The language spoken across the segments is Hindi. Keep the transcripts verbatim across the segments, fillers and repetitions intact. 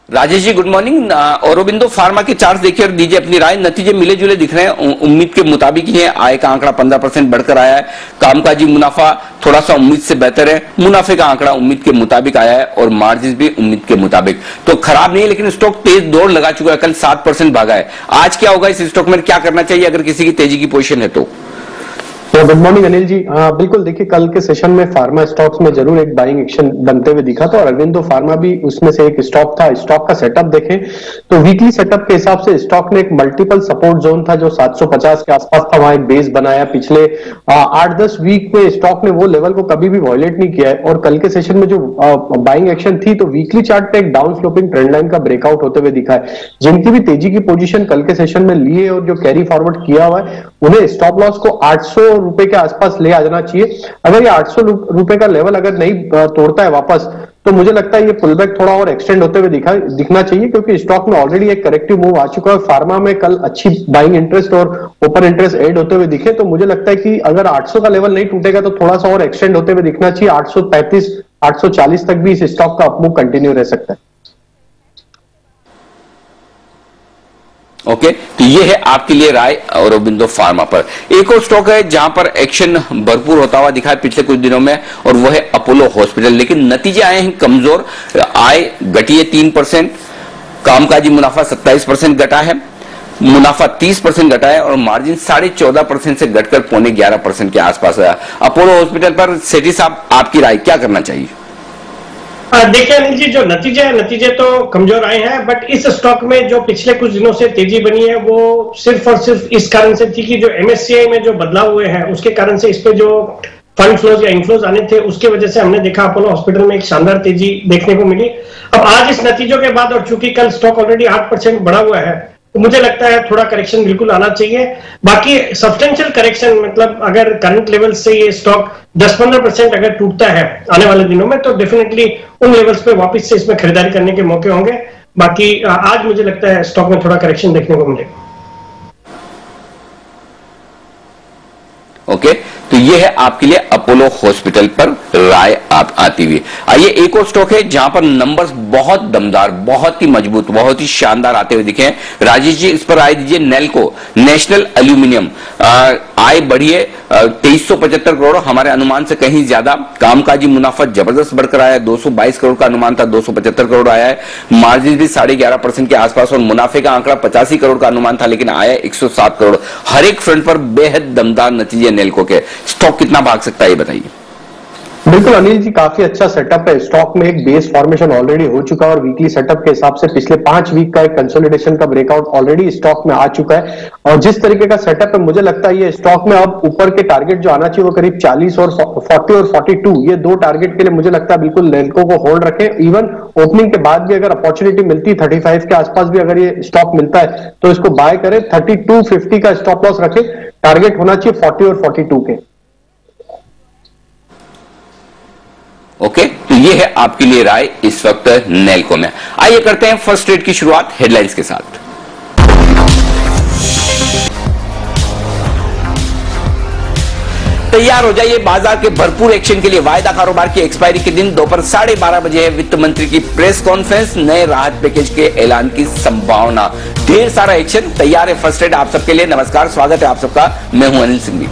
Rajesh ji good morning. Aurobindo pharma के चार्ट देखिए और दीजिए अपनी राय। नतीजे मिले जुले दिख रहे हैं, उम्मीद के मुताबिक ही है। आय का आंकड़ा पंद्रह परसेंट बढ़कर आया है। कामकाजी मुनाफा थोड़ा सा उम्मीद से बेहतर है। मुनाफे का आंकड़ा उम्मीद के मुताबिक आया है और मार्जिन भी उम्मीद के मुताबिक, तो खराब नहीं है। लेकिन स्टॉक तेज दौड़ लगा चुका है, कल सात परसेंट भागा है। आज क्या होगा इस स्टॉक में, क्या करना चाहिए अगर किसी की तेजी की पोजीशन है तो? तो गुड मॉर्निंग अनिल जी। हाँ बिल्कुल, देखिए कल के सेशन में फार्मा स्टॉक्स में जरूर एक बाइंग एक्शन बनते हुए दिखा था और अरविंदो फार्मा भी उसमें से एक स्टॉक था। स्टॉक का सेटअप देखें तो वीकली सेटअप के हिसाब से स्टॉक ने एक मल्टीपल सपोर्ट जोन था जो सात सौ पचास के आसपास था, वहां एक बेस बनाया। पिछले आठ दस वीक में स्टॉक ने वो लेवल को कभी भी वॉयलेट नहीं किया है और कल के सेशन में जो बाइंग एक्शन थी तो वीकली चार्ट पे एक डाउन स्लोपिंग ट्रेंड लाइन का ब्रेकआउट होते हुए दिखा है। जिनकी भी तेजी की पोजीशन कल के सेशन में लिए और जो कैरी फॉरवर्ड किया हुआ है उन्हें स्टॉप लॉस को आठ सौ रुपए के आसपास ले आ जाना चाहिए। अगर ये आठ सौ रुपए का लेवल अगर नहीं तोड़ता है वापस तो मुझे लगता है ये पुलबैक थोड़ा और एक्सटेंड होते हुए दिखा दिखना चाहिए, क्योंकि स्टॉक में ऑलरेडी एक करेक्टिव मूव आ चुका है। फार्मा में कल अच्छी बाइंग इंटरेस्ट और ओपन इंटरेस्ट ऐड होते हुए दिखे, तो मुझे लगता है कि अगर आठ सौ का लेवल नहीं टूटेगा तो थोड़ा सा और एक्सटेंड होते हुए दिखना चाहिए। आठ सौ पैंतीस आठ सौ चालीस तक भी इस स्टॉक का अपमूव कंटिन्यू रह सकता है। ओके okay, तो ये है आपके लिए राय औरोबिंदो फार्मा पर। एक और स्टॉक है जहां पर एक्शन भरपूर होता हुआ दिखा है पिछले कुछ दिनों में और वो है अपोलो हॉस्पिटल। लेकिन नतीजे आए हैं कमजोर। आय घटी है तीन परसेंट, कामकाजी मुनाफा सत्ताईस परसेंट घटा है, मुनाफा तीस परसेंट घटा है और मार्जिन साढ़े चौदह परसेंट से घटकर पौने ग्यारह परसेंट के आसपास आया। अपोलो हॉस्पिटल पर सेठी साहब आपकी राय, क्या करना चाहिए? देखिए अनिल जी, जो नतीजे हैं नतीजे तो कमजोर आए हैं, बट इस स्टॉक में जो पिछले कुछ दिनों से तेजी बनी है वो सिर्फ और सिर्फ इस कारण से थी कि जो एमएससीआई में जो बदलाव हुए हैं उसके कारण से इस पे जो फंड फ्लोज या इनफ्लोज आने थे उसके वजह से हमने देखा अपोलो हॉस्पिटल में एक शानदार तेजी देखने को मिली। अब आज इस नतीजों के बाद और चूंकि कल स्टॉक ऑलरेडी आठ परसेंट बढ़ा हुआ है तो मुझे लगता है थोड़ा करेक्शन बिल्कुल आना चाहिए। बाकी सब्सटेंशियल करेक्शन मतलब अगर करंट लेवल से ये स्टॉक दस पंद्रह परसेंट अगर टूटता है आने वाले दिनों में तो डेफिनेटली उन लेवल्स पे वापस से इसमें खरीदारी करने के मौके होंगे। बाकी आज मुझे लगता है स्टॉक में थोड़ा करेक्शन देखने को मिलेगा। ओके okay, तो ये है आपके लिए अपोलो हॉस्पिटल पर राय आप आती हुई। आइए एक और स्टॉक है जहां पर नंबर्स बहुत दमदार, बहुत ही मजबूत, बहुत ही शानदार आते हुए दिखे हैं। राजेश जी इस पर राय दीजिए। नेल्को, नेशनल एल्यूमिनियम, आय बढ़ी है तेईस सौ पचहत्तर करोड़, हमारे अनुमान से कहीं ज्यादा। कामकाजी मुनाफा जबरदस्त बढ़कर आया है, दो सौ बाईस करोड़ का अनुमान था, दो सौ पचहत्तर करोड़ आया है। मार्जिन भी साढ़े ग्यारह परसेंट के आसपास और मुनाफे का आंकड़ा पचासी करोड़ का अनुमान था लेकिन आया एक सौ सात करोड़। हर एक फ्रंट पर बेहद दमदार नतीजे नेल्को के। स्टॉक कितना भाग सकता है ये बताइए? बिल्कुल अनिल जी, काफी अच्छा सेटअप है। स्टॉक में एक बेस फॉर्मेशन ऑलरेडी हो चुका है और वीकली सेटअप के हिसाब से पिछले पांच वीक का एक कंसोलिडेशन का ब्रेकआउट ऑलरेडी स्टॉक में आ चुका है। और जिस तरीके का सेटअप है मुझे लगता है ये स्टॉक में अब ऊपर के टारगेट जो आना चाहिए वो करीब चालीस और चालीस और बयालीस, ये दो टारगेट के लिए मुझे लगता है बिल्कुल नेल्को को होल्ड रखें। इवन ओपनिंग के बाद भी अगर अपॉर्चुनिटी मिलती है पैंतीस के आसपास भी अगर ये स्टॉक मिलता है तो इसको बाय करें। थर्टी टू फिफ्टी का स्टॉप लॉस रखें, टारगेट होना चाहिए चालीस और बयालीस के। ओके okay, तो ये है आपके लिए राय इस वक्त नेल्को में। आइए करते हैं फर्स्ट ट्रेड की शुरुआत हेडलाइंस के साथ। तैयार हो जाइए बाजार के भरपूर एक्शन के लिए। वायदा कारोबार की एक्सपायरी के दिन दोपहर साढ़े बारह बजे है वित्त मंत्री की प्रेस कॉन्फ्रेंस। नए राहत पैकेज के ऐलान की संभावना, ढेर सारा एक्शन तैयार है। फर्स्ट ट्रेड आप सबके लिए नमस्कार, स्वागत है आप सबका। मैं हूं अनिल सिंघवी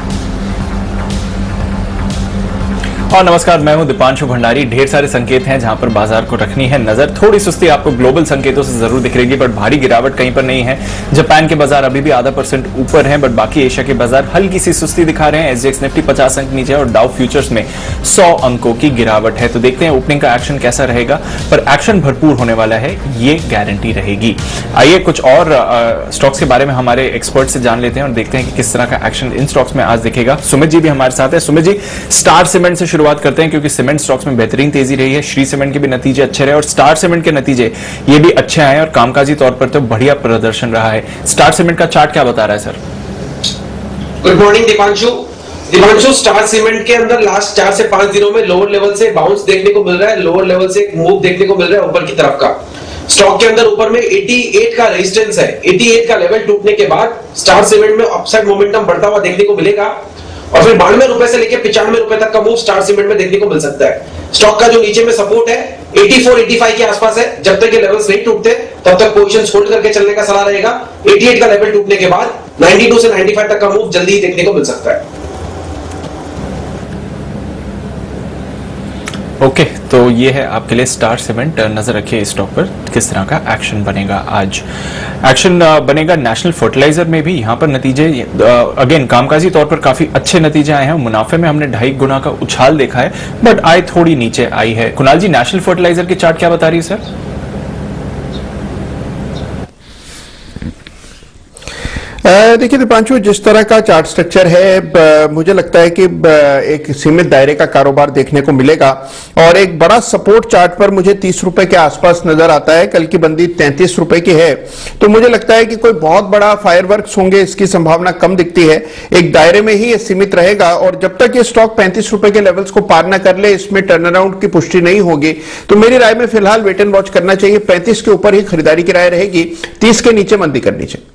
और नमस्कार, मैं हूं दीपांशु भंडारी। ढेर सारे संकेत हैं जहां पर बाजार को रखनी है नजर। थोड़ी सुस्ती आपको ग्लोबल संकेतों से जरूर दिख रही है बट भारी गिरावट कहीं पर नहीं है। जापान के बाजार अभी भी आधा परसेंट ऊपर हैं बट बाकी एशिया के बाजार हल्की सी सुस्ती दिखा रहे हैं। एसजीएक्स निफ्टी पचास अंक नीचे और डाउ फ्यूचर्स में सौ अंकों की गिरावट है। तो देखते हैं ओपनिंग का एक्शन कैसा रहेगा, पर एक्शन भरपूर होने वाला है, ये गारंटी रहेगी। आइए कुछ और स्टॉक्स के बारे में हमारे एक्सपर्ट से जान लेते हैं और देखते हैं कि किस तरह का एक्शन इन स्टॉक्स में आज दिखेगा। सुमित जी भी हमारे साथ है। सुमित जी, स्टार सीमेंट से शुरुआत करते हैं क्योंकि सीमेंट स्टॉक्स में बेहतरीन तेजी रही है। श्री सीमेंट के भी नतीजे अच्छे रहे और स्टार सीमेंट के नतीजे ये भी अच्छे आए और कामकाजी तौर पर तो बढ़िया प्रदर्शन रहा है। स्टार सीमेंट का चार्ट क्या बता रहा है sir? Good morning Deepanshu. Deepanshu, star cement के अंदर लास्ट चार से पांच दिनों में लोअर लेवल से बाउंस देखने को मिल रहा है, लोअर लेवल से एक मूव देखने को मिल रहा है ऊपर की तरफ का। स्टॉक के अंदर ऊपर में अठासी का रेजिस्टेंस है, अठासी का लेवल टूटने के बाद स्टार सीमेंट में अपसाइड मोमेंटम बढ़ता हुआ देखने को मिलेगा और फिर बानवे रुपए से लेकर पिचानवे रुपए तक का मूव स्टार सीमेंट में देखने को मिल सकता है। स्टॉक का जो नीचे में सपोर्ट है चौरासी, पचासी के आसपास है, जब तक ये लेवल्स नहीं टूटते तब तक पोजीशंस होल्ड करके चलने का सलाह रहेगा। अट्ठासी का लेवल टूटने के बाद बानवे से पचानवे तक का मूव जल्दी ही देखने को मिल सकता है। ओके okay, तो ये है आपके लिए स्टार सीमेंट। नजर रखिए इस स्टॉक पर किस तरह का एक्शन बनेगा। आज एक्शन बनेगा नेशनल फर्टिलाइजर में भी। यहां पर नतीजे अगेन कामकाजी तौर पर काफी अच्छे नतीजे आए हैं। मुनाफे में हमने ढाई गुना का उछाल देखा है, बट आय थोड़ी नीचे आई है। कुणाल जी, नेशनल फर्टिलाइजर की चार्ट क्या बता रही है सर? देखिए दीपांशु, जिस तरह का चार्ट स्ट्रक्चर है मुझे लगता है कि एक सीमित दायरे का कारोबार देखने को मिलेगा और एक बड़ा सपोर्ट चार्ट पर मुझे तीस रुपए के आसपास नजर आता है। कल की बंदी तैंतीस रुपए की है, तो मुझे लगता है कि कोई बहुत बड़ा फायरवर्क्स होंगे इसकी संभावना कम दिखती है। एक दायरे में ही ये सीमित रहेगा और जब तक ये स्टॉक पैंतीस रुपए के लेवल्स को पार न कर ले, इसमें टर्न अराउंड की पुष्टि नहीं होगी, तो मेरी राय में फिलहाल वेट एंड वॉच करना चाहिए। पैंतीस के ऊपर ही खरीदारी की राय रहेगी, तीस के नीचे मंदी करनी चाहिए।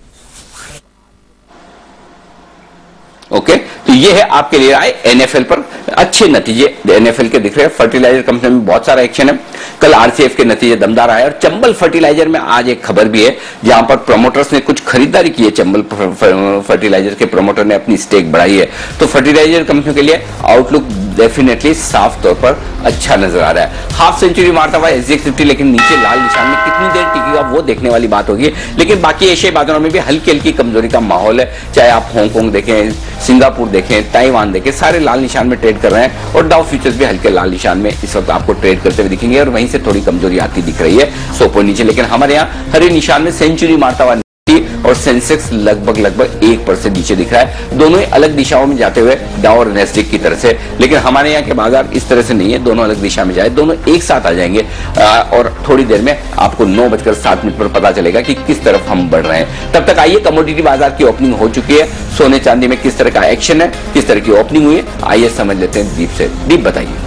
ओके okay, तो ये है आपके लिए आए एनएफएल पर अच्छे नतीजे एनएफएल के दिख रहे हैं। फर्टिलाइजर कंपनी में बहुत सारा एक्शन है। कल आरसीएफ के नतीजे दमदार आए और चंबल फर्टिलाइजर में आज एक खबर भी है जहां पर प्रमोटर्स ने कुछ खरीदारी की है। चंबल फर्टिलाइजर के प्रमोटर ने अपनी स्टेक बढ़ाई है, तो फर्टिलाइजर कंपनियों के लिए आउटलुक डेफिनेटली साफ तौर पर अच्छा नजर आ रहा है। हाफ सेंचुरी मारता हुआ एसजीएक्स निफ्टी लेकिन नीचे लाल निशान में कितनी देर टिकेगा वो देखने वाली बात होगी। लेकिन बाकी एशियाई बाजारों में भी हल्की हल्की कमजोरी का माहौल है। चाहे आप हांगकांग देखें, सिंगापुर देखें, ताइवान देखें, सारे लाल निशान में ट्रेड कर रहे हैं और डाउ फ्यूचर्स भी हल्के लाल निशान में इस वक्त आपको ट्रेड करते हुए दिखेंगे और वहीं से थोड़ी कमजोरी आती दिख रही है सौ पॉइंट नीचे। लेकिन हमारे यहाँ हरे निशान में सेंचुरी मारता हुआ और सेंसेक्स लगभग लगभग एक परसेंट नीचे दिख रहा है। दोनों ही अलग दिशाओं में जाते हुए डाउ और नेस्डेक की तरह से, लेकिन हमारे यहाँ के बाजार इस तरह से नहीं है। दोनों अलग दिशा में जाए, दोनों एक साथ आ जाएंगे और थोड़ी देर में आपको नौ बजकर सात मिनट पर पता चलेगा कि किस तरफ हम बढ़ रहे हैं। तब तक आइए, कमोडिटी बाजार की ओपनिंग हो चुकी है। सोने चांदी में किस तरह का एक्शन है, किस तरह की ओपनिंग हुई है, आइए समझ लेते हैं दीप से। दीप बताइए।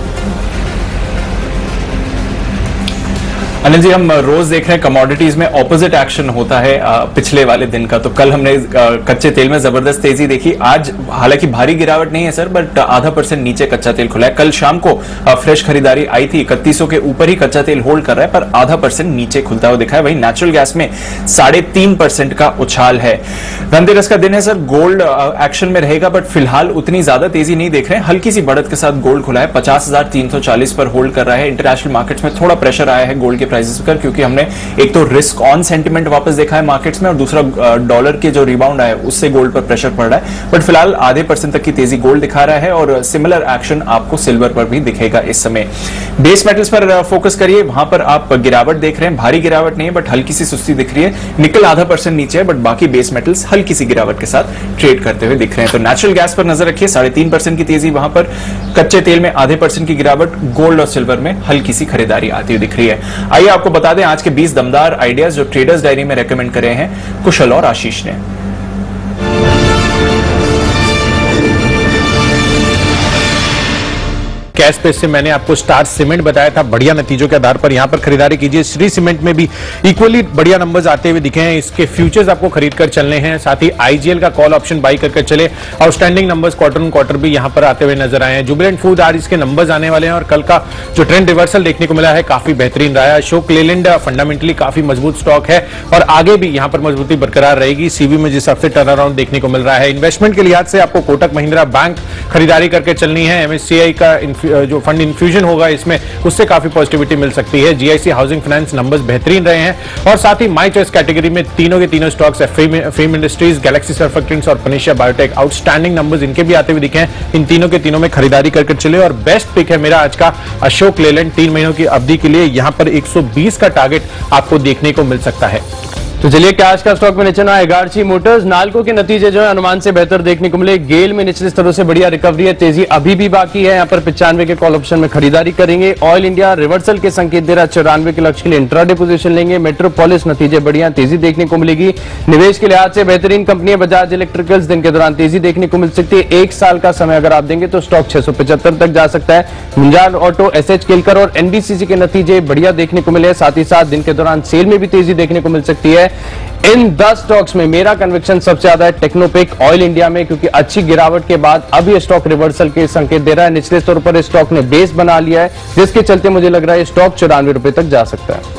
अनिल जी, हम रोज देख रहे हैं कमोडिटीज में ऑपोजिट एक्शन होता है पिछले वाले दिन का। तो कल हमने कच्चे तेल में जबरदस्त तेजी देखी। आज हालांकि भारी गिरावट नहीं है सर, बट आधा परसेंट नीचे कच्चा तेल खुला है। कल शाम को फ्रेश खरीदारी आई थी, इकतीस सौ के ऊपर ही कच्चा तेल होल्ड कर रहा है, पर आधा परसेंट नीचे खुलता हुआ दिखा है। वहीं नेचुरल गैस में साढ़े तीन परसेंट का उछाल है। धनतेरस का दिन है सर, गोल्ड एक्शन में रहेगा, बट फिलहाल उतनी ज्यादा तेजी नहीं देख रहे हैं। हल्की सी बढ़त के साथ गोल्ड खुला है, पचास हजार तीन सौ चालीस पर होल्ड कर रहा है। इंटरनेशनल मार्केट्स में थोड़ा प्रेशर आया है गोल्ड के प्राइसेस पर, क्योंकि हमने एक तो रिस्क ऑन सेंटिमेंट वापस देखा है मार्केट्स में और दूसरा डॉलर के जो रिबाउंड आया उससे गोल्ड पर प्रेशर पड़ रहा है। बट फिलहाल आधे परसेंट तक की तेजी गोल्ड दिखा रहा है और सिमिलर एक्शन आपको सिल्वर पर भी दिखेगा इस समय। बेस मेटल्स पर फोकस करिए, वहां पर आप गिरावट देख रहे हैं। भारी गिरावट नहीं है, बट हल्की सी सुस्ती दिख रही है। निकल आधा परसेंट नीचे है, बट बाकी बेस मेटल्स हल्की सी गिरावट के साथ ट्रेड करते हुए दिख रहे हैं। तो नेचुरल गैस पर नजर रखिए, साढ़े तीन परसेंट की तेजी वहां पर। कच्चे तेल में आधे परसेंट की गिरावट, गोल्ड और सिल्वर में हल्की सी खरीदारी आती हुई दिख रही है। आइए आपको बता दें आज के बीस दमदार आइडियाज जो ट्रेडर्स डायरी में रेकमेंड करे हैं कुशल और आशीष ने। कैश पे से मैंने आपको स्टार सीमेंट बताया था, बढ़िया नतीजों के आधार पर यहां पर खरीदारी कीजिए। श्री सीमेंट में भी इक्वली बढ़िया नंबर्स आते हुए दिखे हैं, इसके फ्यूचर्स आपको खरीद कर चलने हैं। साथ ही आईजीएल का कॉल ऑप्शन बाई करके चले। Outstanding numbers quarter on quarter भी यहां पर आते हुए नजर आए हैं। जुबिलेंट फूड आज इसके नंबर्स आने वाले हैं और कल का जो ट्रेंड रिवर्सल देखने को मिला है काफी बेहतरीन रहा है। अशोक लेलैंड फंडामेंटली काफी मजबूत स्टॉक है और आगे भी यहां पर मजबूती बरकरार रहेगी। सीवी में जिस हिसाब से टर्न अराउंड देखने को मिल रहा है। इन्वेस्टमेंट के लिहाज से आपको कोटक महिंद्रा बैंक खरीदारी करके चलनी है। एमएससीआई का जो फंड इन्फ्यूजन होगा इसमें, उससे काफी पॉजिटिविटी मिल सकती है। जीआईसी हाउसिंग फाइनेंस नंबर्स बेहतरीन रहे हैं और साथ ही माई चॉइस कैटेगरी में तीनों के तीनों stocks Fame Industries, Galaxy Surfactants और पनीशिया बायोटेक आउटस्टैंडिंग नंबर्स इनके भी आते हुए दिखे हैं। इन तीनों के तीनों में खरीदारी करके चले और बेस्ट पिक है मेरा आज का अशोक लेलैंड। तीन महीनों की अवधि के लिए यहां पर एक सौ बीस का टारगेट आपको देखने को मिल सकता है। तो चलिए कैश का स्टॉक में नीचे ना एगारची मोटर्स, नाल्को के नतीजे जो है अनुमान से बेहतर देखने को मिले। गेल में निचले स्तरों से बढ़िया रिकवरी है, तेजी अभी भी बाकी है। यहाँ पर पिचानवे के कॉल ऑप्शन में खरीदारी करेंगे। ऑयल इंडिया रिवर्सल के संकेत दे रहा, चौरानवे के लक्ष्य के लिए इंट्राडे पोजीशन लेंगे। मेट्रोपोलिस नतीजे बढ़िया, तेजी देखने को मिलेगी। निवेश के लिहाज से बेहतरीन कंपनी है बजाज इलेक्ट्रिकल्स, दिन के दौरान तेजी देखने को मिल सकती है। एक साल का समय अगर आप देंगे तो स्टॉक छह सौ पचहत्तर तक जा सकता है। मुंजाल ऑटो, एसएच केलकर और एनबीसीसी के नतीजे बढ़िया देखने को मिले। साथ ही साथ दिन के दौरान सेल में भी तेजी देखने को मिल सकती है। इन दस स्टॉक्स में मेरा कन्विक्शन सबसे ज्यादा है टेक्नोपिक ऑयल इंडिया में, क्योंकि अच्छी गिरावट के बाद अब ये स्टॉक रिवर्सल के संकेत दे रहा है। निचले स्तर पर इस स्टॉक ने बेस बना लिया है, जिसके चलते मुझे लग रहा है ये स्टॉक चौरानवे रुपए तक जा सकता है।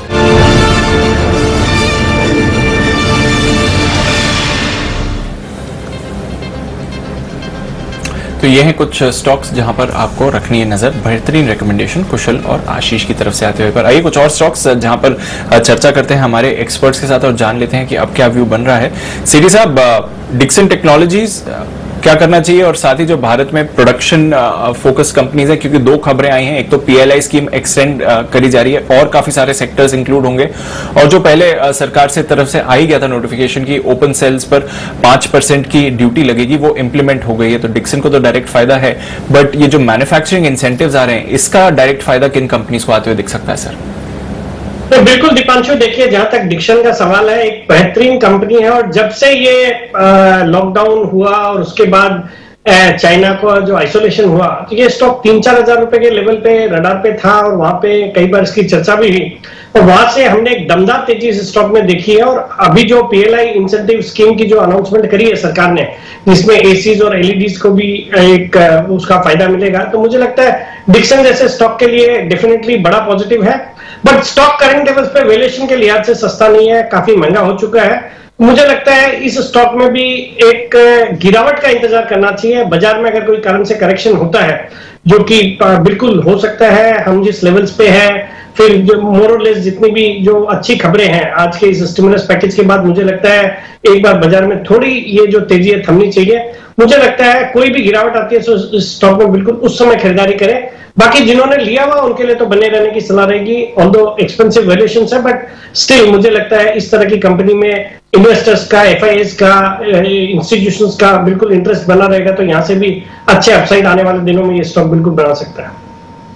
तो ये हैं कुछ स्टॉक्स जहां पर आपको रखनी है नजर। बेहतरीन रिकमेंडेशन कुशल और आशीष की तरफ से आते हुए। पर आइए कुछ और स्टॉक्स जहां पर चर्चा करते हैं हमारे एक्सपर्ट्स के साथ और जान लेते हैं कि अब क्या व्यू बन रहा है। सीडी साहब, डिक्सन टेक्नोलॉजीज क्या करना चाहिए, और साथ ही जो भारत में प्रोडक्शन फोकस कंपनीज है, क्योंकि दो खबरें आई हैं, एक तो पीएलआई स्कीम एक्सटेंड करी जा रही है और काफी सारे सेक्टर्स इंक्लूड होंगे, और जो पहले सरकार से तरफ से आई गया था नोटिफिकेशन की ओपन सेल्स पर पांच परसेंट की ड्यूटी लगेगी, वो इंप्लीमेंट हो गई है। तो डिक्सन को तो डायरेक्ट फायदा है, बट ये जो मैन्युफैक्चरिंग इंसेंटिव्स आ रहे हैं, इसका डायरेक्ट फायदा किन कंपनीज को आते हुए दिख सकता है सर? तो बिल्कुल दीपांशु, देखिए जहां तक डिक्सन का सवाल है, एक बेहतरीन कंपनी है, और जब से ये लॉकडाउन हुआ और उसके बाद चाइना को जो आइसोलेशन हुआ, तो ये स्टॉक तीन चार हजार रुपए के लेवल पे रडार पे था, और वहां पे कई बार इसकी चर्चा भी हुई, और वहां से हमने एक दमदार तेजी इस स्टॉक में देखी है। और अभी जो पीएलआई इंसेंटिव स्कीम की जो अनाउंसमेंट करी है सरकार ने, जिसमें एसीज और एलईडीज को भी एक उसका फायदा मिलेगा, तो मुझे लगता है डिक्सन जैसे स्टॉक के लिए डेफिनेटली बड़ा पॉजिटिव है। बट स्टॉक करंट लेवल्स पे वैल्यूएशन के लिहाज से सस्ता नहीं है, काफी महंगा हो चुका है। मुझे लगता है इस स्टॉक में भी एक गिरावट का इंतजार करना चाहिए। बाजार में अगर कोई कारण से करेक्शन होता है, जो कि बिल्कुल हो सकता है, हम जिस लेवल्स पे है, फिर जो मोर और लेस जितनी भी जो अच्छी खबरें हैं आज के इस स्टिमुलस पैकेज के बाद, मुझे लगता है एक बार बाजार में थोड़ी ये जो तेजी है थमनी चाहिए। मुझे लगता है कोई भी गिरावट आती है तो इस स्टॉक में बिल्कुल उस समय खरीदारी करें। बाकी जिन्होंने लिया हुआ उनके लिए तो बने रहने की सलाह रहेगी, ऑल्दो एक्सपेंसिव वैल्यूएशंस है, बट स्टिल मुझे लगता है इस तरह की कंपनी में इन्वेस्टर्स का, एफआईएस का, इंस्टीट्यूशंस का बिल्कुल इंटरेस्ट बना रहेगा, तो यहां से भी अच्छे अपसाइड आने वाले दिनों में ये स्टॉक बिल्कुल बना सकता है।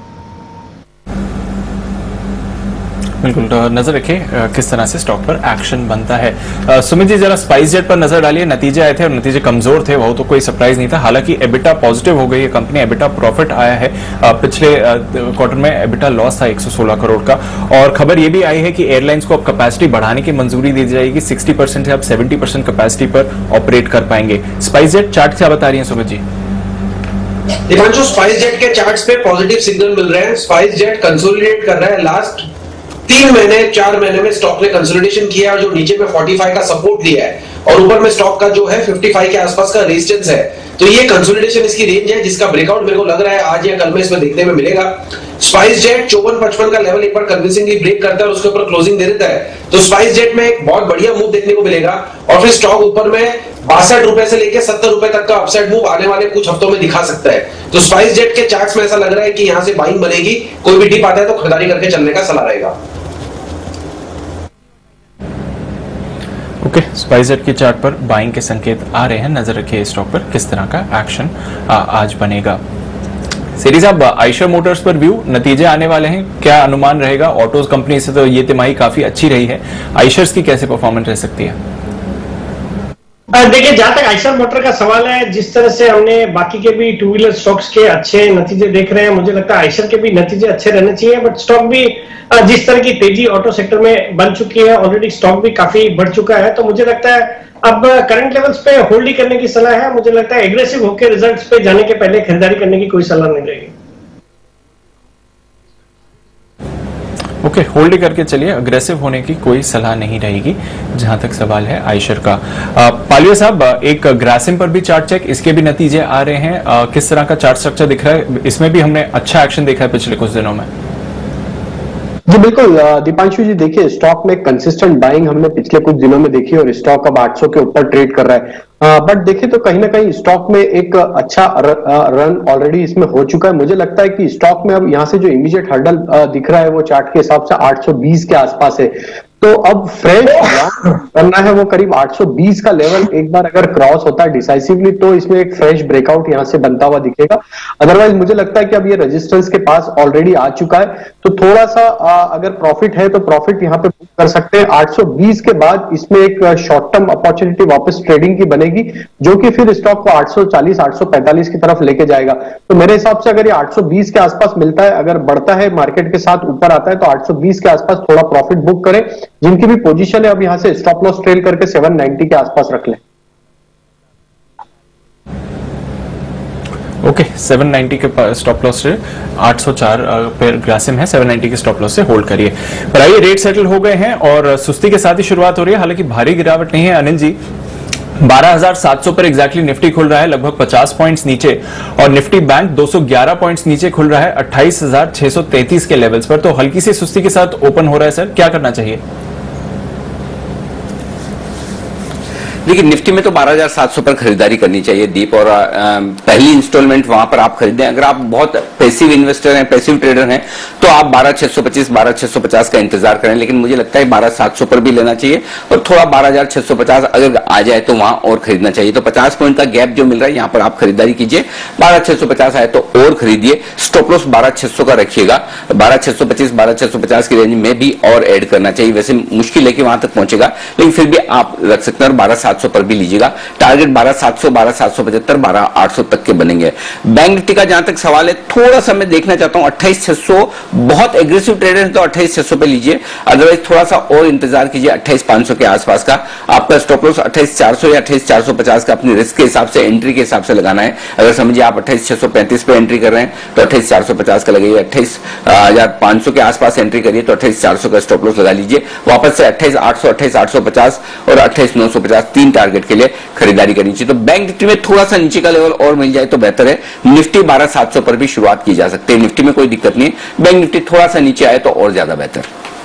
बिल्कुल, नजर रखिए किस तरह से स्टॉक पर एक्शन बनता है। सुमित जी, जरा स्पाइस जेट पर नजर डालिए। नतीजे आए थे और नतीजे कमजोर थे, वो तो कोई सरप्राइज नहीं था। हालांकि एबिटा पॉजिटिव हो गई है कंपनी, एबिटा प्रॉफिट आया है। पिछले क्वार्टर में एबिटा लॉस था एक सौ सोलह करोड़ का, और खबर ये भी आई है कि एयरलाइंस को अब कैपेसिटी बढ़ाने की मंजूरी दी जाएगी। साठ परसेंट से अब सत्तर परसेंट कैपेसिटी पर ऑपरेट कर पाएंगे। स्पाइस जेट चार्ट क्या बता रही है सुमित जी? दीपांशु, स्पाइस जेट के चार्ट्स पे पॉजिटिव सिग्नल मिल रहे हैं। स्पाइस जेट कंसोलिडेट कर रहा है। लास्ट तीन महीने चार महीने में स्टॉक ने कंसोलिडेशन किया, और जो नीचे में पैंतालीस का सपोर्ट लिया है और ऊपर में स्टॉक का जो है पचपन के आसपास का रेजिस्टेंस है। तो ये कंसोलिडेशन इसकी रेंज है, जिसका ब्रेकआउट मेरे को लग रहा है आज या कल में इसमें देखने में मिलेगा। स्पाइस जेट चौवन पचपन का लेवल एक बार कन्विंसिंगली ब्रेक करता है और उसके ऊपर क्लोजिंग दे देता है, तो स्पाइस जेट में एक बहुत बढ़िया मूव देखने को मिलेगा, और फिर स्टॉक ऊपर में बासठ रुपए से लेकर सत्तर रुपए तक का अपसाइड मूव आने वाले कुछ हफ्तों में दिखा सकता है। तो स्पाइस जेट के चार्ट्स में ऐसा लग रहा है कि यहां से बाइंग बनेगी, कोई भी डिप आता है तो खरीदारी करके चलने का सलाह रहेगा। ओके, स्पाइस जेट के चार्ट पर बाइंग के संकेत आ रहे हैं। नजर रखिए स्टॉक पर किस तरह का एक्शन आज बनेगा। सीरीज साहब, आयशर मोटर्स पर व्यू, नतीजे आने वाले हैं, क्या अनुमान रहेगा? ऑटोज कंपनी से तो ये तिमाही काफी अच्छी रही है, आयशर्स की कैसे परफॉर्मेंस रह सकती है? देखिए, जहां तक आयशर मोटर का सवाल है, जिस तरह से हमने बाकी के भी टू व्हीलर स्टॉक्स के अच्छे नतीजे देख रहे हैं, मुझे लगता है आयशर के भी नतीजे अच्छे रहने चाहिए। बट स्टॉक भी जिस तरह की तेजी ऑटो सेक्टर में बन चुकी है, ऑलरेडी स्टॉक भी काफी बढ़ चुका है, तो मुझे लगता है अब करंट लेवल्स पे होल्ड ही करने की सलाह है। मुझे लगता है एग्रेसिव होकर रिजल्ट्स पे जाने के पहले खरीदारी करने की कोई सलाह नहीं रहेगी। ओके, होल्ड ही करके चलिए, अग्रेसिव होने की कोई सलाह नहीं रहेगी जहां तक सवाल है आयशर का। पालिया साहब, एक ग्रासिम पर भी चार्ट चेक, इसके भी नतीजे आ रहे हैं, आ, किस तरह का चार्ट स्ट्रक्चर दिख रहा है? इसमें भी हमने अच्छा एक्शन देखा है पिछले कुछ दिनों में। जी बिल्कुल दीपांशु जी, देखिए स्टॉक में कंसिस्टेंट बाइंग हमने पिछले कुछ दिनों में देखी, और स्टॉक अब आठ सौ के ऊपर ट्रेड कर रहा है। बट देखिए तो कहीं ना कहीं स्टॉक में एक अच्छा रन ऑलरेडी इसमें हो चुका है। मुझे लगता है कि स्टॉक में अब यहाँ से जो इमीडिएट हर्डल दिख रहा है वो चार्ट के हिसाब से आठ सौ बीस के आसपास है। तो अब फ्रेश करना है वो करीब आठ सौ बीस का लेवल एक बार अगर क्रॉस होता है डिसाइसिवली, तो इसमें एक फ्रेश ब्रेकआउट यहां से बनता हुआ दिखेगा। अदरवाइज मुझे लगता है कि अब ये रेजिस्टेंस के पास ऑलरेडी आ चुका है, तो थोड़ा सा आ, अगर प्रॉफिट है तो प्रॉफिट यहाँ पे बुक कर सकते हैं। आठ सौ बीस के बाद इसमें एक शॉर्ट टर्म अपॉर्चुनिटी वापस ट्रेडिंग की बनेगी, जो कि फिर स्टॉक को आठ सौ चालीस आठ सौ पैंतालीस की तरफ लेके जाएगा। तो मेरे हिसाब से अगर ये आठ सौ बीस के आसपास मिलता है, अगर बढ़ता है मार्केट के साथ ऊपर आता है, तो आठ सौ बीस के आसपास थोड़ा प्रॉफिट बुक करें। जिनकी भी पोजीशन है अब यहां से स्टॉप लॉस ट्रेल करके सेवन नाइंटी के आसपास रख लें। ओके okay, सेवन नाइंटी के स्टॉप लॉस से आठ सौ चार पे ग्रासिम है, सेवन नाइंटी के स्टॉप लॉस से होल्ड करिए। पर आइए, रेट सेटल हो गए हैं और सुस्ती के साथ ही शुरुआत हो रही है, हालांकि भारी गिरावट नहीं है अनिल जी। बारह हज़ार सात सौ पर एग्जैक्टली निफ्टी खुल रहा है, लगभग पचास पॉइंट्स नीचे, और निफ्टी बैंक दो सौ ग्यारह पॉइंट्स नीचे खुल रहा है अट्ठाईस हज़ार छह सौ तैंतीस के लेवल्स पर। तो हल्की सी सुस्ती के साथ ओपन हो रहा है सर, क्या करना चाहिए? देखिए, निफ्टी में तो बारह हज़ार सात सौ पर खरीदारी करनी चाहिए दीप, और आ, पहली इंस्टॉलमेंट वहां पर आप खरीदें। अगर आप बहुत पैसिव इन्वेस्टर हैं, पैसिव ट्रेडर हैं, तो आप बारह छह सौ पच्चीस, बारह छह सौ पचास का इंतजार करें, लेकिन मुझे लगता है बारह सात सौ पर भी लेना चाहिए, और थोड़ा बारह हज़ार छह सौ पचास अगर आ जाए तो वहां और खरीदना चाहिए। तो पचास पॉइंट का गैप जो मिल रहा है, यहां पर आप खरीदारी कीजिए। बारह छह सौ पचास आए तो और खरीदिए। स्टॉप लॉस बारह छह सौ का रखिएगा, बारह छह सौ पच्चीस, बारह छह सौ पचास की रेंज में भी और ऐड करना चाहिए। वैसे मुश्किल है कि वहां तक पहुंचेगा, लेकिन फिर भी आप रख सकते हैं, और बारह सात सौ पर भी लीजिएगा। टारगेट बारह सात सौ, बारह सात सौ पचहत्तर, बारह आठ सौ तक के बनेंगे। बैंक निफ्टी का जहां तक सवाल है, थोड़ा सा मैं देखना चाहता हूं अट्ठाईस छह सौ, बहुत एग्रेसिव ट्रेडर है तो अट्ठाईस छह सौ पे लीजिए, अदरवाइज थोड़ा सा और इंतजार कीजिए अट्ठाईस पांच सौ के आसपास का। आपका स्टॉप लॉस अट्ठाईस चार सौ या अट्ठाईस चार सौ पचास का अपनी रिस्क के हिसाब से, एंट्री के हिसाब से लगाना है। अगर समझिए आप अट्ठाईस छह सौ पैंतीस पे एंट्री कर रहे हैं तो अट्ठाईस चार सौ पचास का लगाइए, अट्ठाईस हजार पांच सौ के आसपास एंट्री करिए तो अट्ठाईस चार सौ का स्टॉप लॉस लगा लीजिए। वापस से अट्ठाईस आठ सौ, अट्ठाईस आठ सौ पचास और अट्ठाईस नौ सौ पचास, तीन टारगेट के लिए खरीदारी करनी चाहिए। तो बैंक निफ्टी में थोड़ा सा नीचे का लेवल और मिल जाए तो बेहतर है। निफ्टी बारह सात सौ पर भी शुरुआत की जा सकती है, निफ्टी में कोई दिक्कत नहीं है। बैंक निफ्टी थोड़ा सा नीचे आए तो और ज्यादा बेहतर।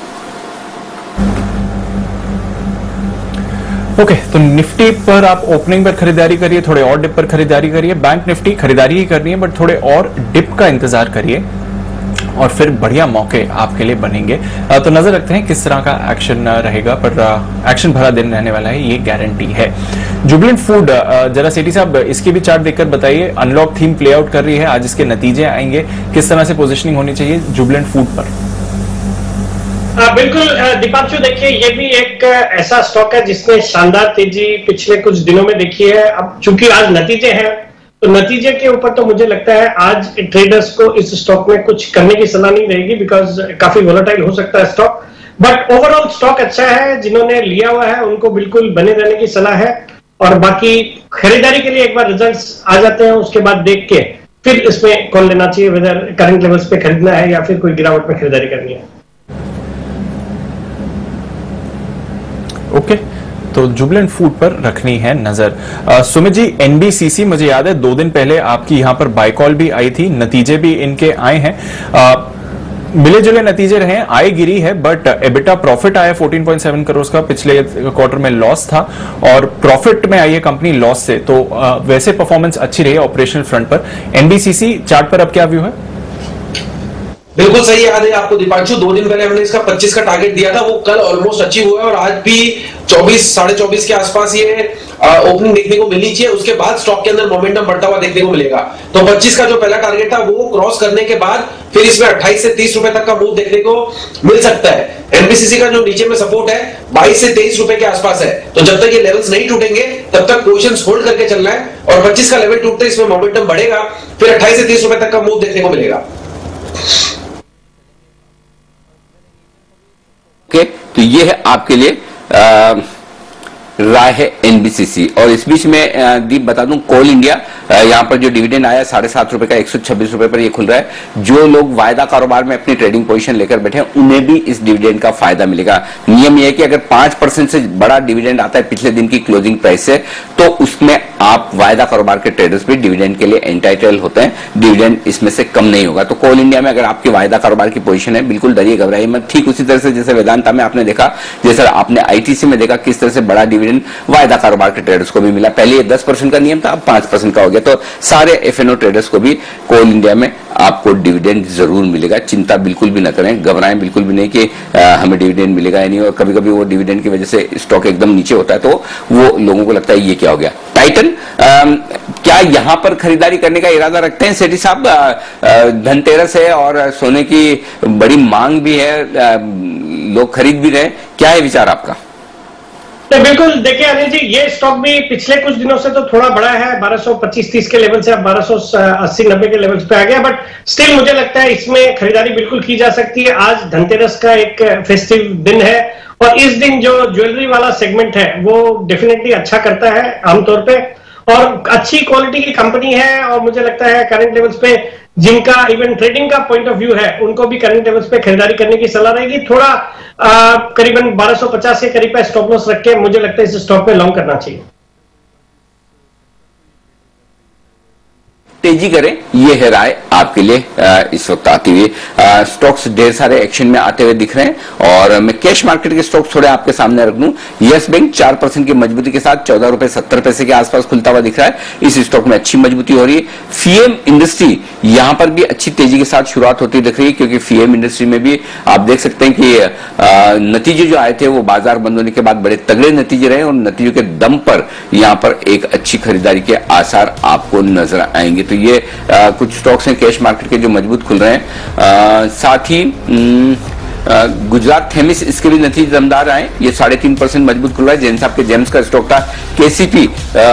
ओके okay, तो निफ्टी पर आप ओपनिंग पर खरीदारी करिए, थोड़े और डिप पर खरीदारी करिए। बैंक निफ्टी खरीदारी ही करनी है, बट थोड़े और डिप का इंतजार करिए और फिर बढ़िया मौके आपके लिए बनेंगे। तो नजर रखते हैं किस तरह का एक्शन रहेगा, पर एक्शन भरा दिन रहने वाला है, ये गारंटी है। जुबिलेंट फूड, जरा सेठी साहब इसकी भी चार्ट देखकर बताइए। अनलॉक थीम प्ले आउट कर रही है, आज इसके नतीजे आएंगे, किस तरह से पोजिशनिंग होनी चाहिए जुबिलेंट फूड पर? आ, बिल्कुल दीपांशु, देखिए ये भी एक ऐसा स्टॉक है जिसने शानदार तेजी पिछले कुछ दिनों में देखी है। अब चूंकि आज नतीजे हैं तो नतीजे के ऊपर तो मुझे लगता है आज ट्रेडर्स को इस स्टॉक में कुछ करने की सलाह नहीं रहेगी, बिकॉज काफी वोलेटाइल हो सकता है स्टॉक। बट ओवरऑल स्टॉक अच्छा है, जिन्होंने लिया हुआ है उनको बिल्कुल बने रहने की सलाह है। और बाकी खरीदारी के लिए एक बार रिजल्ट्स आ जाते हैं, उसके बाद देख के फिर इसमें कॉल लेना चाहिए वेदर करंट लेवल्स पे खरीदना है या फिर कोई गिरावट में खरीदारी करनी है। Okay okay. तो जुबिलेंट फूड पर रखनी है नजर। सुमित जी, एनबीसीसी, मुझे याद है दो दिन पहले आपकी यहां पर बाय कॉल भी आई थी, नतीजे भी इनके आए हैं, मिले जुले नतीजे रहे, आय गिरी है बट एबिटा प्रॉफिट आया चौदह पॉइंट सात करोड़ का, पिछले क्वार्टर में लॉस था और प्रॉफिट में आई है कंपनी लॉस से, तो आ, वैसे परफॉर्मेंस अच्छी रही है ऑपरेशनल फ्रंट पर। एनबीसीसी चार्ट पर अब क्या व्यू है? बिल्कुल सही याद है आपको दीपांशु, दो दिन पहले हमने इसका पच्चीस का टारगेट दिया था, वो कल ऑलमोस्ट अचीव हुआ है और आज भी चौबीस साढ़े चौबीस के आसपास ये ओपनिंग देखने को मिलनी चाहिए। उसके बाद स्टॉक के अंदर मोमेंटम बढ़ता हुआ देखने को मिलेगा। तो पच्चीस का जो पहला टारगेट था वो क्रॉस करने के बाद फिर इसमें अट्ठाईस से तीस रुपए तक का मूव देखने को मिल सकता है। एनबीसीसी का जो नीचे में सपोर्ट है बाईस से तेईस रुपए के आसपास है, तो जब तक ये लेवल्स नहीं टूटेंगे तब तक पोजीशंस होल्ड करके चलना है और पच्चीस का लेवल टूटते इसमें मोमेंटम बढ़ेगा, फिर अट्ठाईस से तीस रुपए तक का मूव देखने को मिलेगा। ओके, तो ये है आपके लिए आ, राय है एनबीसीसी। और इस बीच में दीप बता दूं, कोल इंडिया यहां पर जो डिविडेंड आया साढ़े सात रुपए का, एक सौ छब्बीस रुपए पर ये खुल रहा है। जो लोग वायदा कारोबार में अपनी ट्रेडिंग पोजीशन लेकर बैठे हैं उन्हें भी इस डिविडेंड का फायदा मिलेगा। नियम यह है कि अगर पांच परसेंट से बड़ा डिविडेंड आता है पिछले दिन की क्लोजिंग प्राइस से, तो उसमें आप वायदा कारोबार के ट्रेडर्स भी डिविडेंड के लिए एंटाइटल होते हैं, डिविडेंड इसमें से कम नहीं होगा। तो कोल इंडिया में अगर आपकी वायदा कारोबार की पोजीशन है, बिल्कुल डरिए घबराइए मत। ठीक उसी तरह से जैसे वेदांता में आपने देखा, जैसे आपने आईटीसी में देखा किस तरह से बड़ा डिविडेंड वायदा कारोबार के ट्रेडर्स को भी मिला। पहले ये दस परसेंट का नियम था, अब पांच परसेंट का हो गया। तो सारे एफएनओ ट्रेडर्स को भी कोल इंडिया में आपको डिविडेंड जरूर मिलेगा। चिंता बिल्कुल भी न करें, घबराएं बिल्कुल भी नहीं कि आ, हमें डिविडेंड मिलेगा या नहीं। और कभी कभी वो डिविडेंड की वजह से स्टॉक एकदम नीचे होता है तो वो लोगों को लगता है ये क्या हो गया। टाइटन, क्या यहां पर खरीदारी करने का इरादा रखते हैं सेठी साहब? धनतेरस है और सोने की बड़ी मांग भी है, आ, लोग खरीद भी रहे, क्या है विचार आपका? तो बिल्कुल देखिए अनिल जी, ये स्टॉक भी पिछले कुछ दिनों से तो थोड़ा बड़ा है, बारह सौ पच्चीस तीस के लेवल से अब बारह सौ अस्सी नब्बे के लेवल पे आ गया, बट स्टिल मुझे लगता है इसमें खरीदारी बिल्कुल की जा सकती है। आज धनतेरस का एक फेस्टिव दिन है और इस दिन जो ज्वेलरी वाला सेगमेंट है वो डेफिनेटली अच्छा करता है आमतौर पे, और अच्छी क्वालिटी की कंपनी है, और मुझे लगता है करंट लेवल्स पे जिनका इवन ट्रेडिंग का पॉइंट ऑफ व्यू है उनको भी करंट लेवल्स पे खरीदारी करने की सलाह रहेगी। थोड़ा आ, करीबन बारह सौ पचास के करीब पे स्टॉप लॉस रख के मुझे लगता है इस स्टॉक पे लॉन्ग करना चाहिए। तेजी करें, ये है राय आपके लिए इस वक्त आती हुई। स्टॉक्स ढेर सारे एक्शन में आते हुए दिख रहे हैं और मैं कैश मार्केट के स्टॉक्स थोड़े आपके सामने रख दूं। यस बैंक चार परसेंट की मजबूती के साथ चौदह रुपए सत्तर पैसे के आसपास खुलता हुआ दिख रहा है, इस स्टॉक में अच्छी मजबूती हो रही है। फीएम इंडस्ट्री यहां पर भी अच्छी तेजी के साथ शुरुआत होती दिख रही है, क्योंकि फीएम इंडस्ट्री में भी आप देख सकते हैं कि नतीजे जो आए थे वो बाजार बंद होने के बाद बड़े तगड़े नतीजे रहे और नतीजों के दम पर यहां पर एक अच्छी खरीदारी के आसार आपको नजर आएंगे। तो ये आ, कुछ स्टॉक्स हैं कैश मार्केट के जो मजबूत खुल रहे हैं। आ, साथ ही गुजरात थेमिस, इसके भी नतीजे दमदार आए, ये साढ़े तीन परसेंट मजबूत खुल रहा है। जैन साहब के जेम्स का स्टॉक था। केसीपी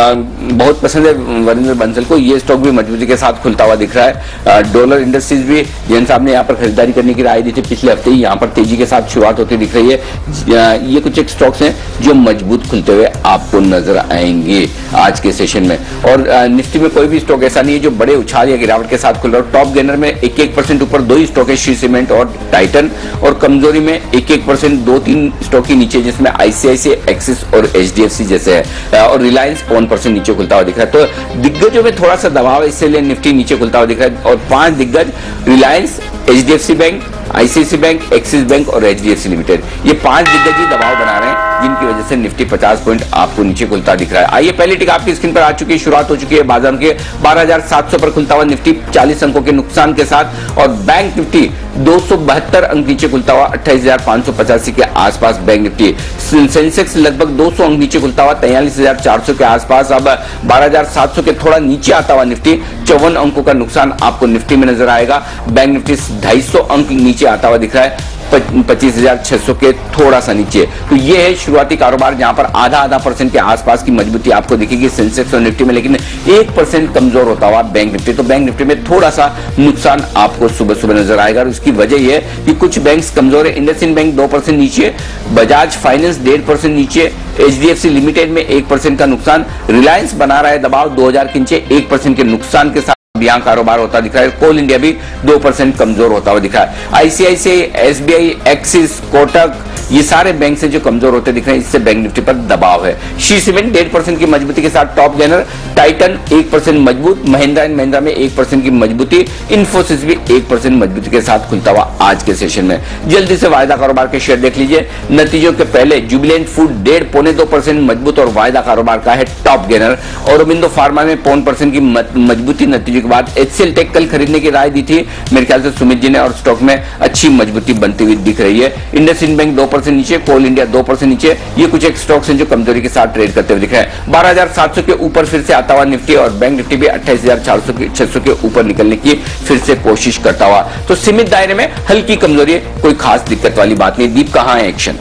बहुत पसंद है वरिंदर बंसल को, ये स्टॉक भी मजबूती के साथ खुलता हुआ दिख रहा है। डॉलर इंडस्ट्रीज भी जैन साहब ने यहाँ पर खरीदारी करने की राय दी थी पिछले हफ्ते ही, यहाँ पर तेजी के साथ शुरुआत होती दिख रही है। ये कुछ एक स्टॉक्स हैं जो मजबूत खुलते हुए आपको नजर आएंगे आज के सेशन में। और निफ्टी में कोई भी स्टॉक ऐसा नहीं है जो बड़े उछाल या गिरावट के साथ खुल रहा है। टॉप गेनर में एक एक परसेंट ऊपर दो ही स्टॉक है, श्री सीमेंट और टाइटन, और कमजोरी में एक एक परसेंट दो तीन स्टॉक के नीचे जिसमें आईसीआईसीआई, एक्सिस और एचडीएफसी जैसे है, और रिलायंस पौन परसेंट नीचे खुलता हुआ दिख रहा है। तो दिग्गजों में थोड़ा सा दबाव है, इसलिए निफ्टी नीचे खुलता हुआ दिख रहा है। और पांच दिग्गज Reliance, HDFC bank, ICICI bank, Axis bank और एचडीएफसी लिमिटेड, ये पांच दिग्गज ही दबाव बना रहे हैं, जिनकी वजह से निफ्टी पचास पॉइंट आपको नीचे खुलता दिख रहा है। आइए पहली टिक आपकी स्क्रीन पर आ चुकी है, शुरुआत हो चुकी है बाजार के बारह हजार सात सौ पर खुलता हुआ निफ्टी चालीस अंकों के नुकसान के साथ, और बैंक निफ्टी दो सौ बहत्तर अंक नीचे खुलता हुआ अट्ठाईस हजार पांच सौ पचासी के आसपास बैंक निफ्टी। सेंसेक्स लगभग दो सौ अंक नीचे खुलता हुआ तैंतालीस हजार चार सौ के आसपास। अब बारह हजार सात सौ के थोड़ा नीचे आता हुआ निफ्टी, चौवन अंकों का नुकसान आपको निफ्टी में नजर आएगा। बैंक निफ्टी ढाई सौ अंक नीचे आता हुआ दिख रहा है, पच्चीस हजार छह सौ के थोड़ा सा नीचे। तो ये है शुरुआती कारोबार जहां पर आधा आधा परसेंट के आसपास की मजबूती आपको दिखेगी सेंसेक्स और निफ्टी में, लेकिन एक परसेंट कमजोर होता हुआ बैंक निफ्टी। तो बैंक निफ्टी में थोड़ा सा नुकसान आपको सुबह सुबह नजर आएगा, और उसकी वजह यह है कि कुछ बैंक्स कमजोर है। इंडसइंड बैंक दो परसेंट नीचे, बजाज फाइनेंस डेढ़ परसेंट नीचे, एचडीएफसी लिमिटेड में एक परसेंट का नुकसान, रिलायंस बना रहा है दबाव दो हजार के नीचे एक परसेंट के नुकसान के साथ यहां कारोबार होता दिख रहा है। कोल इंडिया भी दो परसेंट कमजोर होता हुआ दिख रहा है। आईसीआईसीआई, एसबीआई, एक्सिस, कोटक, ये सारे बैंक से जो कमजोर होते दिख रहे हैं, इससे बैंक निफ्टी पर दबाव है। श्री सीमेंट डेढ़ परसेंट की मजबूती के साथ टॉप गेनर, टाइटन एक परसेंट मजबूत, महिंद्रा एंड महिंद्रा में एक परसेंट की मजबूती, इन्फोसिस भी एक परसेंट मजबूती के साथ खुलता हुआ आज के सेशन में। जल्दी से वायदा कारोबार के शेयर देख लीजिए। नतीजों के पहले जुबिलेंट फूड डेढ़ पौने दो परसेंट मजबूत और वायदा कारोबार का है टॉप गेनर। औरोबिंदो फार्मा में पौन परसेंट की मजबूती नतीजों के बाद। एचसीएल टेक कल खरीदने की राय दी थी मेरे ख्याल से सुमित जी ने, और स्टॉक में अच्छी मजबूती बनती हुई दिख रही है। इंडसइंड बैंक दो परसेंट नीचे, कोल इंडिया दो परसेंट नीचे। ये कुछ एक स्टॉक्स हैं जो कमजोरी के साथ ट्रेड करते हुए दिख रहे हैं। बारह हजार सात सौ के ऊपर फिर से आता हुआ निफ्टी, और बैंक निफ्टी भी अट्ठाईस हजार चार सौ छह सौ के ऊपर निकलने की फिर से कोशिश करता हुआ। तो सीमित दायरे में हल्की कमजोरी है, कोई खास दिक्कत वाली बात नहीं। दीप कहां है एक्शन?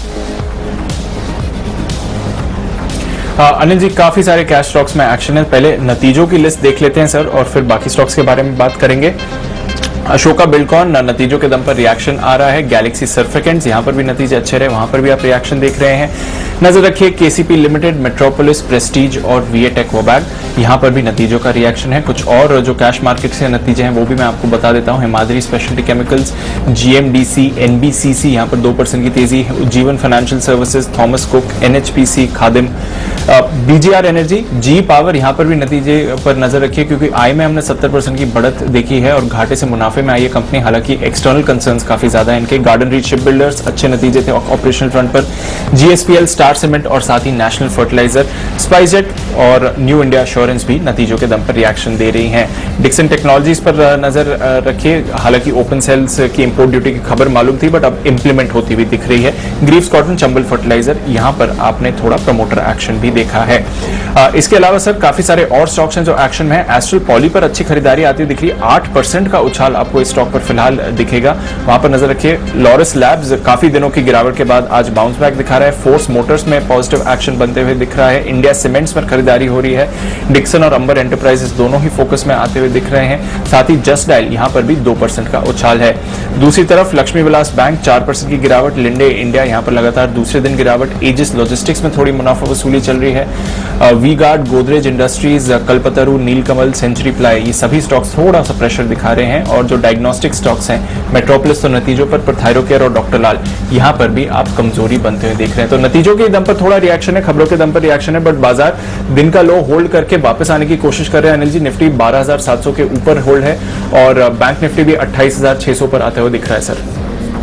अनिल जी, काफी सारे कैश स्टॉक्स में एक्शन है। पहले नतीजों की लिस्ट देख लेते हैं सर, और फिर बाकी स्टॉक्स के बारे में बात करेंगे। अशोका बिल्डकॉन नतीजों के दम पर रिएक्शन आ रहा है। गैलेक्सी सर्फिकेंट्स, यहां पर भी नतीजे अच्छे रहे, वहां पर भी आप रिएक्शन देख रहे हैं। नजर रखिए केसीपी लिमिटेड, मेट्रोपोलिस, प्रेस्टीज और वीएटेक वोबैग, यहां पर भी नतीजों का रिएक्शन है। कुछ और जो कैश मार्केट से नतीजे हैं वो भी मैं आपको बता देता हूं। Himadri speciality chemicals, GMDC, NBCC, यहां पर दो परसेंट की तेजी। Jeevan financial services, Thomas Cook, NHPC, Khadim, BGR energy, GE power, यहां पर भी नतीजे पर नजर रखिए, क्योंकि आई में हमने सत्तर परसेंट की बढ़त देखी है और घाटे से मुनाफे में आई है कंपनी। हालांकि एक्सटर्नल कंसर्न्स काफी ज्यादा है इनके। गार्डन रीच शिप बिल्डर्स, अच्छे नतीजे थे ऑपरेशनल फ्रंट पर। जीएसपीएल, स्टार सीमेंट और साथ ही नेशनल फर्टिलाइजर, स्पाइसजेट और न्यू इंडिया एश्योरेंस भी नतीजों के दम पर रिएक्शन दे रही हैं। डिक्सन टेक्नोलॉजीज पर नजर रखिए, हालांकि ओपन सेल्स की इंपोर्ट ड्यूटी की खबर मालूम थी, बट अब इंप्लीमेंट होती हुई दिख रही है। ग्रीव्स कॉटन, चंबल फर्टिलाइजर, यहां पर आपने थोड़ा प्रमोटर एक्शन भी देखा है। इसके अलावा सर काफी सारे और स्टॉक्स हैं जो एक्शन में है। एस्ट्रल पॉली पर अच्छी खरीदारी आती दिख रही है, आठ परसेंट का उछाल आपको इस स्टॉक पर फिलहाल दिखेगा, वहां पर नजर रखिए। लॉरस लैब्स काफी दिनों की गिरावट के बाद आज बाउंस बैक दिखा रहा है। फोर्स मोटर्स में पॉजिटिव एक्शन बनते हुए दिख रहा है। इंडिया सीमेंट्स पर खरीदारी हो रही है। डिक्सन और अंबर एंटरप्राइजेस दोनों ही फोकस में आते हुए दिख रहे हैं। साथ ही जस्ट डायल यहां पर भी दो परसेंट का उछाल है। दूसरी तरफ लक्ष्मी विलास बैंक चार परसेंट की गिरावट, लिंडे इंडिया यहां पर लगातार दूसरे दिन गिरावट, एजिस लॉजिस्टिक्स में थोड़ी मुनाफा वसूली चल रही है। V Guard, Godrej industries, Kalpataru, Nilkamal, Century Ply, ये सभी स्टॉक्स थोड़ा सा प्रेशर दिखा रहे हैं। और जो डायग्नोस्टिक स्टॉक्स हैं, मेट्रोपोलिस तो नतीजों पर, पर थायरोकेयर और डॉक्टर लाल यहां पर भी आप कमजोरी बनते हुए देख रहे हैं। तो नतीजों के दम पर थोड़ा रिएक्शन है, खबरों के दम पर रिएक्शन है, बट बाजार दिन का लो होल्ड करके वापस आने की कोशिश कर रहे हैं। अनिल जी, निफ्टी बारह हज़ार सात सौ के ऊपर होल्ड है और बैंक निफ्टी भी अट्ठाईस हज़ार छह सौ पर आते हुए दिख रहा है सर।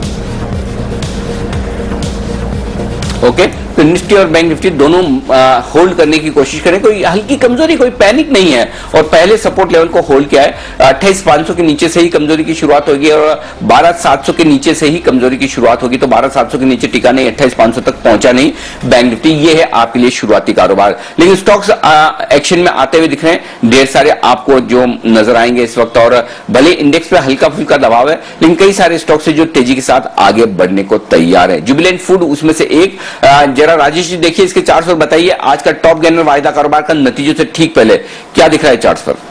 ओके, तो निफ्टी और बैंक निफ्टी दोनों होल्ड करने की कोशिश करें। कोई हल्की कमजोरी, कोई पैनिक नहीं है और पहले सपोर्ट लेवल को होल्ड किया है। अट्ठाईस पांच सौ के नीचे से ही कमजोरी की शुरुआत होगी और बारह सात सौ के नीचे से ही कमजोरी की शुरुआत होगी। तो बारह सात सौ के नीचे टिका नहीं, अट्ठाईस पांच सौ तक पहुंचा नहीं बैंक निफ्टी। ये है आपके लिए शुरुआती कारोबार। लेकिन स्टॉक्स एक्शन में आते हुए दिख रहे हैं, ढेर सारे आपको जो नजर आएंगे इस वक्त। और भले इंडेक्स पे हल्का फुल्का दबाव है, लेकिन कई सारे स्टॉक्स है जो तेजी के साथ आगे बढ़ने को तैयार है। जुबिलेंट फूड उसमें से एक। जरा राजेश जी देखिए इसके चार्ट्स पर, बताइए आज का टॉप गेनर वायदा कारोबार का नतीजों से ठीक पहले क्या दिख रहा है चार्ट्स पर?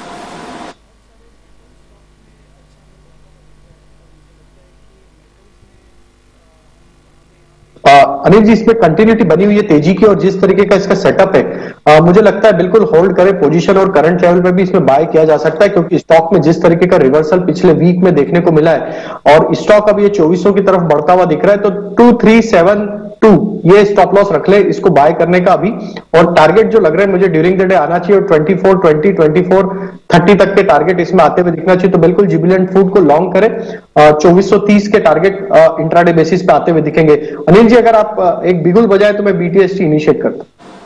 अनिल जी, इसमें कंटिन्यूटी बनी हुई है तेजी की और जिस तरीके का इसका सेटअप है, आ, मुझे लगता है बिल्कुल होल्ड करें पोजीशन और करंट लेवल पे भी इसमें बाय किया जा सकता है, क्योंकि स्टॉक में जिस तरीके का रिवर्सल पिछले वीक में देखने को मिला है और स्टॉक अब ये चौबीस सौ की तरफ बढ़ता हुआ दिख रहा है, तो टू थ्री सेवन टू ये स्टॉप लॉस रख ले इसको बाय करने का अभी। और टारगेट जो लग रहा है मुझे ड्यूरिंग द डे आना चाहिए और twenty four twenty, twenty four thirty तक के टारगेट इसमें आते हुए दिखना चाहिए। तो बिल्कुल जुबिलेंट फूड को लॉन्ग करें, चौबीस सौ तीस के टारगेट इंट्राडे बेसिस पे आते हुए दिखेंगे। अनिल जी, अगर आप एक बिगुल बजाए तो मैं बीटीएसटी इनिशिएट करता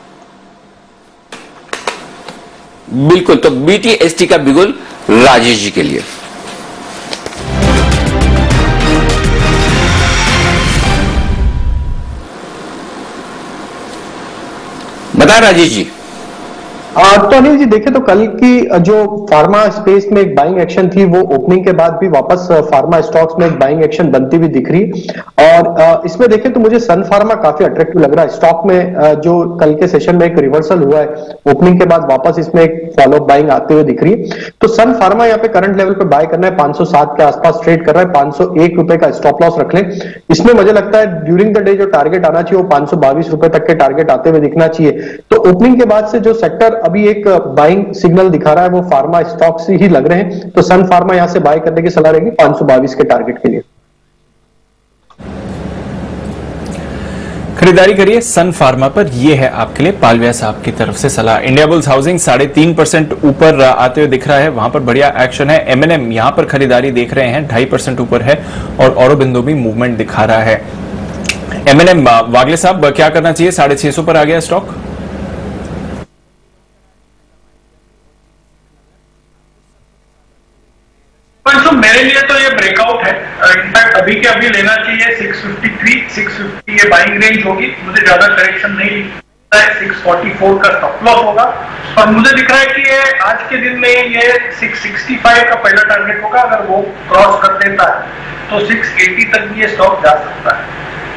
हूं। बिल्कुल, तो बीटीएसटी का बिगुल राजेश जी के लिए। बताएं राजेश जी। तो अनिल जी देखिए, तो कल की जो फार्मा स्पेस में एक बाइंग एक्शन थी वो ओपनिंग के बाद भी वापस फार्मा स्टॉक्स में एक बाइंग एक्शन बनती हुई दिख रही। और इसमें देखें तो मुझे सन फार्मा काफी अट्रैक्टिव लग रहा है। स्टॉक में जो कल के सेशन में एक रिवर्सल हुआ है ओपनिंग के बाद, वापस इसमें एक फॉलो बाइंग आते हुए दिख रही है। तो सन फार्मा यहाँ पे करंट लेवल पे बाय करना है, पांच सौ सात के आसपास ट्रेड कर रहा है, पांच सौ एक रुपए का स्टॉप लॉस रख लें। इसमें मुझे लगता है ड्यूरिंग द डे जो टारगेट आना चाहिए वो पांच सौ बाईस रुपए तक के टारगेट आते हुए दिखना चाहिए। तो ओपनिंग के बाद से जो सेक्टर अभी एक बाइंग सिग्नल दिखा रहा है वो फार्मा स्टॉक्स ही लग रहे हैं। तो सन फार्मा यहां से बाय करने की सलाह रहेगी पांच सौ बाईस के टारगेट के लिए। खरीदारी करिए सन फार्मा पर। यह है आपके लिए पालविया साहब की तरफ से सलाह। इंडिया बुल्स हाउसिंग साढ़े तीन परसेंट ऊपर आते हुए दिख रहा है, वहां पर बढ़िया एक्शन है। एमएनएम यहां पर खरीदारी देख रहे हैं, ढाई परसेंट ऊपर है और औरोबिंदो भी मूवमेंट दिखा रहा है। एमएनएम वागले साहब क्या करना चाहिए? साढ़े छह सौ पर आ गया स्टॉक। तो मेरे लिए तो ये ब्रेकआउट है, इनफैक्ट अभी के अभी लेना चाहिए। Six fifty three, six fifty ये बाइंग रेंज होगी, मुझे ज्यादा करेक्शन नहीं दिखता है। सिक्स फोर्टी फोर का स्टॉप लॉस होगा और मुझे दिख रहा है कि ये आज के दिन में ये सिक्स सिक्सटी फाइव का पहला टारगेट होगा। अगर वो क्रॉस कर देता है तो सिक्स एटी तक भी ये स्टॉक जा सकता है।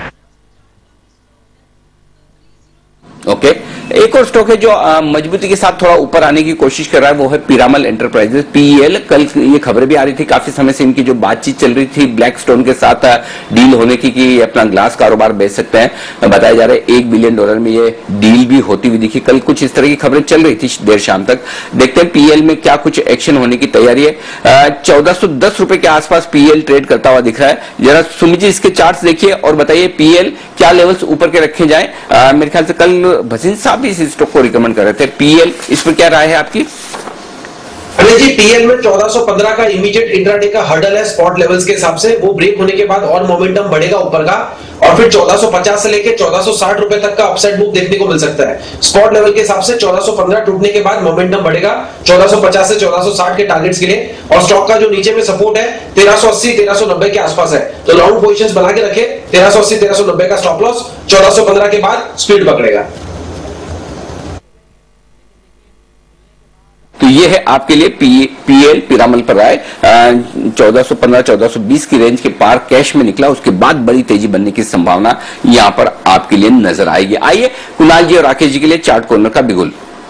Okay okay. एक और स्टॉक है जो आ, मजबूती के साथ थोड़ा ऊपर आने की कोशिश कर रहा है, वो है पीरामल एंटरप्राइजेस पीईएल। कल ये खबरें भी आ रही थी, काफी समय से इनकी जो बातचीत चल रही थी ब्लैक स्टोन के साथ डील होने की कि अपना ग्लास कारोबार बेच सकते हैं। बताया जा रहा है एक बिलियन डॉलर में ये डील भी होती हुई दिखी। कल कुछ इस तरह की खबरें चल रही थी देर शाम तक। देखते हैं पीईएल में क्या कुछ एक्शन होने की तैयारी है। चौदह सौ दस रुपए के आसपास पीईएल ट्रेड करता हुआ दिख रहा है। जरा सुमित जी इसके चार्ट्स देखिए और बताइए पीईएल क्या लेवल्स ऊपर के रखे जाए। मेरे ख्याल से कल भसीन साहब भी इस स्टॉक को रिकमेंड कर रहे थे। पीएल इस पर क्या राय है आपकी? अनिल जी, पीएल में चौदह सौ पंद्रह का इमीडिएट इंट्राडे का हर्डल है स्पॉट लेवल्स के हिसाब से। वो ब्रेक होने के बाद और मोमेंटम बढ़ेगा ऊपर का और फिर चौदह सौ पचास से लेके चौदह सौ साठ रुपए तक का अपसाइड मूव देखने को मिल सकता है। स्पॉट लेवल के हिसाब से चौदह सौ पंद्रह टूटने के बाद मोमेंटम बढ़ेगा चौदह सौ पचास से चौदह सौ साठ के टारगेट्स के लिए। और स्टॉक का जो नीचे में सपोर्ट है तेरह सौ अस्सी तेरह सौ नब्बे के आसपास है। तो लॉन्ग पोजीशंस बना के रखे। तेरह सौ अस्सी तेरह सौ नब्बे का स्टॉप लॉस, चौदह सौ पंद्रह के बाद स्पीड पकड़ेगा। तो ये है आपके लिए पी पीएल पीरामल पर आए चौदह सौ पंद्रह चौदह सौ बीस की रेंज के पार कैश में निकला, उसके बाद बड़ी तेजी बनने की संभावना यहां पर आपके लिए नजर आएगी। आइए कुणाल जी और राकेश जी के लिए चार्ट कॉर्नर का बिगुल।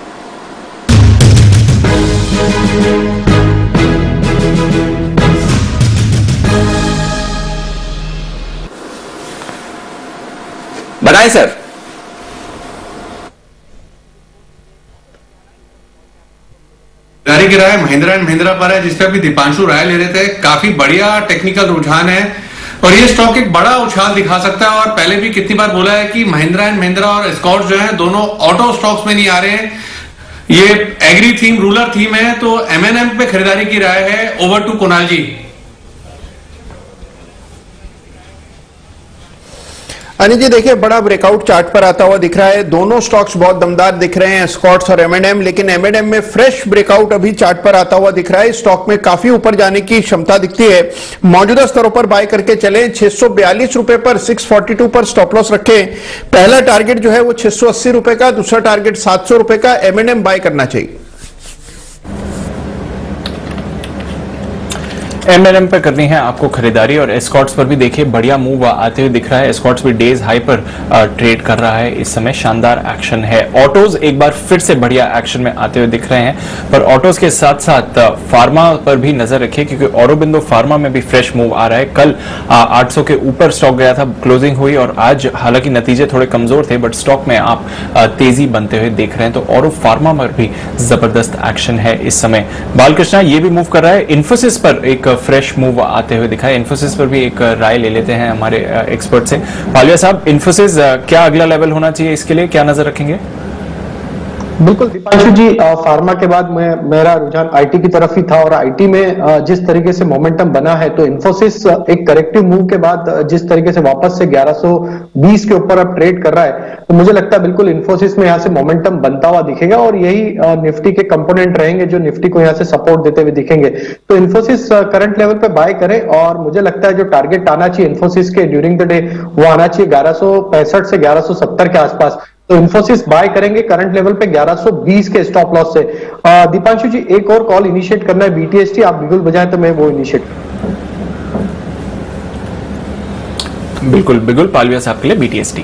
बताएं सर। जारी की राय महिंद्रा एंड महिंद्रा पर है, जिस पर भी दीपांशु राय ले रहे थे। काफी बढ़िया टेक्निकल रुझान है और ये स्टॉक एक बड़ा उछाल दिखा सकता है। और पहले भी कितनी बार बोला है कि महिंद्रा एंड महिंद्रा और एस्कॉर्ट जो है दोनों ऑटो स्टॉक्स में नहीं आ रहे हैं, ये एग्री थीम रूरल थीम है। तो एमएनएम पे खरीदारी की राय है। Over to Kunal ji. अनिल जी देखिए, बड़ा ब्रेकआउट चार्ट पर आता हुआ दिख रहा है। दोनों स्टॉक्स बहुत दमदार दिख रहे हैं, स्कॉट्स और एमएनएम, लेकिन एमएनएम में फ्रेश ब्रेकआउट अभी चार्ट पर आता हुआ दिख रहा है। स्टॉक में काफी ऊपर जाने की क्षमता दिखती है। मौजूदा स्तरों पर बाय करके चले। छह सौ बयालीस रुपए पर छह सौ बयालीस पर स्टॉप लॉस रखें। पहला टारगेट जो है वो छह सौ अस्सी रुपए का, दूसरा टारगेट सात सौ रुपए का। एमएनएम बाय करना चाहिए। एमएनएम पे करनी है आपको खरीदारी। और एस्कॉर्ट्स पर भी देखिए बढ़िया मूव आते हुए दिख रहा है। एस्कॉर्ट्स भी डेज हाई पर ट्रेड कर रहा है इस समय, शानदार एक्शन है। ऑटोज एक बार फिर से बढ़िया एक्शन में आते हुए दिख रहे हैं, पर ऑटोज के साथ साथ फार्मा पर भी नजर रखिए, क्योंकि औरोबिंदो फार्मा में भी फ्रेश मूव आ रहा है। कल आठ सौ के ऊपर स्टॉक गया था, क्लोजिंग हुई, और आज हालांकि नतीजे थोड़े कमजोर थे, बट स्टॉक में आप तेजी बनते हुए देख रहे हैं। तो औरो फार्मा पर भी जबरदस्त एक्शन है इस समय। बालकृष्णा ये भी मूव कर रहा है। इन्फोसिस पर एक फ्रेश मूव आते हुए दिखा है। इन्फोसिस पर भी एक राय ले लेते हैं हमारे एक्सपर्ट से। पालिया साहब, इन्फोसिस क्या अगला लेवल होना चाहिए, इसके लिए क्या नजर रखेंगे? बिल्कुल दीपांशु जी, फार्मा के बाद मैं मेरा रुझान आईटी की तरफ ही था, और आईटी में जिस तरीके से मोमेंटम बना है, तो इन्फोसिस एक करेक्टिव मूव के बाद जिस तरीके से वापस से ग्यारह सौ बीस के ऊपर अब ट्रेड कर रहा है, तो मुझे लगता है बिल्कुल इन्फोसिस में यहाँ से मोमेंटम बनता हुआ दिखेगा, और यही निफ्टी के कंपोनेंट रहेंगे जो निफ्टी को यहाँ से सपोर्ट देते हुए दिखेंगे। तो इन्फोसिस करंट लेवल पे बाय करें, और मुझे लगता है जो टारगेट आना चाहिए इन्फोसिस के ड्यूरिंग द डे वो आना चाहिए ग्यारह सौ पैंसठ से ग्यारह सौ सत्तर के आसपास। तो इन्फोसिस बाय करेंगे करंट लेवल पे ग्यारह सौ बीस के स्टॉप लॉस से। दीपांशु जी एक और कॉल इनिशिएट करना है बीटीएसटी, आप बिल्कुल बजाएं तो मैं वो इनिशिएट। बिल्कुल बिल्कुल पालविया साहब के लिए बीटीएसटी।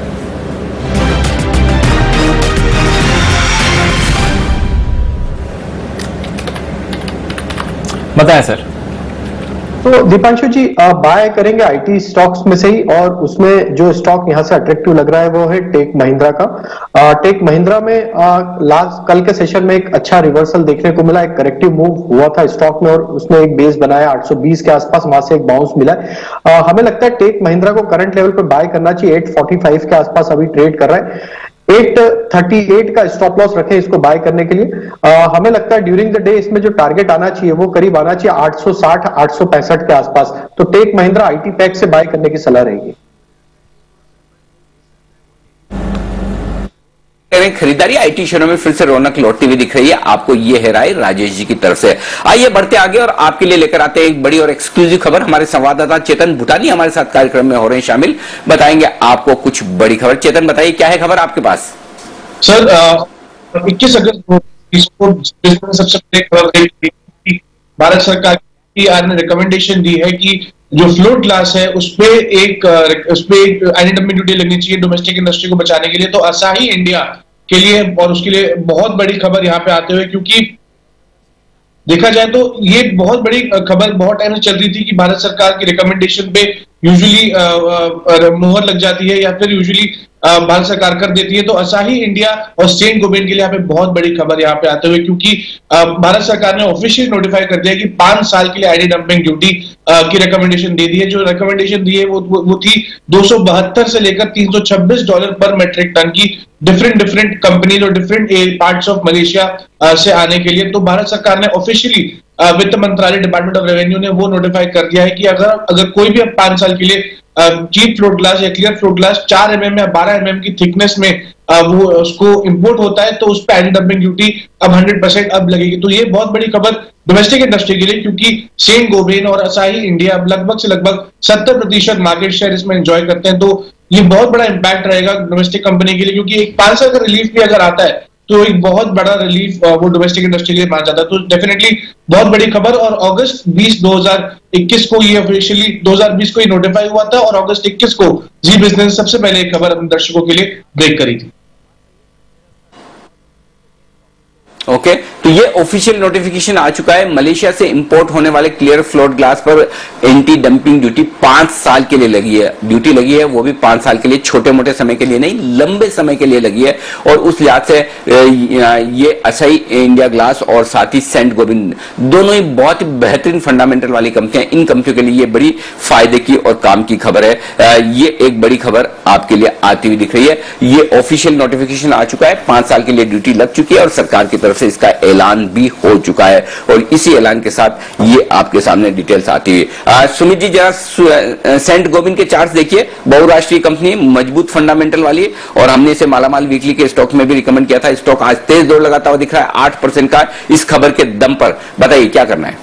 बताएं सर। तो दीपांशु जी बाय करेंगे आईटी स्टॉक्स में से ही, और उसमें जो स्टॉक यहां से अट्रैक्टिव लग रहा है वो है टेक महिंद्रा का। टेक महिंद्रा में लास्ट कल के सेशन में एक अच्छा रिवर्सल देखने को मिला, एक करेक्टिव मूव हुआ था स्टॉक में, और उसने एक बेस बनाया आठ सौ बीस के आसपास, वहां से एक बाउंस मिला है। हमें लगता है टेक महिंद्रा को करंट लेवल पे बाय करना चाहिए। आठ सौ पैंतालीस के आसपास अभी ट्रेड कर रहा है। आठ सौ अड़तीस का स्टॉप लॉस रखें इसको बाय करने के लिए। आ, हमें लगता है ड्यूरिंग द डे इसमें जो टारगेट आना चाहिए वो करीब आना चाहिए आठ सौ साठ आठ सौ पैंसठ के आसपास। तो टेक महिंद्रा आईटी पैक से बाय करने की सलाह रहेगी। खरीदारी आईटी शेयरों में फिर से रौनक लौटती हुई दिख रही है, आपको ये है राय राजेश जी की तरफ से। आइए बढ़ते आगे और आपके लिए लेकर आते हैं एक बड़ी और एक्सक्लूसिव खबर। हमारे संवाददाता चेतन भूटानी हमारे साथ कार्यक्रम में हो रहे हैं शामिल, बताएंगे आपको कुछ बड़ी खबर। चेतन बताइए क्या है खबर आपके पास? सर इक्कीस अगस्त को सबसे पहले खबर भारत सरकार की ने रिकमेंडेशन दी है कि जो फ्लोट ग्लास है उसपे एक उसपे एक एंटी डंपिंग ड्यूटी लगनी चाहिए डोमेस्टिक इंडस्ट्री को बचाने के लिए। तो असाही इंडिया के लिए और उसके लिए बहुत बड़ी खबर यहाँ पे आते हुए, क्योंकि देखा जाए तो ये बहुत बड़ी खबर बहुत टाइम से चल रही थी कि भारत सरकार की रिकमेंडेशन पे यूजुअली मुहर लग जाती है या फिर यूजुअली भारत सरकार कर देती है। तो असाही इंडिया और सेंट गोबेन के लिए यहाँ पे बहुत बड़ी खबर यहाँ पे आते हुए, क्योंकि भारत सरकार ने ऑफिशियल नोटिफाई कर दिया कि पांच साल के लिए एंटी डंपिंग ड्यूटी की रिकमेंडेशन दे दी है। जो रिकमेंडेशन दी है वो वो थी दो सौ बहत्तर से लेकर तीन सौ छब्बीस डॉलर पर मेट्रिक टन की डिफरेंट डिफरेंट कंपनीज और डिफरेंट पार्ट्स ऑफ मलेशिया से आने के लिए। तो भारत सरकार ने ऑफिशियली वित्त मंत्रालय डिपार्टमेंट ऑफ रेवेन्यू ने वो नोटिफाई कर दिया है कि अगर अगर कोई भी अब पांच साल के लिए चीप फ्लोट ग्लास या क्लियर फ्लोट ग्लास चार एमएम या बारह एमएम की थिकनेस में वो उसको इंपोर्ट होता है तो उस पर एंटी डंपिंग ड्यूटी अब हंड्रेड परसेंट अब लगेगी। तो ये बहुत बड़ी खबर डोमेस्टिक इंडस्ट्री के लिए, क्योंकि सेंट गोबेन और असाही इंडिया लगभग से लगभग सत्तर प्रतिशत मार्केट शेयर इसमें एंजॉय करते हैं। तो ये बहुत बड़ा इंपैक्ट रहेगा डोमेस्टिक कंपनी के लिए, क्योंकि एक पांच साल का रिलीफ भी अगर आता है तो एक बहुत बड़ा रिलीफ वो डोमेस्टिक इंडस्ट्री के लिए माना जाता है। तो डेफिनेटली बहुत बड़ी खबर। और अगस्त बीस दो हज़ार इक्कीस को ये ऑफिशियली दो हज़ार बीस को ही नोटिफाई हुआ था और अगस्त इक्कीस को जी बिजनेस सबसे पहले एक खबर अपने दर्शकों के लिए ब्रेक करी थी। ओके okay, तो ये ऑफिशियल नोटिफिकेशन आ चुका है। मलेशिया से इंपोर्ट होने वाले क्लियर फ्लोट ग्लास पर एंटी डंपिंग ड्यूटी पांच साल के लिए लगी है। ड्यूटी लगी है वो भी पांच साल के लिए, छोटे मोटे समय के लिए नहीं, लंबे समय के लिए लगी है। और उस लिहाज से ये असाई इंडिया ग्लास और साथ ही सेंट गोविंद दोनों ही बहुत ही बेहतरीन फंडामेंटल वाली कंपनियां, इन कंपनियों के लिए ये बड़ी फायदे की और काम की खबर है। ये एक बड़ी खबर आपके लिए आती हुई दिख रही है। ये ऑफिशियल नोटिफिकेशन आ चुका है, पांच साल के लिए ड्यूटी लग चुकी है और सरकार की तरफ से इसका ऐलान भी हो चुका है। और इसी ऐलान के साथ ये आपके सामने डिटेल्स आती है। सुमित जी जरा सेंट गोविंद के चार्ट्स देखिए, बहुराष्ट्रीय कंपनी, मजबूत फंडामेंटल वाली, और हमने इसे मालामाल वीकली के स्टॉक में भी रिकमेंड किया था। स्टॉक आज तेज दौड़ लगाता हुआ दिख रहा है आठ परसेंट का इस खबर के दम पर। बताइए क्या करना है।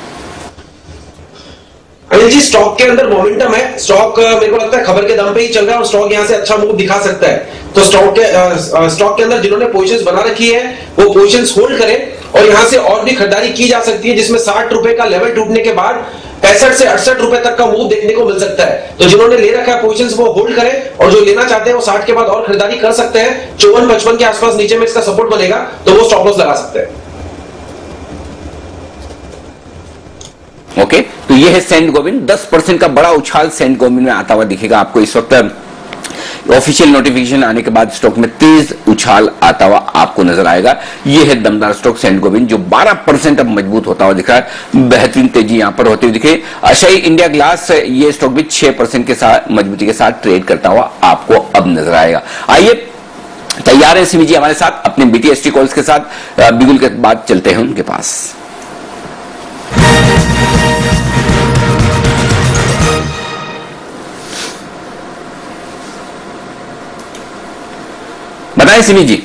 अनिल जी, स्टॉक के अंदर मोमेंटम है। स्टॉक मेरे को लगता है खबर के दम पे ही चल रहा है और स्टॉक यहां से अच्छा मूव दिखा सकता है। तो स्टॉक के स्टॉक के अंदर जिन्होंने पोजीशंस बना रखी है वो पोजीशंस होल्ड करें और यहां से और भी खरीदारी की जा सकती है, जिसमें साठ रुपए का लेवल टूटने के बाद पैंसठ से अड़सठ रुपए तक का मूव देखने को मिल सकता है। तो जिन्होंने ले रखा है पोजीशंस वो होल्ड करें और जो लेना चाहते हैं वो साठ के बाद और खरीदारी कर सकते हैं। चौवन पचपन के आसपास नीचे में इसका सपोर्ट बनेगा तो वो स्टॉप लॉस लगा सकते हैं। ओके okay, तो ये है सेंट गोविंद। दस परसेंट का बड़ा उछाल सेंट गोविंद में आता हुआ दिखेगा आपको इस वक्त। ऑफिशियल नोटिफिकेशन आने के बाद स्टॉक में तेज उछाल आता हुआ आपको नजर आएगा। ये है दमदार स्टॉक सेंट गोविंद जो बारह परसेंट अब मजबूत होता हुआ दिख रहा है। बेहतरीन तेजी यहां पर होती हुई दिखे। अशाई इंडिया ग्लास ये स्टॉक भी छह परसेंट के साथ मजबूती के साथ ट्रेड करता हुआ आपको अब नजर आएगा। आइए तैयार है सिमी जी हमारे साथ अपने बीटीएसटी कॉल्स के साथ। बिगुल के बाद चलते हैं उनके पास। बताएं सिमी जी।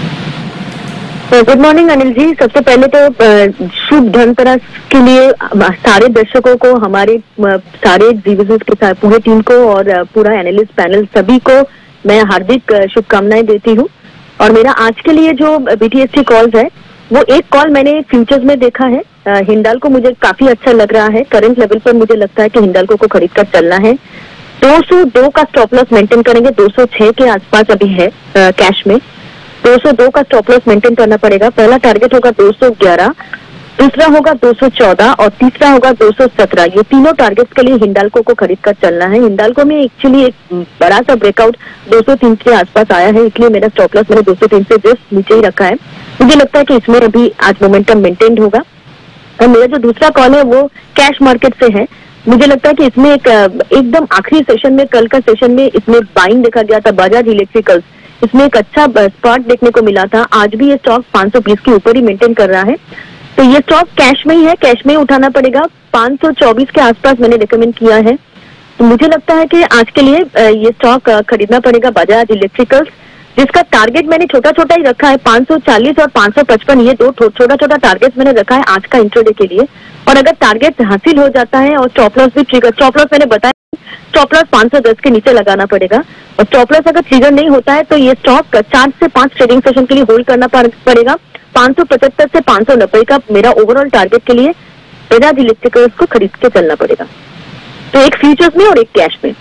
Good morning Anil ji. सबसे पहले तो शुभ धनतेरस के लिए सारे दर्शकों को, हमारे सारे जीविस के साथ पूरे टीम को और पूरा एनालिस्ट पैनल सभी को मैं हार्दिक शुभकामनाएं देती हूँ। और मेरा आज के लिए जो बीटीएसटी कॉल्स है वो एक कॉल मैंने फ्यूचर्स में देखा है। हिंडाल्को मुझे काफी अच्छा लग रहा है। करंट लेवल पर मुझे लगता है कि हिंडाल्को को खरीद कर चलना है। दो सौ दो का स्टॉप लॉस मेंटेन करेंगे, दो सौ छह के आसपास अभी है आ, कैश में। दो सौ दो का स्टॉप लॉस मेंटेन करना पड़ेगा। पहला टारगेट होगा दो सौ ग्यारह, दूसरा होगा दो सौ चौदह और तीसरा होगा दो सौ सत्रह। ये तीनों टारगेट्स के लिए हिंडाल्को को खरीद कर चलना है। हिंडाल्को में एक्चुअली एक बड़ा सा ब्रेकआउट दो सौ तीन के आसपास आया है, इसलिए मेरा स्टॉप लॉस मैंने दो सौ तीन से जस्ट नीचे ही रखा है। मुझे लगता है कि इसमें अभी आज मोमेंटम मेंटेन होगा। और मेरा जो दूसरा कॉल है वो कैश मार्केट से है। मुझे लगता है कि इसमें एक एकदम आखिरी सेशन में, कल का सेशन में इसमें बाइंग देखा गया था बजाज इलेक्ट्रिकल्स, इसमें एक अच्छा स्पॉट देखने को मिला था। आज भी ये स्टॉक पाँच सौ बीस के ऊपर ही मेंटेन कर रहा है। तो ये स्टॉक कैश में ही है, कैश में ही उठाना पड़ेगा। पाँच सौ चौबीस के आसपास मैंने रिकमेंड किया है। तो मुझे लगता है कि आज के लिए ये स्टॉक खरीदना पड़ेगा बजाज इलेक्ट्रिकल्स, जिसका टारगेट मैंने छोटा छोटा ही रखा है। पाँच सौ चालीस और पाँच सौ पचपन ये दो छोटा छोटा टारगेट मैंने रखा है आज का इंट्राडे के लिए। और अगर टारगेट हासिल हो जाता है और स्टॉप लॉस भी ट्रिगर, स्टॉप लॉस मैंने बताया स्टॉप लॉस पाँच सौ दस के नीचे लगाना पड़ेगा। और स्टॉप लॉस अगर ट्रिगर नहीं होता है तो ये स्टॉक चार से पांच ट्रेडिंग सेशन के लिए होल्ड करना पड़ेगा। पाँच सौ पचहत्तर से पाँच सौ नब्बे का मेरा ओवरऑल टारगेट के लिए बजाज इलेक्ट्रिकल्स को खरीद के चलना पड़ेगा। तो एक फ्यूचर्स में और एक कैश में।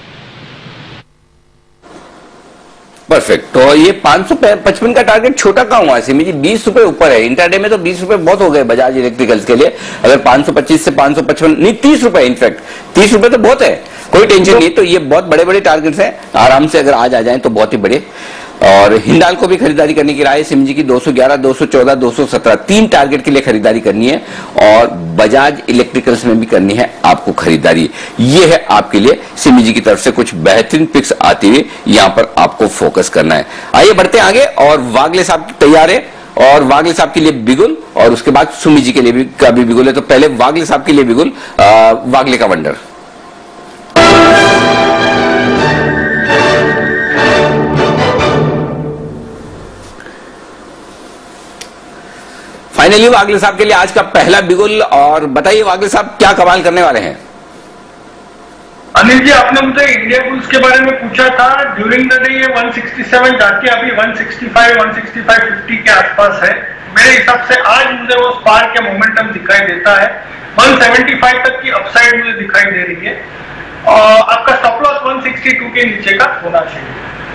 परफेक्ट। तो ये पाँच सौ पचपन का टारगेट छोटा कहाँ हुआ सिमी जी? बीस रुपए ऊपर है। इंट्राडे में तो बीस रुपए बहुत हो गए बजाज इलेक्ट्रिकल्स के लिए। अगर पाँच सौ पच्चीस से पाँच सौ पचपन नहीं, तीस रुपए, इनफैक्ट तीस रुपए तो बहुत है, कोई टेंशन नहीं। तो ये बहुत बड़े बड़े टारगेट्स हैं, आराम से अगर आज आ जाए तो बहुत ही बड़े। और हिंडाल्को भी खरीदारी करने की राय सिम जी की दो सौ ग्यारह, दो सौ चौदह, दो सौ सत्रह तीन टारगेट के लिए खरीदारी करनी है। और बजाज इलेक्ट्रिकल्स में भी करनी है आपको खरीदारी। ये है आपके लिए सिमी जी की तरफ से कुछ बेहतरीन पिक्स आती हुई, यहां पर आपको फोकस करना है। आइए बढ़ते आगे। और वागले साहब तैयार है और वागले साहब के लिए बिगुल और उसके बाद सुमी जी के लिए भी का भी बिगुल है। तो पहले वागले साहब के लिए बिगुल, आ, वागले का वंडर। फाइनली वागले साहब के लिए आज का पहला बिगुल। और बताइए वागले साहब क्या कमाल करने वाले हैं? अनिल जी, आपने मुझे इंडिया बुल्स के बारे में पूछा था। ड्यूरिंग द डे ये वन सिक्सटी सेवन जाके अभी one sixty five, one sixty five fifty के आसपास है। मेरे हिसाब से आज मुझे वो स्पार्क या मोमेंटम दिखाई देता है। वन सेवेंटी फाइव तक की अपसाइड मुझे दिखाई दे रही है और आपका stop loss one sixty two के नीचे का होना चाहिए।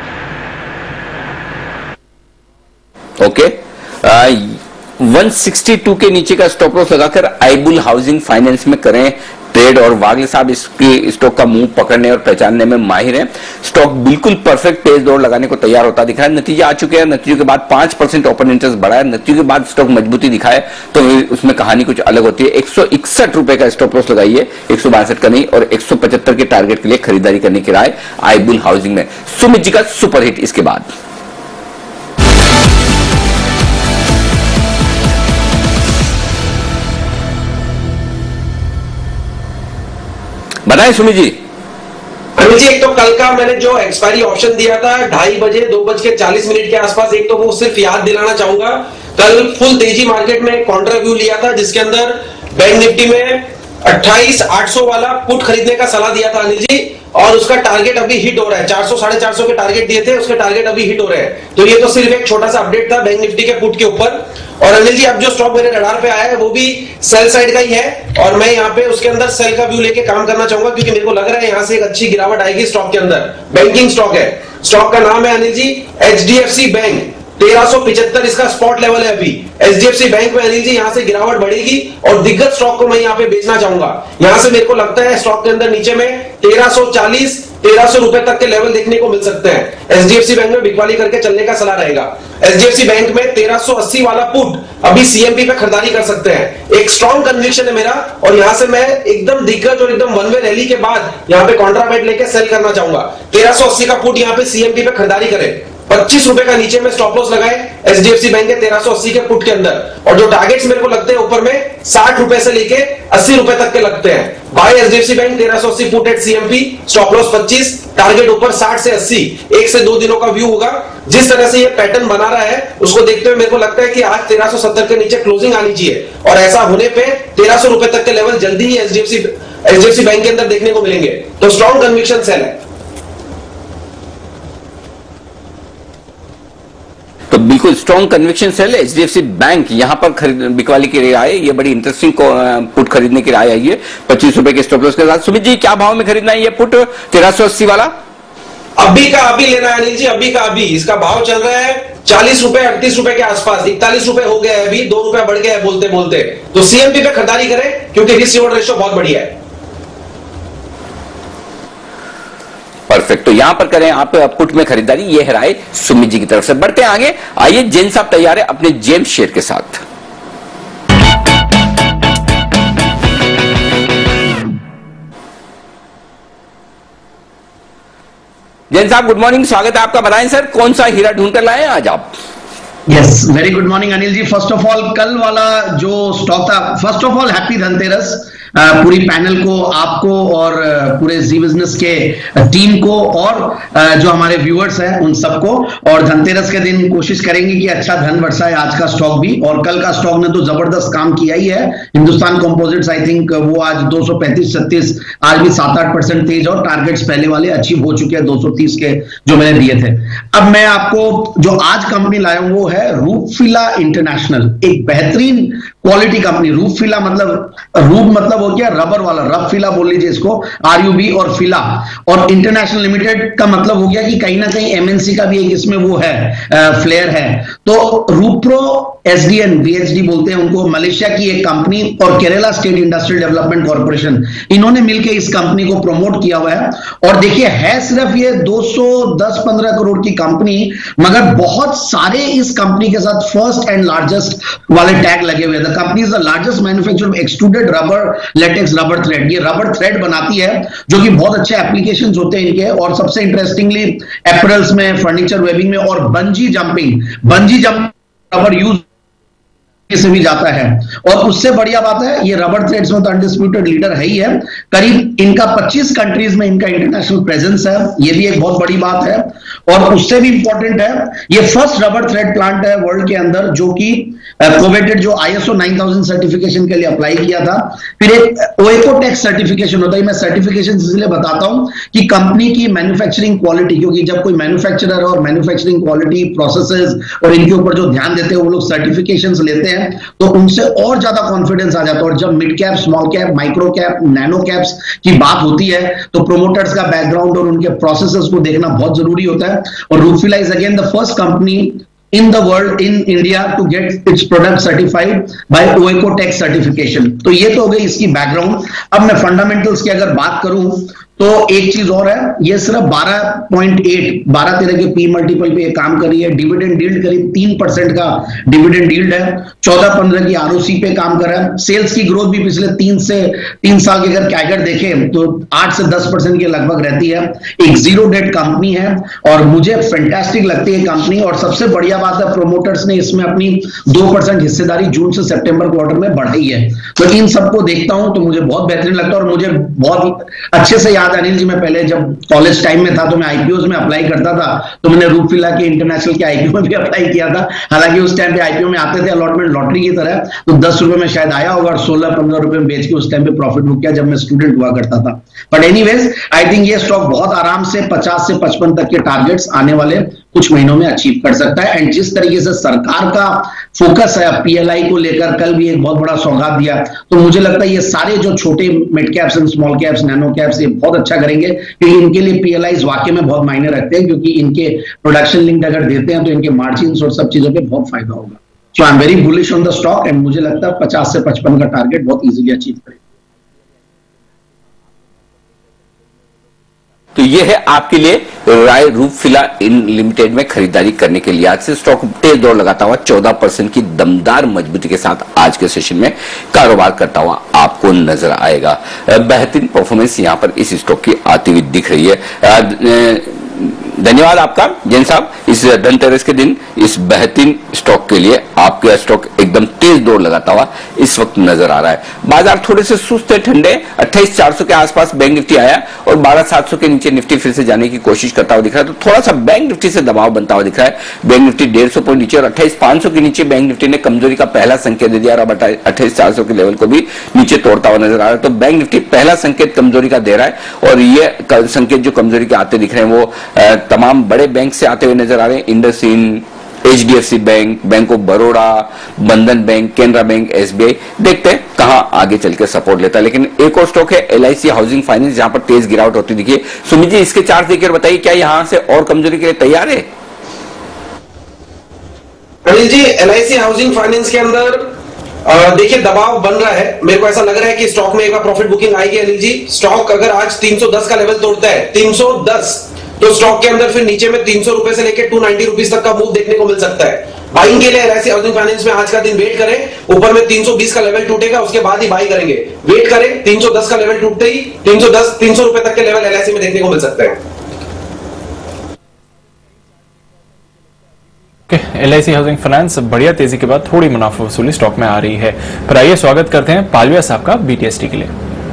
ओके, वन सिक्सटी टू के नीचे का स्टॉप लॉस लगाकर आईबुल हाउसिंग फाइनेंस में करें ट्रेड। और वागले साहब इसके स्टॉक का मुंह पकड़ने और पहचानने में माहिर हैं। स्टॉक बिल्कुल परफेक्ट तेज दौड़ लगाने को तैयार होता दिख रहा है। नतीजे आ चुके हैं, नतीजों के बाद पांच परसेंट ओपन इंटरेस्ट बढ़ा है। नतीजों के बाद स्टॉक मजबूती दिखाए तो उसमें कहानी कुछ अलग होती है। एक सौ इकसठ रुपए का स्टॉप लॉस लगाइए, एक सौ बासठ का नहीं, और एक सौ पचहत्तर के टारगेट के लिए खरीदारी करने की राय आईबुल हाउसिंग में। सुमित जी का सुपरहिट इसके बाद बताएं सुमित जी। अनिल जी, एक तो कल का मैंने जो एक्सपायरी ऑप्शन दिया था ढाई बजे दो बज के चालीस मिनट के आसपास, एक तो वो सिर्फ याद दिलाना चाहूंगा। कल फुल तेजी मार्केट में कॉन्ट्रा व्यू लिया था जिसके अंदर बैंक निफ्टी में अट्ठाईस आठ सौ वाला पुट खरीदने का सलाह दिया था अनिल जी, और उसका टारगेट अभी हिट हो रहा है। चार सौ साढ़े चार सौ के टारगेट दिए थे, उसके टारगेट अभी हिट हो रहे हैं। तो ये तो सिर्फ एक छोटा सा अपडेट था बैंक निफ्टी के पुट के ऊपर। और अनिल जी, अब जो स्टॉक मेरे रडार पे आया है वो भी सेल साइड का ही है और मैं यहाँ पे उसके अंदर सेल का व्यू लेके काम करना चाहूंगा क्योंकि मेरे को लग रहा है यहाँ से एक अच्छी गिरावट आएगी स्टॉक के अंदर। बैंकिंग स्टॉक है, स्टॉक का नाम है Anil ji H D F C bank. तेरह सौ पिछहत्तर इसका स्पॉट लेवल है अभी। H D F C bank में अनिल जी यहाँ से गिरावट बढ़ेगी और दिग्गज स्टॉक को मैं यहाँ पे बेचना चाहूंगा। यहाँ से मेरे को लगता है स्टॉक के अंदर नीचे में तेरह सौ चालीस तेरह सौ रुपए तक के लेवल देखने को मिल सकते हैं। H D F C bank में बिकवाली करके चलने का सलाह रहेगा। H D F C bank में तेरह सौ अस्सी वाला पुट अभी सी एम पी पे खरीदारी कर सकते हैं। एक स्ट्रॉन्ग कन्विक्शन है मेरा और यहां से मैं एकदम दिग्गज और एकदम वन वे रैली के बाद यहां पे कॉन्ट्राबेट लेके सेल करना चाहूंगा। तेरह सौ अस्सी का पुट यहां पे सी एम पी पे खरीदारी करें। पच्चीस रुपए का नीचे में स्टॉप लॉस लगाए H D F C bank के तेरह सौ अस्सी के पुट के अंदर। और जो टारगेट्स मेरे को लगते हैं ऊपर में साठ रुपए से लेके अस्सी रुपए तक के लगते हैं। Buy H D F C bank तेरह सौ अस्सी put at C M P, stop loss पच्चीस, टारगेट ऊपर साठ से अस्सी। एक से दो दिनों का व्यू होगा। जिस तरह से ये पैटर्न बना रहा है उसको देखते हुए मेरे को लगता है कि आज तेरह सौ सत्तर के नीचे क्लोजिंग आनी चाहिए और ऐसा होने पे तेरह सौ रुपए तक के लेवल जल्दी ही H D F C H D F C bank के अंदर देखने को मिलेंगे। तो स्ट्रॉन्ग कन्विक्शन सेल है। तो बिल्कुल strong conviction sell H D F C bank यहां पर खरीद बिकवाली की राय, ये बड़ी इंटरेस्टिंग पुट खरीदने की राय आई है पच्चीस रुपए के स्टॉप लॉस के साथ। सुमित जी, क्या भाव में खरीदना है ये पुट तेरह सौ अस्सी वाला? अभी का अभी लेना है अनिल जी, अभी का अभी। इसका भाव चल रहा है चालीस रुपए अड़तीस रुपए के आसपास, इकतालीस रुपए हो गया है अभी, दो रुपए बढ़ गया है बोलते बोलते। तो सी एम पी पे खरीदारी करें क्योंकि रिस्क रिवॉर्ड रेशियो बहुत बढ़िया है। परफेक्ट, तो यहां पर करें आप पुट में खरीदारी। ये है राय सुमित जी की तरफ से। बढ़ते हैं आगे। आइए, जैन साहब तैयार है अपने जेम्स शेयर के साथ। जैन साहब, गुड मॉर्निंग, स्वागत है आपका। बताएं सर, कौन सा हीरा ढूंढ कर लाए आज आप? Yes, very good morning Anil ji. First of all, कल वाला जो स्टॉक था, first of all happy Dhanteras पूरी पैनल को, आपको और पूरे जी बिजनेस के टीम को और जो हमारे व्यूअर्स हैं उन सबको। और धनतेरस के दिन कोशिश करेंगे कि अच्छा धन बरसाए आज का स्टॉक भी। और कल का स्टॉक ने तो जबरदस्त काम किया ही है। हिंदुस्तान कंपोजिट्स आई थिंक वो आज दो सौ पैंतीस छत्तीस, आज भी सात आठ परसेंट तेज और टारगेट्स पहले वाले अचीव हो चुके हैं दो सौ तीस के जो मैंने दिए थे। अब मैं आपको जो आज कंपनी लाया हूं वो है रूपफिला इंटरनेशनल, एक बेहतरीन क्वालिटी कंपनी। रूपफिला मतलब, रूप मतलब हो गया रबर वाला, रबफिला बोल लीजिए इसको, आर यू बी और फिला, और इंटरनेशनल लिमिटेड का मतलब हो गया कि कहीं ना कहीं एम एन सी का भी एक इसमें वो है, फ्लेयर है। तो रूप्रो S D N, B H D बोलते हैं उनको, मलेशिया की एक कंपनी और Kerala state industrial development corporation, इन्होंने मिलकर इस कंपनी को प्रमोट किया हुआ है। और देखिए, है सिर्फ ये दो सौ दस पंद्रह करोड़ की कंपनी, मगर बहुत सारे इस कंपनी के साथ फर्स्ट एंड लार्जेस्ट वाले टैग लगे हुए। The company is the largest manufacturer of extruded rubber latex rubber thread. ये रबर थ्रेड बनाती है जो कि बहुत अच्छे एप्लीकेशंस होते हैं इनके। और सबसे इंटरेस्टिंगली एपरल्स में, फर्नीचर वेबिंग में और bungee jumping, bungee jumping rubber use से भी जाता है। और उससे बढ़िया बात है, ये रबर थ्रेड्स में तो अनडिस्प्यूटेड लीडर है ही है। करीब इनका पच्चीस कंट्रीज में इनका इंटरनेशनल प्रेजेंस है, ये भी एक बहुत बड़ी बात है। और उससे भी इंपॉर्टेंट है, ये फर्स्ट रबर थ्रेड प्लांट है वर्ल्ड के अंदर जो कि कोवेटेड जो आईएसओ नाइन थाउज़ेंड सर्टिफिकेशन के लिए अप्लाई किया था। फिर एक ओएकोटेक्स सर्टिफिकेशन होता है। मैं सर्टिफिकेशन इसलिए बताता हूं कि कंपनी की मैन्युफैक्चरिंग क्वालिटी, क्योंकि जब कोई मैन्युफैक्चरर और मैन्युफैक्चरिंग क्वालिटी प्रोसेसेस और इनके ऊपर जो ध्यान देते हैं वो लोग सर्टिफिकेशंस लेते हैं तो उनसे और ज्यादा कॉन्फिडेंस आ जाता है। और जब mid cap, small cap, micro cap, nano caps की बात होती है तो प्रोमोटर्स का बैकग्राउंड और उनके प्रोसेसेस को देखना बहुत जरूरी होता है। और Rubfila is again the first company in the world, in India to get its product certified by OECOTEX certification। तो ये तो हो गई इसकी बैकग्राउंड। अब मैं फंडामेंटल्स की अगर बात करूं तो एक चीज और है, ये सिर्फ बारह पॉइंट आठ बारह तेरह के पी मल्टीपल पे काम कर रही है। डिविडेंड यील्ड करीब तीन परसेंट का डिविडेंड यील्ड है। चौदह पंद्रह की आरओसी पे काम कर रहा है। सेल्स की ग्रोथ भी पिछले तीन से तीन साल की अगर कैगर देखें तो आठ से दस परसेंट के लगभग रहती है। एक जीरो डेट कंपनी है और मुझे फैंटास्टिक लगती है कंपनी। और सबसे बढ़िया बात है, प्रोमोटर्स ने इसमें अपनी दो परसेंट हिस्सेदारी जून से सितंबर क्वार्टर में बढ़ाई है। तो इन सबको देखता हूं तो मुझे बहुत बेहतरीन लगता है। और मुझे बहुत अच्छे से याद, अनिल जी, मैं पहले जब कॉलेज टाइम में था तो मैं आईपीओ में अप्लाई करता था, तो मैंने रूफिला के इंटरनेशनल के आईपीओ में भी अप्लाई किया था। हालांकि उस टाइम पे आईपीओ में आते थे अलॉटमेंट लॉटरी की तरह, तो दस रुपए में शायद आया होगा और सोलह पंद्रह रुपए में बेच के उस टाइम पे प्रॉफिट बुक किया जब मैं स्टूडेंट हुआ करता था। बट एनीवेज, आई थिंक ये स्टॉक बहुत आराम से पचास से पचपन तक के टारगेट्स आने वाले कुछ महीनों में अचीव कर सकता है। एंड जिस तरीके से सरकार का फोकस है पीएलआई को लेकर, कल भी एक बहुत बड़ा सौगात दिया, तो मुझे लगता है ये सारे जो छोटे mid caps and small caps, nano caps, ये बहुत अच्छा करेंगे क्योंकि इनके लिए पीएलआई वाकई में बहुत मायने रखते हैं। क्योंकि इनके प्रोडक्शन लिंक अगर देते हैं तो इनके मार्जिन और सब चीजों पर बहुत फायदा होगा। So I M very bullish on the stock and मुझे लगता है पचास से पचपन का टारगेट बहुत इजीली अचीव करेगा। तो ये है आपके लिए राय रूफिला इन लिमिटेड में खरीदारी करने के लिए। आज से स्टॉक तेज दौड़ लगाता हुआ चौदह परसेंट की दमदार मजबूती के साथ आज के सेशन में कारोबार करता हुआ आपको नजर आएगा। बेहतरीन परफॉर्मेंस यहां पर इस स्टॉक की आती हुई दिख रही है। धन्यवाद आपका जैन साहब, इस धनतेरस के दिन इस बेहतरीन स्टॉक के लिए। आपका स्टॉक एकदम तेज दौड़ लगाता हुआ इस वक्त नजर आ रहा है। बाजार थोड़े से सुस्त है, ठंडे। अट्ठाईस चार सौ के आसपास बैंक निफ्टी आया और बारह सात सौ के नीचे निफ्टी फिर से जाने की कोशिश करता हुआ दिख रहा है। तो थोड़ा सा बैंक निफ्टी से दबाव बनता हुआ दिख रहा है। बैंक निफ्टी डेढ़ सौ पॉइंट नीचे और अट्ठाईस पांच सौ के नीचे बैंक निफ्टी ने कमजोरी का पहला संकेत दे दिया और अब अट्ठाईस चार सौ के लेवल को भी नीचे तोड़ता हुआ नजर आ रहा है। तो बैंक निफ्टी पहला संकेत कमजोरी का दे रहा है और ये संकेत जो कमजोरी के आते दिख रहे हैं वो तमाम बड़े बैंक से आते हुए नजर आ रहे हैं। IndusInd, HDFC bank, bank of Baroda, Bandhan bank, Canara bank, SBI. देखते हैं कहां आगे चल के सपोर्ट लेता है। लेकिन एक और स्टॉक है एलआईसी हाउसिंग फाइनेंस, जहां पर तेज गिरावट होती दिखी। सुमित जी, इसके चार्ट देखकर बताइए क्या यहां से और कमजोरी के लिए तैयार है? Anil ji, LIC housing finance के अंदर देखिए दबाव बन रहा है। मेरे को ऐसा लग रहा है कि स्टॉक में एक बार प्रॉफिट बुकिंग आएगी। अनिल जी, स्टॉक अगर आज तीन सौ दस का लेवल तोड़ता है, तीन सौ दस, तो स्टॉक के अंदर फिर नीचे में तीन सौ रुपए से लेकर दो सौ नब्बे रुपीस तक का मूव देखने को मिल सकता है। बाइंग के लिए एलआईसी हाउसिंग फाइनेंस में आज का दिन वेट करें। ऊपर में तीन सौ बीस का लेवल टूटेगा, उसके बाद ही बाई करेंगे। वेट करें, तीन सौ दस का लेवल टूटते ही तीन सौ दस तीन सौ रुपए तक के लेवल एलआईसी में देखने को मिल सकते हैं। एलआईसी हाउसिंग फाइनेंस बढ़िया तेजी के बाद थोड़ी मुनाफा वसूली स्टॉक में आ रही है। पर आइए स्वागत करते हैं पालविया साहब का बीटीएसटी के लिए।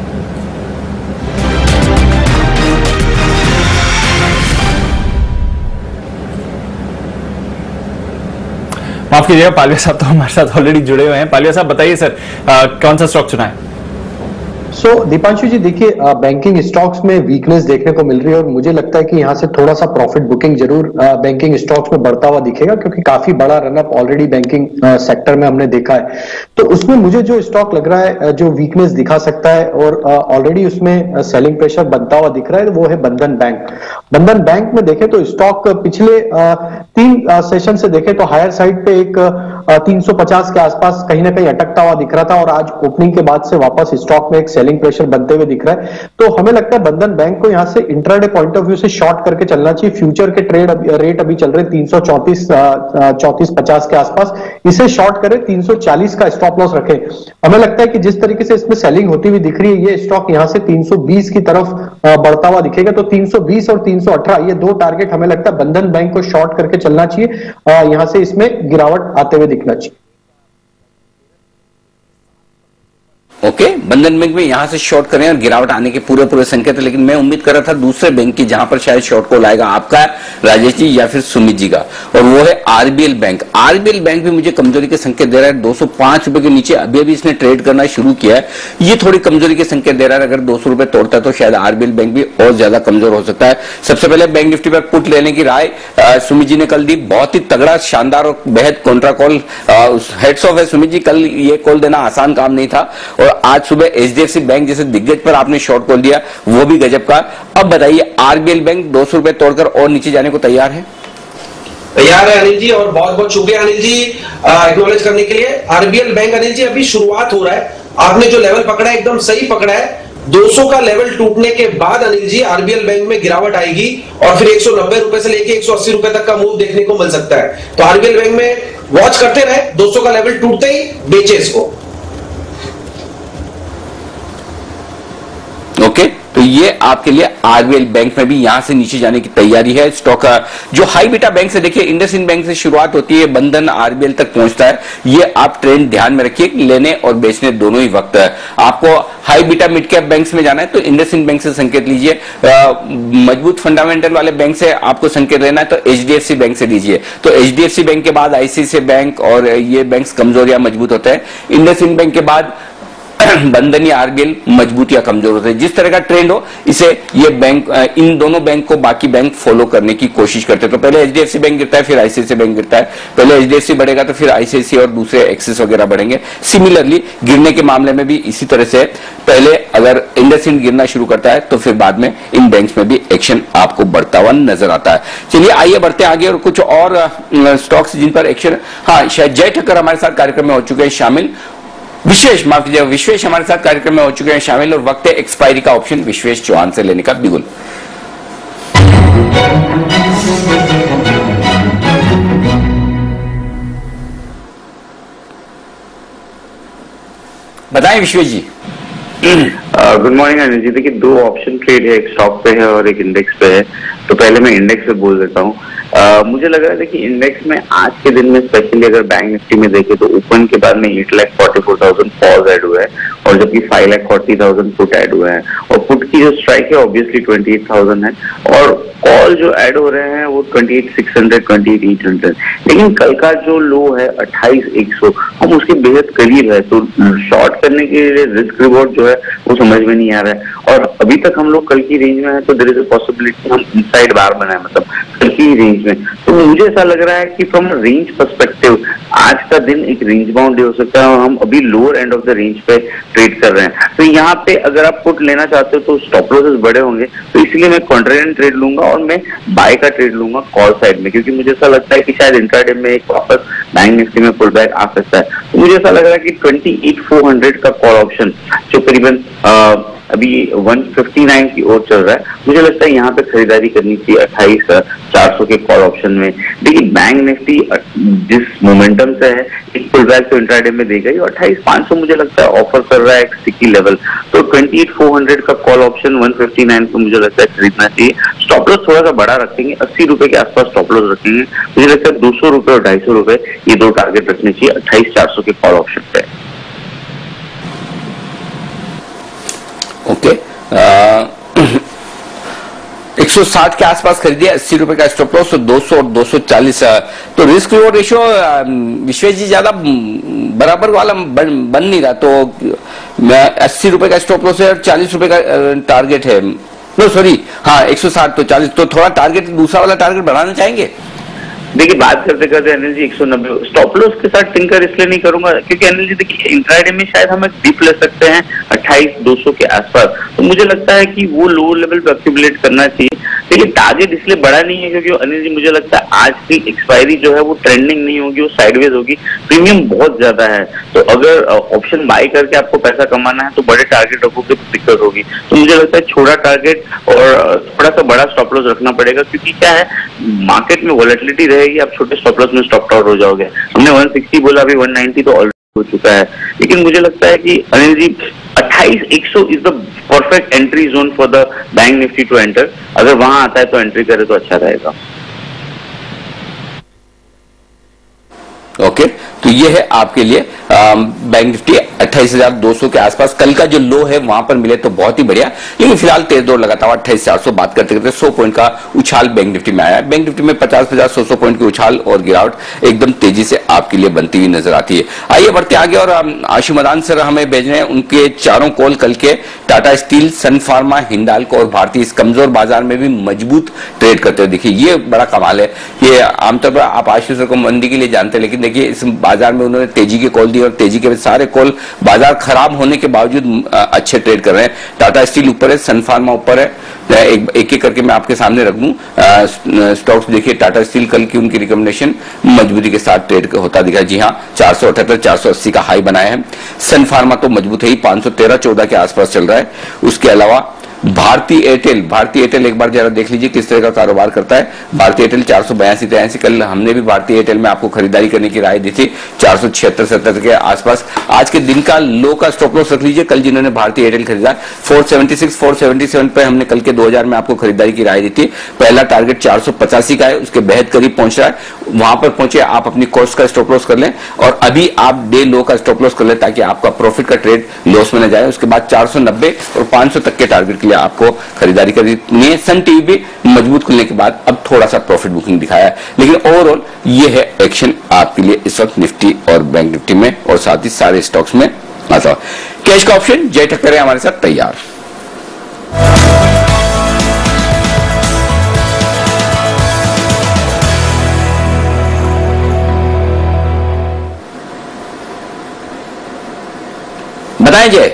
माफ कीजिएगा, पालविया साहब तो हमारे साथ ऑलरेडी जुड़े हुए हैं। पालविया साहब बताइए सर, आ, कौन सा स्टॉक चुना है? सो so, दीपांशु जी देखिए, बैंकिंग स्टॉक्स में वीकनेस देखने को मिल रही है और मुझे लगता है कि यहां से थोड़ा सा प्रॉफिट बुकिंग जरूर बैंकिंग स्टॉक्स में बढ़ता हुआ दिखेगा क्योंकि काफी बड़ा रनअप ऑलरेडी बैंकिंग सेक्टर में हमने देखा है। तो उसमें मुझे जो स्टॉक लग रहा है जो वीकनेस दिखा सकता है और ऑलरेडी उसमें सेलिंग प्रेशर बनता हुआ दिख रहा है वो है बंधन बैंक। बंधन बैंक में देखें तो स्टॉक पिछले तीन सेशन से देखें तो हायर साइड पे एक तीन सौ पचास के आसपास कहीं ना कहीं अटकता हुआ दिख रहा था और आज ओपनिंग के बाद से वापस स्टॉक में एक सेलिंग प्रेशर बनते हुए दिख रहा है। तो हमें लगता है बंधन बैंक को यहां से इंट्राडे पॉइंट ऑफ व्यू से शॉर्ट करके चलना चाहिए। फ्यूचर के ट्रेड रेट अभी चल रहे तीन सौ चौंतीस चौंतीस पचास के आसपास, इसे शॉर्ट करें, तीन सौ चालीस का स्टॉप लॉस रखें। हमें लगता है कि जिस तरीके से इसमें सेलिंग होती हुई दिख रही है ये स्टॉक यहां से तीन सौ बीस की तरफ बढ़ता हुआ दिखेगा। तो तीन सौ बीस और तीन सौ अठारह ये दो टारगेट हमें लगता है बंधन बैंक को शॉर्ट करके चलना चाहिए। यहां से इसमें गिरावट आते हुए दिखना चाहिए। ओके okay, बंधन बैंक में यहां से शॉर्ट करें और गिरावट आने के पूरे पूरे संकेत है, लेकिन मैं उम्मीद कर रहा था दूसरे बैंक की जहां पर शायद शॉर्ट कॉल आएगा, आपका राजेश जी या फिर सुमित जी का, और वो है आरबीएल बैंक। आरबीएल बैंक भी मुझे कमजोरी के संकेत दे रहा है, दो सौ पांच रुपए के नीचे अभी अभी इसने ट्रेड करना शुरू किया है, ये थोड़ी कमजोरी के संकेत दे रहा है। अगर दो सौ रुपए तोड़ता है तो शायद आरबीएल बैंक भी और ज्यादा कमजोर हो सकता है। सबसे पहले बैंक निफ्टी पर पुट लेने की राय सुमित जी ने कल दी, बहुत ही तगड़ा, शानदार और बेहद कॉन्ट्रा कॉल, हेड्स ऑफ है सुमित जी, कल ये कॉल देना आसान काम नहीं था, और आज सुबह एचडीएफसी बैंक जैसे दिग्गज पर आपने शॉर्ट कॉल दिया, वो भी गजब का। अब बताइए आरबीएल बैंक दो सौ रुपए तोड़कर और नीचे जाने को तैयार है? तैयार है अनिल जी, और बहुत बहुत शुक्रिया अनिल जी एक्नॉलेज करने के लिए। आरबीएल बैंक अनिल जी अभी शुरुआत हो रहा है, आपने जो लेवल पकड़ा है एकदम सही पकड़ा है। दो सौ का लेवल टूटने के बाद अनिल जी आरबीएल बैंक में गिरावट आएगी और फिर एक सौ नब्बे रुपए से लेके एक सौ अस्सी रुपए तक का मूव देखने को मिल सकता है। तो आरबीएल बैंक में वॉच करते रहे, दो सौ का लेवल टूटते ही बेचे इसको। ओके okay, तो ये आपके लिए आरबीएल बैंक में भी यहां से नीचे जाने की तैयारी है। स्टॉक जो हाई बीटा बैंक से, देखिए इंडसइंड बैंक से शुरुआत होती है, बंधन आरबीएल तक पहुंचता है, ये आप ट्रेंड ध्यान में रखिए, लेने और बेचने दोनों ही वक्त है। आपको high beta mid cap banks में जाना है तो इंडसइंड बैंक से संकेत लीजिए, मजबूत फंडामेंटल वाले बैंक से आपको संकेत लेना है तो एचडीएफसी बैंक से लीजिए। तो एचडीएफसी बैंक के बाद आईसीआईसीआई बैंक, और ये बैंक कमजोर या मजबूत होते हैं। इंडसइंड बैंक के बाद बंधन या आरबीएल मजबूत या कमजोर होते हैं। जिस तरह का ट्रेंड हो, इसे ये बैंक, इन दोनों बैंक को बाकी बैंक फॉलो करने की कोशिश करते हैं। तो पहले एचडीएफसी बैंक गिरता है, फिर आईसीआईसीआई बैंक गिरता है, पहले एचडीएफसी बढ़ेगा तो फिर आईसीआईसीआई और दूसरे एक्सिस वगैरह बढ़ेंगे। सिमिलरली गिरने के मामले में भी इसी तरह से, पहले अगर इंडसइंड गिरना शुरू करता है तो फिर बाद में इन बैंक्स में भी एक्शन आपको बढ़ता हुआ नजर आता है। चलिए आइए बढ़ते आगे और कुछ और स्टॉक्स जिन पर एक्शन, हाँ शायद जय ठक्कर हमारे साथ कार्यक्रम में हो चुके हैं शामिल, विशेष माफ कीजिए विश्वेश हमारे साथ कार्यक्रम में हो चुके हैं शामिल, और वक्त है एक्सपायरी का ऑप्शन विश्वेश चौहान से लेने का। बिगुल बताएं विश्वेश जी। Good morning Anil ji. देखिए दो ऑप्शन ट्रेड है, एक स्टॉक पे है और एक इंडेक्स पे है। तो पहले मैं इंडेक्स पे बोल देता हूँ। uh, मुझे लग रहा है कि इंडेक्स में आज के दिन में स्पेशली अगर बैंक निफ्टी में देखें तो ओपन के बाद में eight lakh forty four thousand calls add हुए हैं और जबकि five lakh forty thousand put add हुए हैं, और पुट की जो स्ट्राइक है ऑब्वियसली ट्वेंटी एट थाउजेंड है, और कॉल जो ऐड हो रहे हैं वो twenty eight six hundred twenty eight eight hundred. लेकिन कल का जो लो है अट्ठाईस एक सौ, हम उसके बेहद करीब है, तो शॉर्ट करने के लिए रिस्क रिवॉर्ड जो है वो समझ में नहीं आ रहा है। और अभी तक हम लोग कल की रेंज में है, तो देयर इज अ पॉसिबिलिटी हम इनसाइड बार बनाए, मतलब कल की रेंज में। तो मुझे ऐसा लग रहा है कि फ्रॉम रेंज पर्सपेक्टिव आज का दिन एक रेंज बाउंड डे हो सकता है, और हम अभी lower end of the range पे ट्रेड कर रहे हैं। तो यहाँ पे अगर आप पुट लेना चाहते हो तो स्टॉप लॉसेस बड़े होंगे, तो इसलिए मैं कॉन्ट्रेरियन ट्रेड लूंगा और मैं बाय का ट्रेड लूंगा कॉल साइड में, क्योंकि मुझे ऐसा लगता है कि शायद इंट्राडे में एक वापस बैंक निफ्टी में पुल बैक आ सकता है। तो मुझे ऐसा लग रहा है कि ट्वेंटी एट फोर हंड्रेड का कॉल ऑप्शन जो करीबन अभी वन फिफ्टी नाइन की ओर चल रहा है, मुझे लगता है यहाँ पे खरीदारी करनी चाहिए अट्ठाईस चार सौ के कॉल ऑप्शन में। देखिए बैंक निफ्टी जिस मोमेंटम से है एक पुल बैक तो इंट्राडे में देगा ही, और अट्ठाईस पांच सौ मुझे लगता है ऑफर कर रहा है एक स्टिकी लेवल। तो ट्वेंटी एट फोर हंड्रेड का call option one fifty nine को मुझे लगता है खरीदना चाहिए। स्टॉप लॉस थोड़ा सा बड़ा रखेंगे, अस्सी रुपए के आसपास स्टॉप लॉस रखेंगे। मुझे लगता है दो सौ रुपए और ढाई सौ रुपए ये दो टारगेट रखने चाहिए अट्ठाईस चार सौ के कॉल ऑप्शन पे। ओके, एक सौ साठ के आसपास खरीदिए, अस्सी रुपए का स्टॉप लॉस, तो दो सौ और दो सौ चालीस। तो risk reward ratio Vishwesh ji ज्यादा बराबर वाला बन, बन नहीं रहा, तो अस्सी रुपए का स्टॉप लॉस है और चालीस रुपए का टारगेट है। नो सॉरी, हाँ एक सौ साठ तो चालीस, तो थोड़ा टारगेट दूसरा वाला टारगेट बढ़ाना चाहेंगे? देखिए बात करते करते अनिल जी एक सौ नब्बे स्टॉप लॉस के साथ टिंकर इसलिए नहीं करूंगा क्योंकि अनिल जी देखिए इंट्राडे में शायद हम एक डिप ले सकते हैं अट्ठाईस दो सौ के आसपास, तो मुझे लगता है कि वो लोअर लेवल पे एक्यूमुलेट करना चाहिए। देखिए टारगेट इसलिए बड़ा नहीं है क्योंकि अनिल जी मुझे लगता है आज की एक्सपायरी जो है वो ट्रेंडिंग नहीं होगी, वो साइडवेज होगी, प्रीमियम बहुत ज्यादा है। तो अगर ऑप्शन बाय करके आपको पैसा कमाना है तो बड़े टारगेट रखोगे तो दिक्कत होगी। तो मुझे लगता है छोटा टारगेट और थोड़ा सा बड़ा स्टॉप लॉस रखना पड़ेगा, क्योंकि क्या है मार्केट में वॉलेटिलिटी रहेगी, आप छोटे स्टॉप लॉस में स्टॉप आउट हो जाओगे। हमने वन सिक्सटी बोला, अभी वन नाइंटी तो ऑलरेडी हो चुका है। लेकिन मुझे लगता है कि अनिल जी अट्ठाईस एक सौ is the perfect entry zone for the bank Nifty to enter. अगर वहां आता है तो एंट्री करे तो अच्छा रहेगा। Okay okay. तो ये है आपके लिए बैंक निफ्टी अट्ठाईस हजार दो सौ के आसपास। कल का जो लो है वहां पर मिले तो बहुत ही बढ़िया, लेकिन फिलहाल तेज दौर लगाता हुआ अट्ठाईस चार सौ बात करते करते सौ पॉइंट का उछाल बैंक निफ्टी में आया। बैंक निफ्टी में पचास पचास सौ सौ पॉइंट की उछाल और गिरावट एकदम तेजी से आपके लिए बनती हुई नजर आती है। आइए बढ़ते आगे और आशु मदान सर हमें भेज रहे हैं उनके चारों कॉल कल के टाटा स्टील, सन फार्मा, हिंडाल्को और भारतीय इस कमजोर बाजार में भी मजबूत ट्रेड करते हुए दिखे। ये बड़ा कमाल है। ये आमतौर पर आप आशु सर को मंदी के लिए जानते हैं, लेकिन देखिए इस बाजार में उन्होंने तेजी के कॉल दिए और तेजी के सारे कॉल बाजार खराब होने के बावजूद अच्छे ट्रेड कर रहे हैं। टाटा स्टील ऊपर है, सन फार्मा ऊपर है। एक एक एक करके मैं आपके सामने रख दूं स्टॉक्स। देखिए टाटा स्टील कल की उनकी रिकमेंडेशन मजबूती के साथ ट्रेड होता दिखा। जी हाँ, चार सौ अठहत्तर चार सौ अस्सी का हाई बनाया है। सन फार्मा तो मजबूत है ही, पांच सौ तेरह चौदह के आसपास चल रहा है। उसके अलावा भारतीय एयरटेल, भारतीय एयरटेल एक बार जरा देख लीजिए किस तरह का कारोबार करता है। भारतीय एयरटेल चार सौ बयासी तिरासी, कल हमने भी भारतीय एयरटेल में आपको खरीदारी करने की राय दी थी चार सौ छिहत्तर सत्तर के आसपास। आज के दिन का लो का स्टॉप लॉस रख लीजिए। कल जिन्होंने भारतीय एयरटेल खरीदा चार सौ छिहत्तर चार सौ सतहत्तर पे हमने कल के दो हज़ार में आपको खरीदारी की राय दी थी। पहला टारगेट चार सौ पचासी का है, उसके बेहद करीब पहुंच रहा है। वहां पर पहुंचे आप अपनी कॉस्ट का स्टॉप लॉस कर लें और अभी आप डे लो का स्टॉप लॉस कर लें ताकि आपका प्रॉफिट का ट्रेड लॉस में न जाए। उसके बाद चार सौ नब्बे और पांच सौ तक के टारगेट के लिए आपको खरीदारी करनी है। सन टीवी भी मजबूत खुलने के बाद अब थोड़ा सा प्रॉफिट बुकिंग दिखाया है, लेकिन ओवरऑल ये है एक्शन आपके लिए इस वक्त निफ्टी और बैंक निफ्टी में और साथ ही सारे स्टॉक्स में आता है। कैश का ऑप्शन जय ठक्कर है हमारे साथ तैयार। बताएं Jay.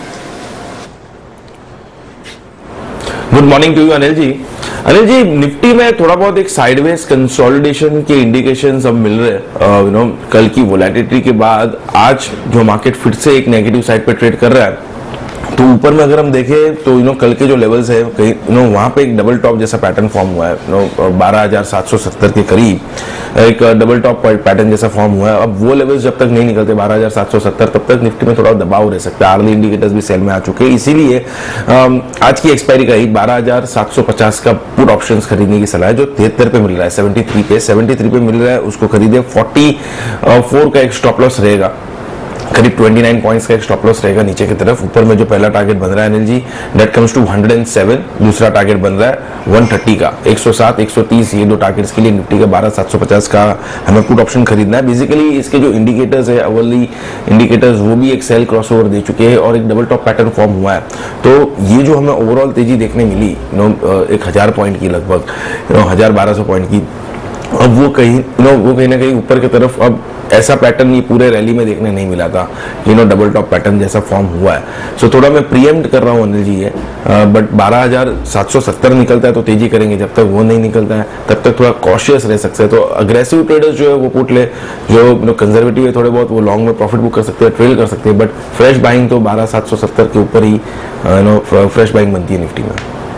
Good morning to you Anil ji. Anil ji, Nifty में थोड़ा बहुत एक साइडवेज कंसोलिडेशन के इंडिकेशन अब मिल रहे हैं। यू नो कल की वोलेटिलिटी के बाद आज जो मार्केट फिर से एक नेगेटिव साइड पे ट्रेड कर रहा है, तो ऊपर में अगर हम देखें तो यू नो कल के जो लेवल्स है कहीं यू नो वहां पे एक डबल टॉप जैसा पैटर्न फॉर्म हुआ है। यू नो बारह हजार सात सौ सत्तर के करीब एक डबल टॉप पैटर्न जैसा फॉर्म हुआ है। अब वो लेवल्स जब तक नहीं निकलते बारह हजार सात सौ सत्तर, तब तक निफ्टी में थोड़ा दबाव रह सकता है। आर्ली इंडिकेटर्स भी सेल में आ चुके हैं, इसीलिए आज की एक्सपायरी का ही बारह हजार सात सौ पचास का पुट ऑप्शन खरीदने की सलाह है, जो तिहत्तर पे मिल रहा है, सेवेंटी थ्री पे सेवेंटी थ्री पे मिल रहा है, उसको खरीदे। फोर्टी फोर का एक स्टॉप लॉस रहेगा, करीब उनतीस पॉइंट्स का एक स्टॉप लॉस रहेगा नीचे की तरफ। ऊपर में जो पहला टारगेट बन रहा है Anil ji, that comes to one hundred seven. दूसरा टारगेट बन रहा है एक सौ तीस का, एक सौ सात एक सौ तीस, ये दो टारगेट्स के लिए निफ्टी का बारह सात सौ पचास का हमें पुट ऑप्शन खरीदना है। बेसिकली इसके जो इंडिकेटर्स है, अवली इंडिकेटर्स, वो भी एक सेल क्रॉसओवर दे चुके हैं और एक डबल टॉप पैटर्न फॉर्म हुआ है। तो ये जो हमें ओवरऑल तेजी देखने मिली नो एक हजार पॉइंट की, लगभग हजार बारह सौ पॉइंट की, अब वो कहीं नो वो कहीं ना कहीं ऊपर की तरफ अब ऐसा पैटर्न ये पूरे रैली में देखने नहीं मिला था। You know double top pattern जैसा फॉर्म हुआ है। सो so, थोड़ा मैं प्रीएम्प्ट कर रहा हूँ अनिल जी ये, बट बारह हजार सात सौ सत्तर निकलता है तो तेजी करेंगे, जब तक वो नहीं निकलता है तब तक थोड़ा कॉशियस रह सकते हैं। तो अग्रेसिव ट्रेडर्स जो है वो पुट ले, जो कंजर्वेटिव है थोड़े बहुत वो लॉन्ग में प्रॉफिट बुक कर सकते हैं, ट्रेल कर सकते हैं, बट फ्रेश बाइंग तो बारह सात सौ सत्तर के ऊपर ही यू नो फ्रेश बाइंग बनती है निफ्टी में।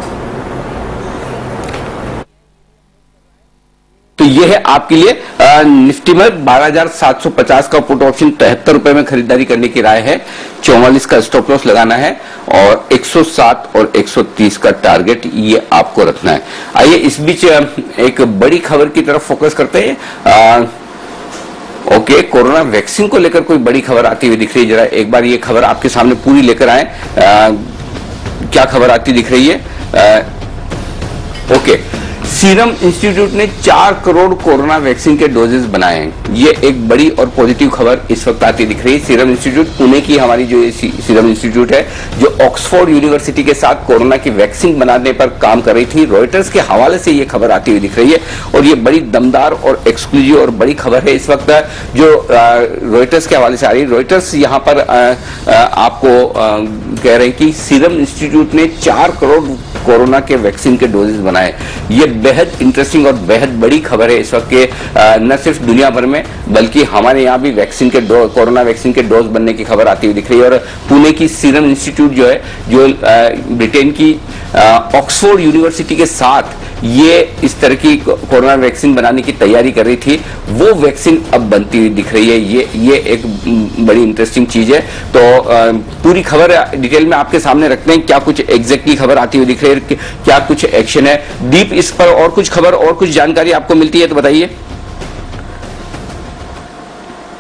तो ये है आपके लिए निफ्टी में बारह हजार सात सौ पचास का पुट ऑप्शन तिहत्तर रुपए में खरीदारी करने की राय है। चौवालीस का स्टॉप लॉस लगाना है और एक सौ सात और एक सौ तीस का टारगेट ये आपको रखना है। आइए इस बीच एक बड़ी खबर की तरफ फोकस करते हैं। ओके, कोरोना वैक्सीन को लेकर कोई बड़ी खबर आती हुई दिख रही है। जरा एक बार ये खबर आपके सामने पूरी लेकर आए, आ, क्या खबर आती दिख रही है। आ, ओके, सीरम इंस्टीट्यूट ने चार करोड़ कोरोना वैक्सीन के डोजेस बनाए हैं। ये एक बड़ी और पॉजिटिव खबर इस वक्त आती दिख रही है। सीरम इंस्टीट्यूट पुणे की हमारी जो ये सीरम इंस्टीट्यूट है, जो ऑक्सफोर्ड यूनिवर्सिटी के साथ कोरोना की वैक्सीन बनाने पर काम कर रही थी, रॉयटर्स के हवाले से ये खबर आती हुई दिख रही है और ये बड़ी दमदार और एक्सक्लूसिव और बड़ी खबर है इस वक्त जो रॉयटर्स के हवाले से आ रही है। रॉयटर्स यहाँ पर आ, आ, आपको आ, कह रहे हैं कि सीरम इंस्टीट्यूट ने चार करोड़ कोरोना के वैक्सीन के डोजेस बनाए। ये बेहद इंटरेस्टिंग और बेहद बड़ी खबर है इस वक्त के, न सिर्फ दुनिया भर में बल्कि हमारे यहाँ भी वैक्सीन के डोज, कोरोना वैक्सीन के डोज बनने की खबर आती हुई दिख रही है। और पुणे की सीरम इंस्टीट्यूट जो है, जो ब्रिटेन की ऑक्सफोर्ड यूनिवर्सिटी के साथ ये इस तरह की कोरोना वैक्सीन बनाने की तैयारी कर रही थी, वो वैक्सीन अब बनती हुई दिख रही है। ये ये एक बड़ी इंटरेस्टिंग चीज है। तो पूरी खबर डिटेल में आपके सामने रखते हैं, क्या कुछ एग्जैक्टली खबर आती हुई दिख रही है, क्या कुछ एक्शन है। दीप, इस पर और कुछ खबर और कुछ जानकारी आपको मिलती है तो बताइए।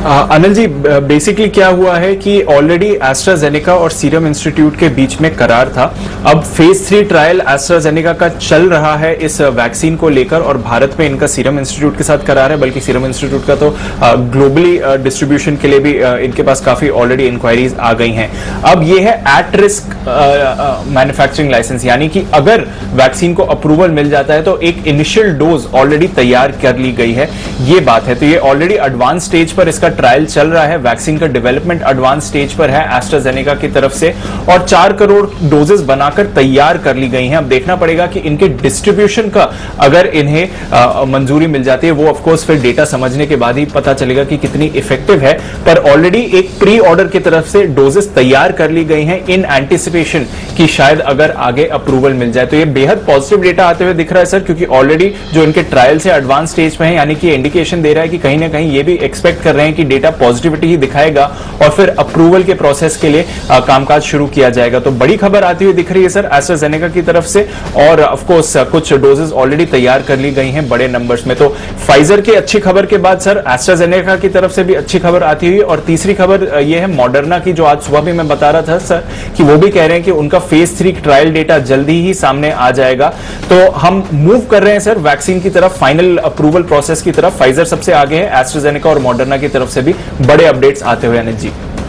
अनिल जी, बेसिकली क्या हुआ है कि ऑलरेडी एस्ट्राजेनेका और सीरम इंस्टीट्यूट के बीच में करार था। अब फेज थ्री ट्रायल एस्ट्राजेनेका का चल रहा है इस वैक्सीन को लेकर, और भारत में इनका सीरम इंस्टीट्यूट के साथ करार है। बल्कि सीरम इंस्टीट्यूट का तो ग्लोबली डिस्ट्रीब्यूशन के लिए भी इनके पास काफी ऑलरेडी इंक्वायरीज आ गई हैं। अब ये है एट रिस्क मैन्युफैक्चरिंग लाइसेंस, यानी कि अगर वैक्सीन को अप्रूवल मिल जाता है तो एक इनिशियल डोज ऑलरेडी तैयार कर ली गई है, ये बात है। तो ये ऑलरेडी एडवांस स्टेज पर इसका ट्रायल चल रहा है। वैक्सीन का डेवलपमेंट एडवांस स्टेज पर है एस्ट्राजेनेका की तरफ से, और चार करोड़ डोजेस बनाकर तैयार कर ली गई हैं। अब देखना पड़ेगा कि इनके डिस्ट्रीब्यूशन का अगर इन्हें आ, मंजूरी मिल जाती है, वो ऑफ कोर्स फिर डेटा समझने के बाद ही पता चलेगा कि कितनी इफेक्टिव है। पर ऑलरेडी एक प्री ऑर्डर की तरफ से डोजेस तैयार कर ली गई हैं इन एंटिसिपेशन कि शायद अगर आगे अप्रूवल मिल जाए। तो ये बेहद पॉजिटिव डेटा आते हुए दिख रहा है सर, क्योंकि ऑलरेडी जो इनके ट्रायल से एडवांस स्टेज पे है, यानी कि इंडिकेशन दे रहा है कि कहीं ना कहीं ये भी एक्सपेक्ट कर रहे हैं कि डेटा पॉजिटिविटी ही दिखाएगा और फिर अप्रूवल के प्रोसेस के लिए आ, कामकाज शुरू किया जाएगा। तो बड़ी खबर आती हुई दिख रही है सर एस्ट्राजेनेका की तरफ से, और ऑफ कोर्स कुछ डोजेस ऑलरेडी तैयार कर ली गई हैं बड़े नंबर्स में। तो फाइजर की अच्छी खबर के बाद सर एस्ट्राजेनेका की तरफ से भी अच्छी खबर आती हुई, और तीसरी खबर ये है मॉडर्ना की, जो आज सुबह भी मैं बता रहा था सर कि वो भी कह रहे हैं कि उनका फेज थ्री ट्रायल डेटा जल्दी ही सामने आ जाएगा। तो हम मूव कर रहे हैं सर वैक्सीन की तरफ, फाइनल अप्रूवल प्रोसेस की तरफ। फाइजर सबसे आगे है, एस्ट्राजेनेका और मॉडर्ना की तरफ से भी बड़े अपडेट्स आते हुए अनिल जी।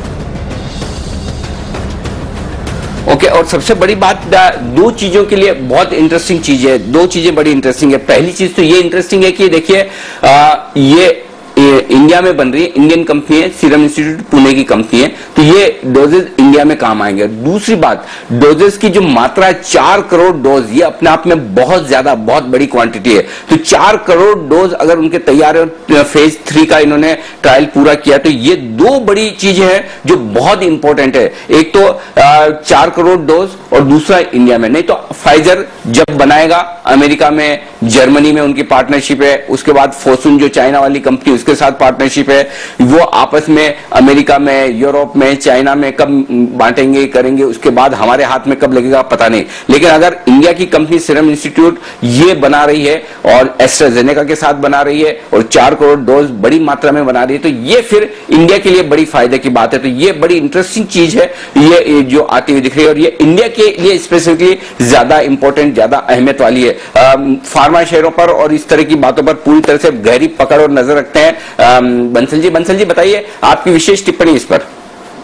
ओके okay, और सबसे बड़ी बात, दो चीजों के लिए बहुत इंटरेस्टिंग चीज है, दो चीजें बड़ी इंटरेस्टिंग है। पहली चीज तो ये इंटरेस्टिंग है कि देखिए ये इंडिया में बन रही है, इंडियन कंपनी है, सीरम इंस्टीट्यूट पुणे की कंपनी है, तो ये डोजेज इंडिया में काम आएंगे। दूसरी बात, डोजेज की जो मात्रा है चार करोड़ डोज, ये अपने आप में बहुत ज्यादा बहुत बड़ी क्वांटिटी है। तो चार करोड़ डोज अगर उनके तैयार है, फेज थ्री का इन्होंने ट्रायल पूरा किया, तो ये दो बड़ी चीजें हैं जो बहुत इंपॉर्टेंट है। एक तो चार करोड़ डोज और दूसरा इंडिया में। नहीं तो फाइजर जब बनाएगा अमेरिका में, जर्मनी में उनकी पार्टनरशिप है, उसके बाद फोसुन जो चाइना वाली कंपनी उसके साथ पार्टनरशिप है, वो आपस में अमेरिका में, यूरोप में, चाइना में कब बांटेंगे करेंगे, उसके बाद हमारे हाथ में कब लगेगा पता नहीं। लेकिन अगर इंडिया की कंपनी सीरम इंस्टीट्यूट ये बना रही है और एस्ट्राजेनेका के साथ बना रही है और चार करोड़ डोज बड़ी मात्रा में बना रही है, तो ये फिर इंडिया के लिए बड़ी फायदे की बात है। तो ये बड़ी इंटरेस्टिंग चीज है ये जो आती हुई दिख रही है, और ये इंडिया के लिए स्पेसिफिकली ज्यादा इंपॉर्टेंट, ज्यादा अहमियत वाली है। फार्मा शेयरों पर और इस तरह की बातों पर पूरी तरह से गहरी पकड़ और नजर रखते हैं बंसल जी। बंसल जी बताइए आपकी विशेष टिप्पणी इस पर।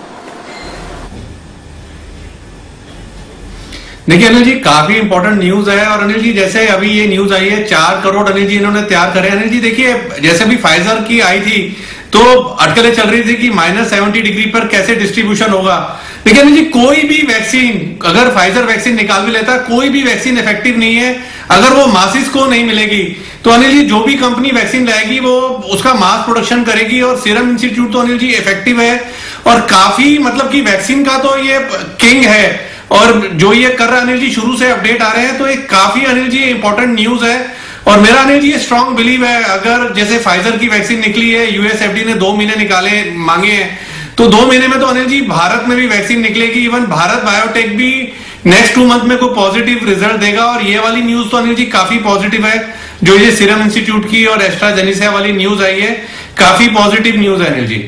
देखिए अनिल जी, काफी इंपॉर्टेंट न्यूज है। और अनिल जी जैसे अभी ये न्यूज आई है चार करोड़ अनिल जी इन्होंने तैयार करे। अनिल जी देखिए, जैसे भी फाइजर की आई थी तो अटकलें चल रही थी कि माइनस सेवेंटी डिग्री पर कैसे डिस्ट्रीब्यूशन होगा। देखिए अनिल जी, कोई भी वैक्सीन, अगर फाइजर वैक्सीन निकाल भी लेता, कोई भी वैक्सीन इफेक्टिव नहीं है अगर वो मासिस को नहीं मिलेगी। तो अनिल जी जो भी कंपनी वैक्सीन लाएगी वो उसका मास प्रोडक्शन करेगी, और सीरम इंस्टीट्यूट तो अनिल जी इफेक्टिव है और काफी, मतलब कि वैक्सीन का तो ये किंग है। और जो ये कर रहा है अनिल जी, शुरू से अपडेट आ रहे हैं, तो एक काफी अनिल जी इंपॉर्टेंट न्यूज है। और मेरा अनिल जी ये स्ट्रांग बिलीव है, अगर जैसे फाइजर की वैक्सीन निकली है, यूएसएफडी ने दो महीने निकाले मांगे हैं, तो दो महीने में तो अनिल जी भारत में भी वैक्सीन निकलेगी। इवन भारत बायोटेक भी नेक्स्ट टू मंथ में कोई पॉजिटिव रिजल्ट देगा। और ये वाली न्यूज तो अनिल जी काफी पॉजिटिव है, जो ये सीरम इंस्टीट्यूट की और एस्ट्राजेनेका वाली न्यूज आई है, काफी पॉजिटिव न्यूज है अनिल जी।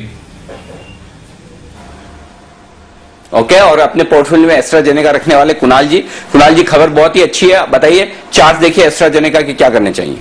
ओके okay, और अपने पोर्टफोलियो में एस्ट्राजेनेका रखने वाले कुणाल जी, कुणाल जी खबर बहुत ही अच्छी है, बताइए चार्ट देखिए एस्ट्राजेनेका के क्या करने चाहिए।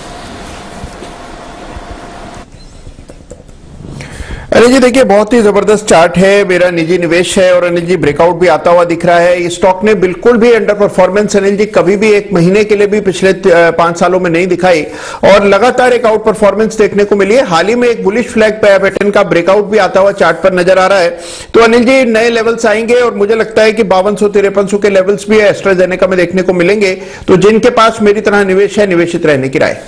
अनिल जी देखिए, बहुत ही जबरदस्त चार्ट है, मेरा निजी निवेश है और अनिल जी ब्रेकआउट भी आता हुआ दिख रहा है। ये स्टॉक ने बिल्कुल भी अंडर परफॉर्मेंस अनिल जी कभी भी एक महीने के लिए भी पिछले पांच सालों में नहीं दिखाई, और लगातार एक आउट परफॉर्मेंस देखने को मिली है। हाल ही में एक बुलिश फ्लैग पैटर्न का ब्रेकआउट भी आता हुआ चार्ट पर नजर आ रहा है। तो अनिल जी नए लेवल्स आएंगे और मुझे लगता है कि बावन सौ तिरपन सौ के लेवल्स भी एस्ट्राजेनेका में देखने को मिलेंगे। तो जिनके पास मेरी तरह निवेश है, निवेशित रहने की राय।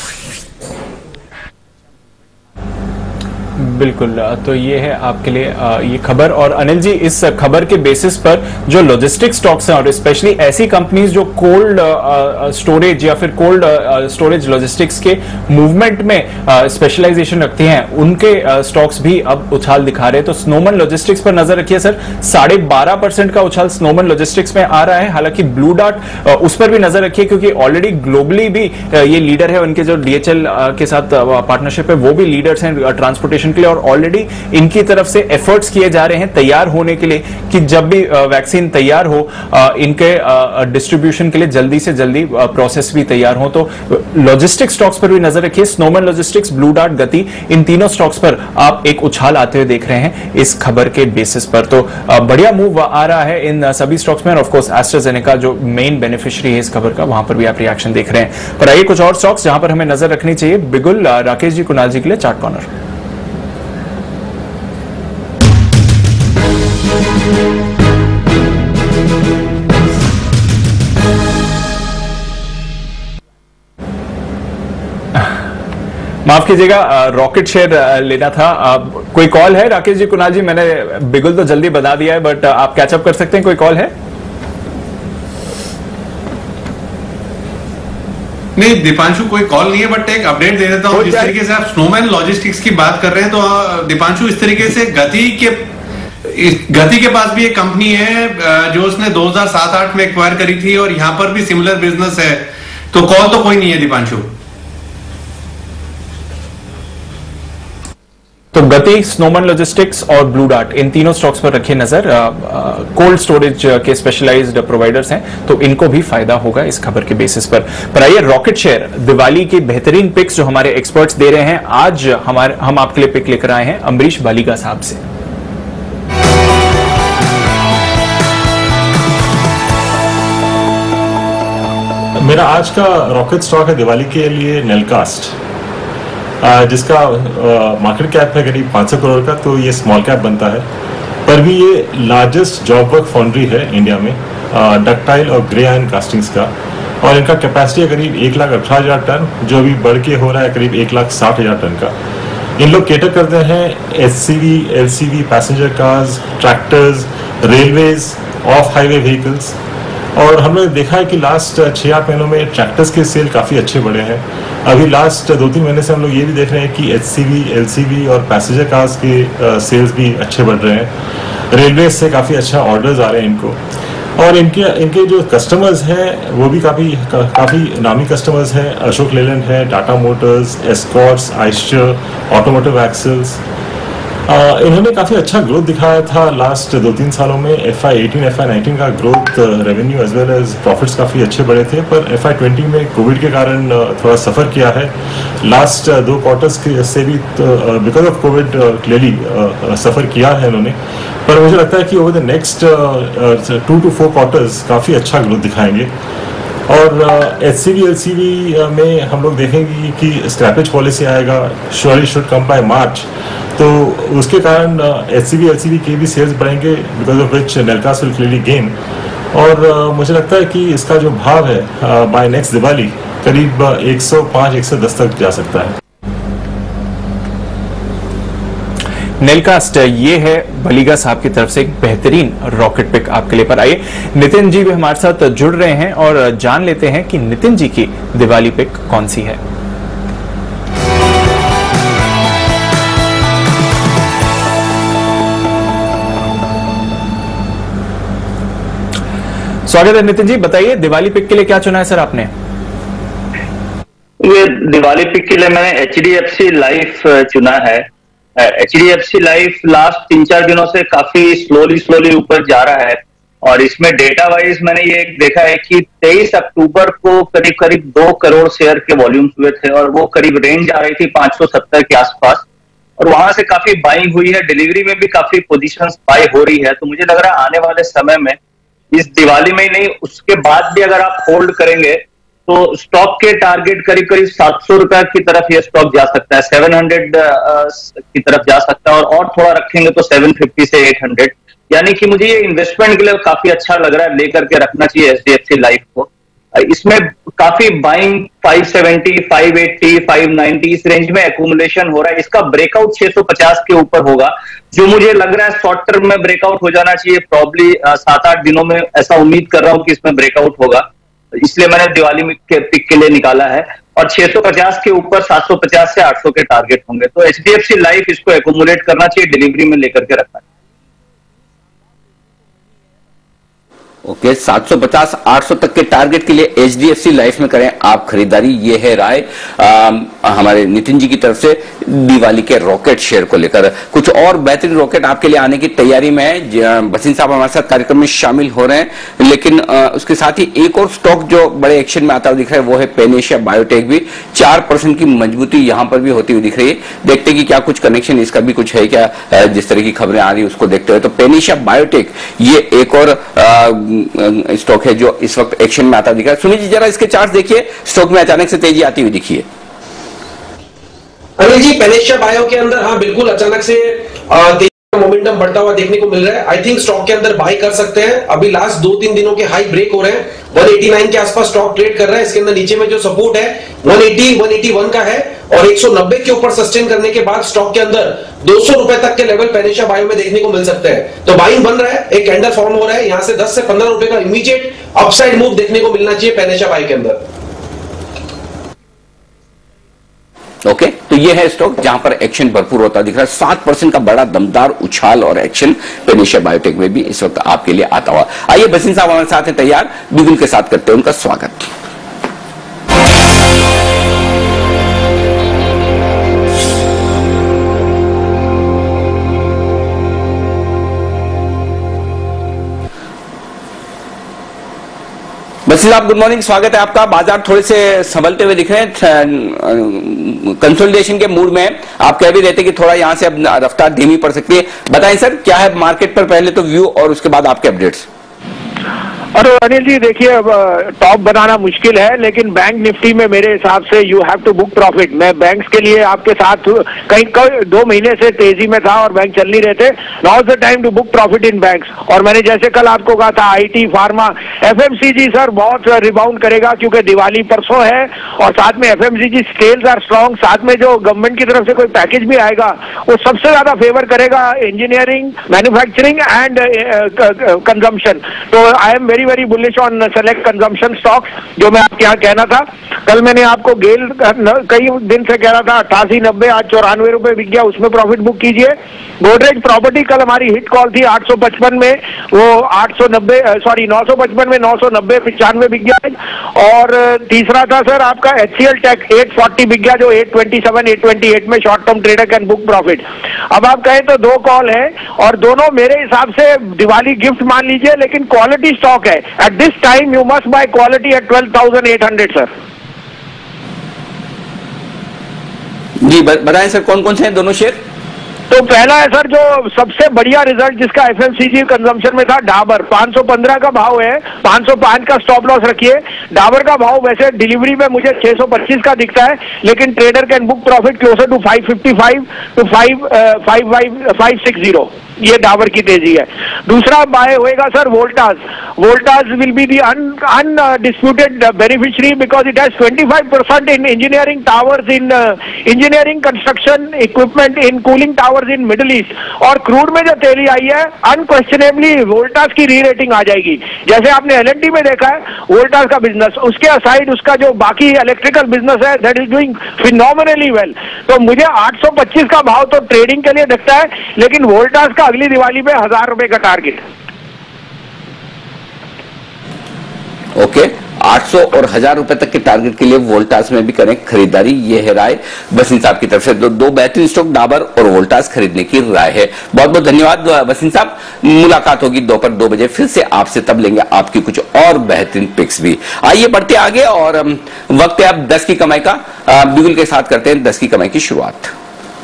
बिल्कुल, तो ये है आपके लिए ये खबर। और अनिल जी इस खबर के बेसिस पर जो लॉजिस्टिक स्टॉक्स हैं और स्पेशली ऐसी कंपनीज जो कोल्ड स्टोरेज या फिर कोल्ड स्टोरेज लॉजिस्टिक्स के मूवमेंट में स्पेशलाइजेशन रखते हैं, उनके स्टॉक्स भी अब उछाल दिखा रहे हैं। तो स्नोमैन लॉजिस्टिक्स पर नजर रखिए सर, साढ़े बारह परसेंट का उछाल स्नोमैन लॉजिस्टिक्स में आ रहा है। हालांकि ब्लू डार्ट उस पर भी नजर रखिए, क्योंकि ऑलरेडी ग्लोबली भी ये लीडर है, उनके जो डीएचएल के साथ पार्टनरशिप है वो भी लीडर्स हैं ट्रांसपोर्टेशन के लिए। और ऑलरेडी इनकी तरफ से एफर्ट्स किए जा रहे हैं तैयार होने के लिए कि जब भी वैक्सीन तैयार हो इनके डिस्ट्रीब्यूशन के लिए जल्दी से जल्दी प्रोसेस भी तैयार हो। तो लॉजिस्टिक स्टॉक्स पर भी नजर रखिए, स्नोमैन लॉजिस्टिक्स, ब्लू डार्ट, गति, इन तीनों स्टॉक्स पर आप एक उछाल आते हुए देख रहे हैं इस खबर के बेसिस पर। तो बढ़िया मूव आ रहा है इन सभी स्टॉक्स में और ऑफ कोर्स एस्ट्राजेनेका जो मेन बेनिफिशियरी है इस खबर का, वहां पर भी आप रिएक्शन देख रहे हैं। पर आइए कुछ और स्टॉक्स जहां पर हमें नजर रखनी चाहिए। बिगुल, राकेश जी, कुणाल जी के लिए चार्ट कॉर्नर। माफ कीजिएगा, रॉकेट शेयर लेना था। कोई कॉल है राकेश जी, कुणाल जी? मैंने बिगुल तो जल्दी बता दिया है बट आप कैचअप कर सकते हैं, कोई कॉल है? नहीं दीपांशु, कोई कॉल नहीं है, बट एक अपडेट दे देता हूं। जिस तरीके से आप स्नोमैन लॉजिस्टिक्स की बात कर रहे हैं तो दीपांशु, इस तरीके से गति के गति के पास भी एक कंपनी है जो उसने दो हज़ार सात आठ में एक्वायर करी थी और यहां पर भी सिमिलर बिजनेस है, तो कॉल तो कोई नहीं है दीपांशु। तो गति, स्नोमैन लॉजिस्टिक्स और ब्लू डार्ट, इन तीनों स्टॉक्स पर रखिए नजर। कोल्ड स्टोरेज के स्पेशलाइज्ड प्रोवाइडर्स हैं तो इनको भी फायदा होगा इस खबर के बेसिस पर। पर आइए रॉकेट शेयर, दिवाली की बेहतरीन पिक्स जो हमारे एक्सपर्ट्स दे रहे हैं, आज हमारे हम आपके लिए पिक लेकर आए हैं अमरीश बालिगा साहब से। मेरा आज का रॉकेट स्टॉक है दिवाली के लिए नेलकास्ट, जिसका मार्केट कैप है करीब पाँच सौ करोड़ का, तो ये स्मॉल कैप बनता है पर भी ये लार्जेस्ट जॉब वर्क फाउंड्री है इंडिया में, डक्टाइल और ग्रे आयरन कास्टिंग्स का, और इनका कैपेसिटी है करीब एक लाख अठारह हजार टन, जो अभी बढ़ के हो रहा है करीब एक लाख साठ हजार टन का। इन लोग केटर करते हैं SCV, LCV, passenger cars, tractors, railways, off highway vehicles, और हमने देखा है कि लास्ट छः आठ महीनों में ट्रैक्टर्स के सेल काफ़ी अच्छे बढ़े हैं। अभी लास्ट दो तीन महीने से हम लोग ये भी देख रहे हैं कि एचसीवी, एलसीवी और पैसेंजर कार्स के सेल्स भी अच्छे बढ़ रहे हैं। रेलवे से काफ़ी अच्छा ऑर्डर्स आ रहे हैं इनको, और इनके इनके जो कस्टमर्स हैं वो भी काफ़ी का, काफ़ी नामी कस्टमर्स हैं। अशोक लेलैंड है, Tata Motors, Escorts, Eicher, automotive axles. इन्होंने काफ़ी अच्छा ग्रोथ दिखाया था लास्ट दो तीन सालों में। F I eighteen, F I nineteen का growth revenue as well as profits काफ़ी अच्छे बढ़े थे, पर एफ आई ट्वेंटी में कोविड के कारण थोड़ा सफ़र किया है। लास्ट दो क्वार्टर्स के से भी because of COVID clearly suffer किया है इन्होंने, पर मुझे लगता है कि over the next two to four quarters काफ़ी अच्छा ग्रोथ दिखाएंगे। और H C V L C V में हम लोग देखेंगे कि स्क्रैपेज पॉलिसी आएगा, surely should come by March, तो उसके कारण H C V L C V के भी सेल्स बढ़ेंगे, because of which Nelcast will clearly gain. और uh, मुझे लगता है कि इसका जो भाव है बाय नेक्स्ट दिवाली करीब एक सौ पाँच एक सौ दस तक जा सकता है। नेलकास्ट, ये है बलिगा साहब की तरफ से एक बेहतरीन रॉकेट पिक आपके लिए। पर आइए नितिन जी भी हमारे साथ जुड़ रहे हैं और जान लेते हैं कि नितिन जी की दिवाली पिक कौन सी है। स्वागत है नितिन जी, बताइए दिवाली पिक के लिए क्या चुना है सर आपने? ये दिवाली पिक के लिए मैंने H D F C Life चुना है। H D F C Life last तीन चार दिनों से काफी स्लोली स्लोली ऊपर जा रहा है, और इसमें डेटा वाइज मैंने ये देखा है कि तेईस अक्टूबर को करीब करीब दो करोड़ शेयर के वॉल्यूम्स हुए थे, और वो करीब रेंज आ रही थी पांच सौ सत्तर के आसपास, और वहां से काफी बाइंग हुई है। डिलीवरी में भी काफी पोजीशंस बाय हो रही है, तो मुझे लग रहा है आने वाले समय में इस दिवाली में ही नहीं, उसके बाद भी अगर आप होल्ड करेंगे तो स्टॉक के टारगेट करीब करीब सात सौ रुपए की तरफ ये स्टॉक जा सकता है, सात सौ की तरफ जा सकता है, और, और थोड़ा रखेंगे तो सात सौ पचास से आठ सौ। यानी कि मुझे ये इन्वेस्टमेंट के लिए काफी अच्छा लग रहा है, लेकर के रखना चाहिए H D F C Life को। इसमें काफी बाइंग पाँच सौ सत्तर, पाँच सौ अस्सी, पाँच सौ नब्बे इस रेंज में एक्यूमुलेशन हो रहा है। इसका ब्रेकआउट छह सौ पचास के ऊपर होगा, जो मुझे लग रहा है शॉर्ट टर्म में ब्रेकआउट हो जाना चाहिए। प्रॉब्ली सात आठ दिनों में ऐसा उम्मीद कर रहा हूं कि इसमें ब्रेकआउट होगा, इसलिए मैंने दिवाली में के पिक के लिए निकाला है। और छह सौ पचास के ऊपर सात सौ पचास से आठ सौ के टारगेट होंगे, तो H D F C Life इसको एक्यूमुलेट करना चाहिए, डिलीवरी में लेकर के रखना चाहिए। ओके, सात सौ पचास आठ सौ तक के टारगेट के लिए एचडीएफसी लाइफ में करें आप खरीदारी, ये है राय आ, हमारे नितिन जी की तरफ से दिवाली के रॉकेट शेयर को लेकर। कुछ और बेहतरीन रॉकेट आपके लिए आने की तैयारी में है। बसिन साहब हमारे साथ कार्यक्रम में शामिल हो रहे हैं, लेकिन आ, उसके साथ ही एक और स्टॉक जो बड़े एक्शन में आता हुआ दिख रहा है वो है पेनेशिया बायोटेक भी। चार परसेंट की मजबूती यहां पर भी होती हुई दिख रही है। देखते कि क्या कुछ कनेक्शन इसका भी कुछ है क्या, जिस तरह की खबरें आ रही है उसको देखते हुए। तो पेनेशिया बायोटेक ये एक और स्टॉक है जो इस वक्त एक्शन में आता दिख रहा है। सुनील जी जरा इसके चार्ट देखिए, स्टॉक में अचानक से तेजी आती हुई दिखी है। अनिल जी, पेनेशिया बायो के अंदर हाँ बिल्कुल अचानक से तेजी का मोमेंटम बढ़ता हुआ देखने को मिल रहा है। आई थिंक स्टॉक के अंदर बाई कर सकते हैं। अभी लास्ट दो तीन दिनों के हाई ब्रेक हो रहे हैं, एक सौ नवासी के आसपास स्टॉक ट्रेड कर रहा है। इसके अंदर नीचे में जो सपोर्ट है एक सौ अस्सी, एक सौ इक्यासी का है और एक सौ नब्बे के ऊपर सस्टेन करने के बाद स्टॉक के अंदर दो सौ रुपए तक के लेवल पेनेशिया बायो में देखने को मिल सकते हैं। तो बाइंग बन रहा है, एक कैंडल फॉर्म हो रहा है, यहां से दस से पंद्रह रुपए का इमीडिएट अपसाइड मूव देखने को मिलना चाहिए पेनेशिया बायो के अंदर। ओके okay, तो ये है स्टॉक जहां पर एक्शन भरपूर होता दिख रहा है। सात परसेंट का बड़ा दमदार उछाल और एक्शन पेनेशिया बायोटेक में भी इस वक्त आपके लिए आता हुआ। आइए बसिन साहब हमारे साथ हैं तैयार, बिगुल के साथ करते हैं उनका स्वागत। बसिन साहब गुड मॉर्निंग, स्वागत है आपका। बाजार थोड़े से संभलते हुए दिख रहे हैं, कंसोलिडेशन के मूड में। आप कह भी रहते कि थोड़ा यहां से अब रफ्तार धीमी पड़ सकती है। बताएं सर क्या है मार्केट पर, पहले तो व्यू और उसके बाद आपके अपडेट्स। और अनिल जी देखिए, अब टॉप बनाना मुश्किल है, लेकिन बैंक निफ्टी में मेरे हिसाब से you have to book profit. मैं बैंक्स के लिए आपके साथ कहीं कई दो महीने से तेजी में था और बैंक चल नहीं रहे थे। Now is the time to book profit in banks. और मैंने जैसे कल आपको कहा था आईटी, फार्मा, एफएमसीजी सर बहुत रिबाउंड करेगा क्योंकि दिवाली परसों है और साथ में एफएमसीजी स्केल्स आर स्ट्रॉन्ग। साथ में जो गवर्नमेंट की तरफ से कोई पैकेज भी आएगा वो सबसे ज्यादा फेवर करेगा इंजीनियरिंग, मैन्युफैक्चरिंग एंड कंजम्पशन। तो I am very very bullish on select consumption stocks, जो मैं आपके यहाँ कहना था। कल मैंने आपको गेल कई दिन से कह रहा था अट्ठासी नब्बे, आज चौरानवे रुपए बिक गया, उसमें प्रॉफिट बुक कीजिए। गोदरेज प्रॉपर्टी कल हमारी हिट कॉल थी आठ सौ पचपन में, वो आठ सौ नब्बे सॉरी नौ सौ पचपन में नौ सौ नब्बे पिचानवे बिक गया। और तीसरा था सर आपका एचसीएल टेक आठ सौ चालीस बिक गया, जो आठ सौ सत्ताईस, आठ सौ अट्ठाईस में short term trader can book profit. अब आप कहें तो दो कॉल है और दोनों मेरे हिसाब से दिवाली गिफ्ट मान लीजिए, लेकिन क्वालिटी स्टॉक है। At this time you must buy quality at twelve thousand eight hundred sir. जी बताएं सर कौन कौन से हैं दोनों शेयर। तो पहला है सर जो सबसे बढ़िया रिजल्ट जिसका एफएमसीजी कंजम्पशन में था, डाबर पाँच सौ पंद्रह का भाव है, पाँच सौ पाँच का स्टॉप लॉस रखिए। डाबर का भाव वैसे डिलीवरी में मुझे छह सौ पच्चीस का दिखता है, लेकिन trader can book profit closer to five fifty five to five five six zero. ये डाबर की तेजी है। दूसरा बाय होएगा sir Voltas. Voltas will be the undisputed beneficiary because it has twenty five percent in engineering towers, in engineering construction equipment, in cooling towers in Middle East. और क्रूड में जो तेजी आई है अनक्वेश्चनेबली वोल्टास की री रेटिंग आ जाएगी, जैसे आपने एल एंड टी में देखा है वोल्टास का बिजनेस। उसके असाइड उसका जो बाकी इलेक्ट्रिकल बिजनेस है that is doing phenomenally well. तो मुझे आठ सौ पच्चीस का भाव तो ट्रेडिंग के लिए दिखता है, लेकिन वोल्टास का अगली दिवाली में हजार रुपए का टारगेट। ओके आठ सौ और हजार रुपए तक के टारगेट के लिए वोल्टास में भी करें खरीदारी, ये है राय बसिन साहब की तरफ से। दो, दो बेहतरीन स्टॉक डाबर और वोल्टास खरीदने की राय है। बहुत बहुत धन्यवाद बसिन साहब। मुलाकात होगी दोपहर दो बजे फिर से आपसे, तब लेंगे आपकी कुछ और बेहतरीन पिक्स भी। आइए बढ़ते आगे और वक्त है अब दस की कमाई का। बिगुल के साथ करते हैं दस की कमाई की शुरुआत।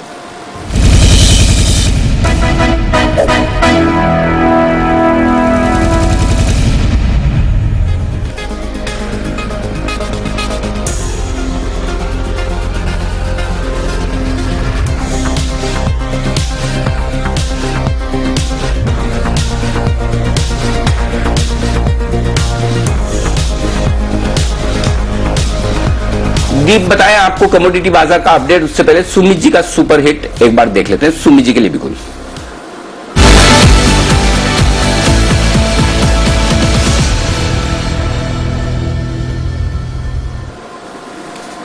दीप बताया आपको कमोडिटी बाजार का अपडेट। उससे पहले सुमित जी का सुपर हिट एक बार देख लेते हैं, सुमित जी के लिए बिल्कुल।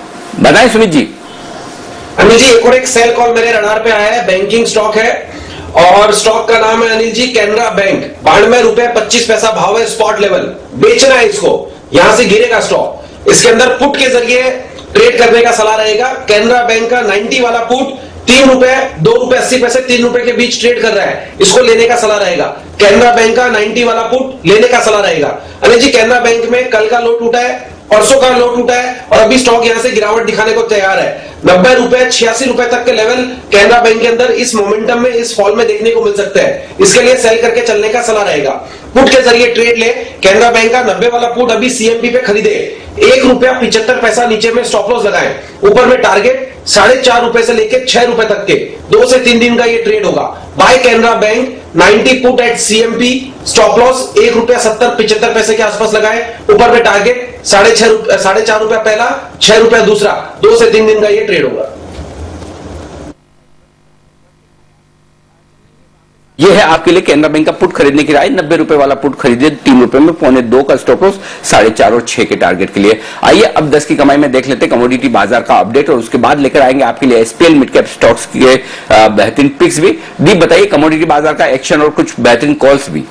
बताएं सुमित जी। अनिल जी एक और एक सेल कॉल मेरे रडार पे आया है, बैंकिंग स्टॉक है और स्टॉक का नाम है अनिल जी कैनरा बैंक, बानवे रुपए पच्चीस पैसा भाव है, स्पॉट लेवल, बेचना है इसको, यहां से गिरेगा स्टॉक। इसके अंदर पुट के जरिए ट्रेड करने का सलाह रहेगा। कैनरा बैंक का नब्बे वाला पुट तीन रुपए दो रुपए अस्सी पैसे तीन रुपए के बीच ट्रेड कर रहा है, इसको लेने का सलाह रहेगा। कैनरा बैंक का नब्बे वाला पुट लेने का सलाह रहेगा। अनिल जी कैनरा बैंक में कल का लो टूटा है, परसों का लो टूटा है और अभी स्टॉक यहां से गिरावट दिखाने को तैयार है। नब्बे रुपए छियासी रुपए तक के लेवल कैनरा बैंक के अंदर इस मोमेंटम में इस फॉल में देखने को मिल सकते हैं, इसके लिए सेल करके चलने का सलाह रहेगा। पुट के जरिए ट्रेड ले, कैनरा बैंक का नब्बे वाला पुट अभी सीएमपी पे खरीदे, एक रुपया पिछहत्तर पैसा नीचे में स्टॉप लॉस लगाए, ऊपर में टारगेट साढ़े चार रुपए से लेकर छह रुपए तक के दो से तीन दिन का ये ट्रेड होगा। बाय कैनरा बैंक नब्बे put at CMP, stop loss एक रुपया सत्तर पिछहत्तर पैसे के आसपास लगाए, ऊपर में टारगेट साढ़े छह रुपया साढ़े चार रुपया पहला, छह रुपया दूसरा, दो से तीन दिन का ये ट्रेड होगा। ये है आपके लिए कैनरा बैंक का पुट खरीदने की राय। नब्बे रुपए वाला पुट खरीदे तीन रुपए में, पौने दो का स्टॉप लॉस, साढ़े चार और छह के टारगेट के लिए। आइए अब दस की कमाई में देख लेते हैं कमोडिटी बाजार का अपडेट और उसके बाद लेकर आएंगे आपके लिए एसपीएल मिड कैप स्टॉक्स के बेहतरीन पिक्स भी। दीप बताइए कमोडिटी बाजार का एक्शन और कुछ बेहतरीन कॉल्स भी।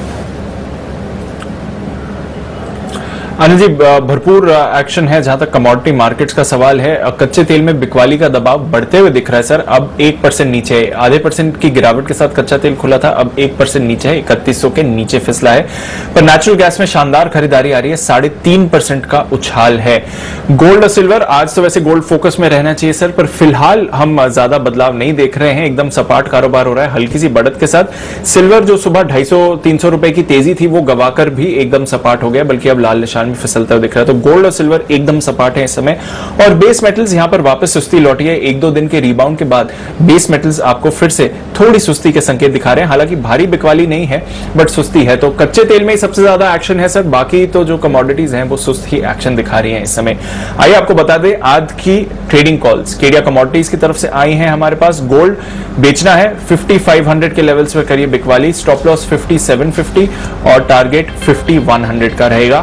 अनिल जी भरपूर एक्शन है जहां तक कमोडिटी मार्केट्स का सवाल है। कच्चे तेल में बिकवाली का दबाव बढ़ते हुए दिख रहा है सर, अब एक परसेंट नीचे है। आधे परसेंट की गिरावट के साथ कच्चा तेल खुला था, अब एक परसेंट नीचे है, इकतीस सौ के नीचे फिसला है। पर नेचुरल गैस में शानदार खरीदारी आ रही है, साढ़े तीन परसेंट का उछाल है। गोल्ड और सिल्वर, आज तो वैसे गोल्ड फोकस में रहना चाहिए सर, पर फिलहाल हम ज्यादा बदलाव नहीं देख रहे हैं, एकदम सपाट कारोबार हो रहा है हल्की सी बढ़त के साथ। सिल्वर जो सुबह ढाई सौ तीन सौ रुपए की तेजी थी वो गवाकर भी एकदम सपाट हो गया, बल्कि अब लाल निशान में फिसलता हुआ दिख रहा है। तो गोल्ड और सिल्वर एकदम सपाट है इस समय। और बेस मेटल्स यहां पर वापस सुस्ती लौटी है, एक दो दिन के रिबाउंड के बाद बेस मेटल्स आपको फिर से थोड़ी सुस्ती के संकेत दिखा रहे हैं। हालांकि भारी बिकवाली नहीं है बट सुस्ती है। तो कच्चे तेल में ही सबसे ज्यादा एक्शन है सर, बाकी तो जो कमोडिटीज हैं वो सुस्त ही एक्शन दिखा रही हैं इस समय। आइए आपको बता दें आज की ट्रेडिंग कॉल्स केडिया कमोडिटीज की तरफ से आई हैं हमारे पास। गोल्ड बेचना है पचपन सौ के लेवल्स पर करिए बिकवाली, स्टॉप लॉस सत्तावन सौ पचास और टारगेट इक्यावन सौ का रहेगा,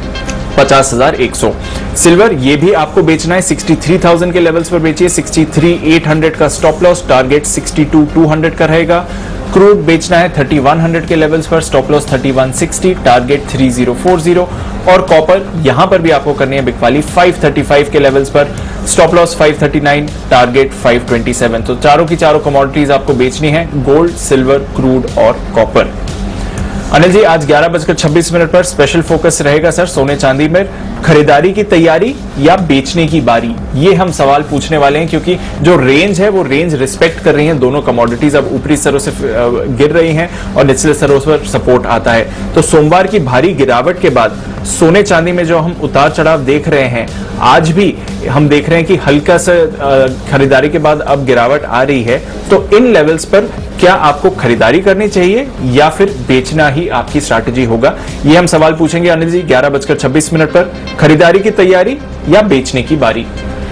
पचास हजार एक सौ। सिल्वर ये भी आपको बेचना है तिरसठ हज़ार के लेवल्स पर बेचिए, तिरसठ हज़ार आठ सौ का स्टॉप लॉस, टारगेट बासठ हज़ार दो सौ का रहेगा। क्रूड बेचना है इकतीस सौ के लेवल्स पर, स्टॉप लॉस इकतीस सौ साठ, टारगेट तीस चालीस। और कॉपर यहां पर भी आपको करनी है बिकवाली पाँच सौ पैंतीस के लेवल्स पर, स्टॉप लॉस पाँच सौ उनतालीस, टारगेट पाँच सौ सत्ताईस। तो चारों की चारों कमोडिटीज आपको बेचनी है, गोल्ड, सिल्वर, क्रूड और कॉपर। अनिल जी आज ग्यारह बजकर छब्बीस मिनट पर स्पेशल फोकस रहेगा सर सोने चांदी में। खरीदारी की तैयारी या बेचने की बारी, ये हम सवाल पूछने वाले हैं, क्योंकि जो रेंज है वो रेंज रिस्पेक्ट कर रही हैं दोनों कमोडिटीज। अब ऊपरी स्तरों से गिर रही हैं और निचले स्तरों पर सपोर्ट आता है। तो सोमवार की भारी गिरावट के बाद सोने चांदी में जो हम उतार चढ़ाव देख रहे हैं, आज भी हम देख रहे हैं कि हल्का सा खरीदारी के बाद अब गिरावट आ रही है। तो इन लेवल्स पर क्या आपको खरीदारी करनी चाहिए या फिर बेचना ही आपकी स्ट्रैटेजी होगा, ये हम सवाल पूछेंगे अनिल जी ग्यारह बजकर छब्बीस मिनट पर। खरीदारी की तैयारी या बेचने की बारी?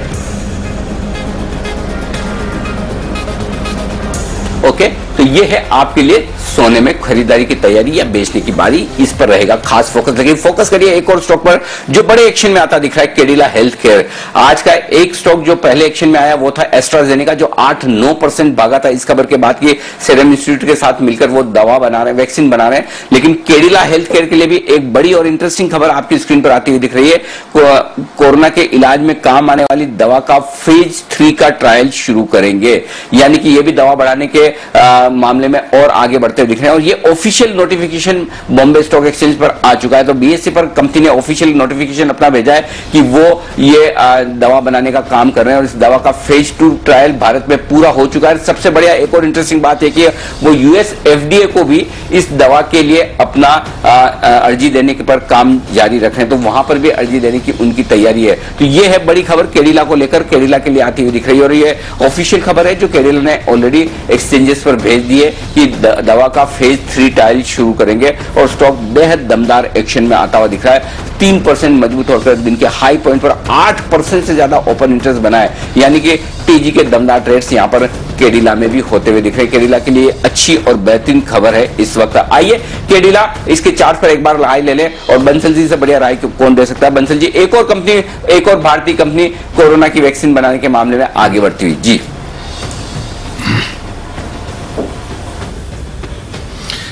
ओके तो ये है आपके लिए सोने में खरीदारी की तैयारी या बेचने की बारी, इस पर रहेगा खास फोकस। लेकिन फोकस करिए एक और स्टॉक पर जो बड़े एक्शन में आता दिख रहा है, केडिला हेल्थ केयर। आज का एक स्टॉक जो पहले एक्शन में आया वो था एस्ट्राजेनेका, जो आठ नौ परसेंट भागा था इस खबर के बाद कि सीरम इंस्टीट्यूट के साथ मिलकर वो दवा बना रहे हैं, वैक्सीन बना रहे हैं। लेकिन केडिला हेल्थ केयर के लिए भी एक बड़ी और इंटरेस्टिंग खबर आपकी स्क्रीन पर आती हुई दिख रही है। कोरोना के इलाज में काम आने वाली दवा का फेज थ्री का ट्रायल शुरू करेंगे, यानी कि ये भी दवा बढ़ाने के आ, मामले में और आगे बढ़ते दिख रहे हैं। और ये official notification Bombay Stock Exchange पर आ चुका है। तो बीएससी पर कंपनी ने ऑफिशियल नोटिफिकेशन अपना भेजा है कि वो ये दवा बनाने का काम कर रहे हैं और इस दवा का फेज टू ट्रायल भारत में पूरा हो चुका है। सबसे बढ़िया एक और इंटरेस्टिंग बात है कि वो यूएस एफडीए को भी इस दवा के लिए अपना अर्जी देने के पर काम जारी रख रहे हैं, तो वहां पर भी अर्जी देने की उनकी तैयारी है। तो ये है बड़ी खबर केडिला को लेकर, केडिला के लिए आती हुई दिख रही है। और ये ऑफिशियल खबर है जो केडिला ने ऑलरेडी एक्सचेंजेस पर भेज दी है कि दवा का फेज थ्री ट्रायल शुरू करेंगे। और स्टॉक बेहद दमदार एक्शन में आता हुआ दिख रहा है, तीन परसेंट मजबूत होकर दिन के हाई पॉइंट पर आठ परसेंट से ज्यादा ओपन इंटरेस्ट बना है, यानी कि टीजी के दमदार ट्रेड्स यहां पर केडिला में भी होते हुए दिख रहे हैं। केडिला के लिए अच्छी और बेहतरीन खबर है इस वक्त। आइए केडिला इसके चार्ट पर एक बार राय ले लें और बंसल जी से बढ़िया राय कौन दे सकता है। बंसल जी, एक और कंपनी, एक और भारतीय कंपनी कोरोना की वैक्सीन बनाने के मामले में आगे बढ़ती हुई। जी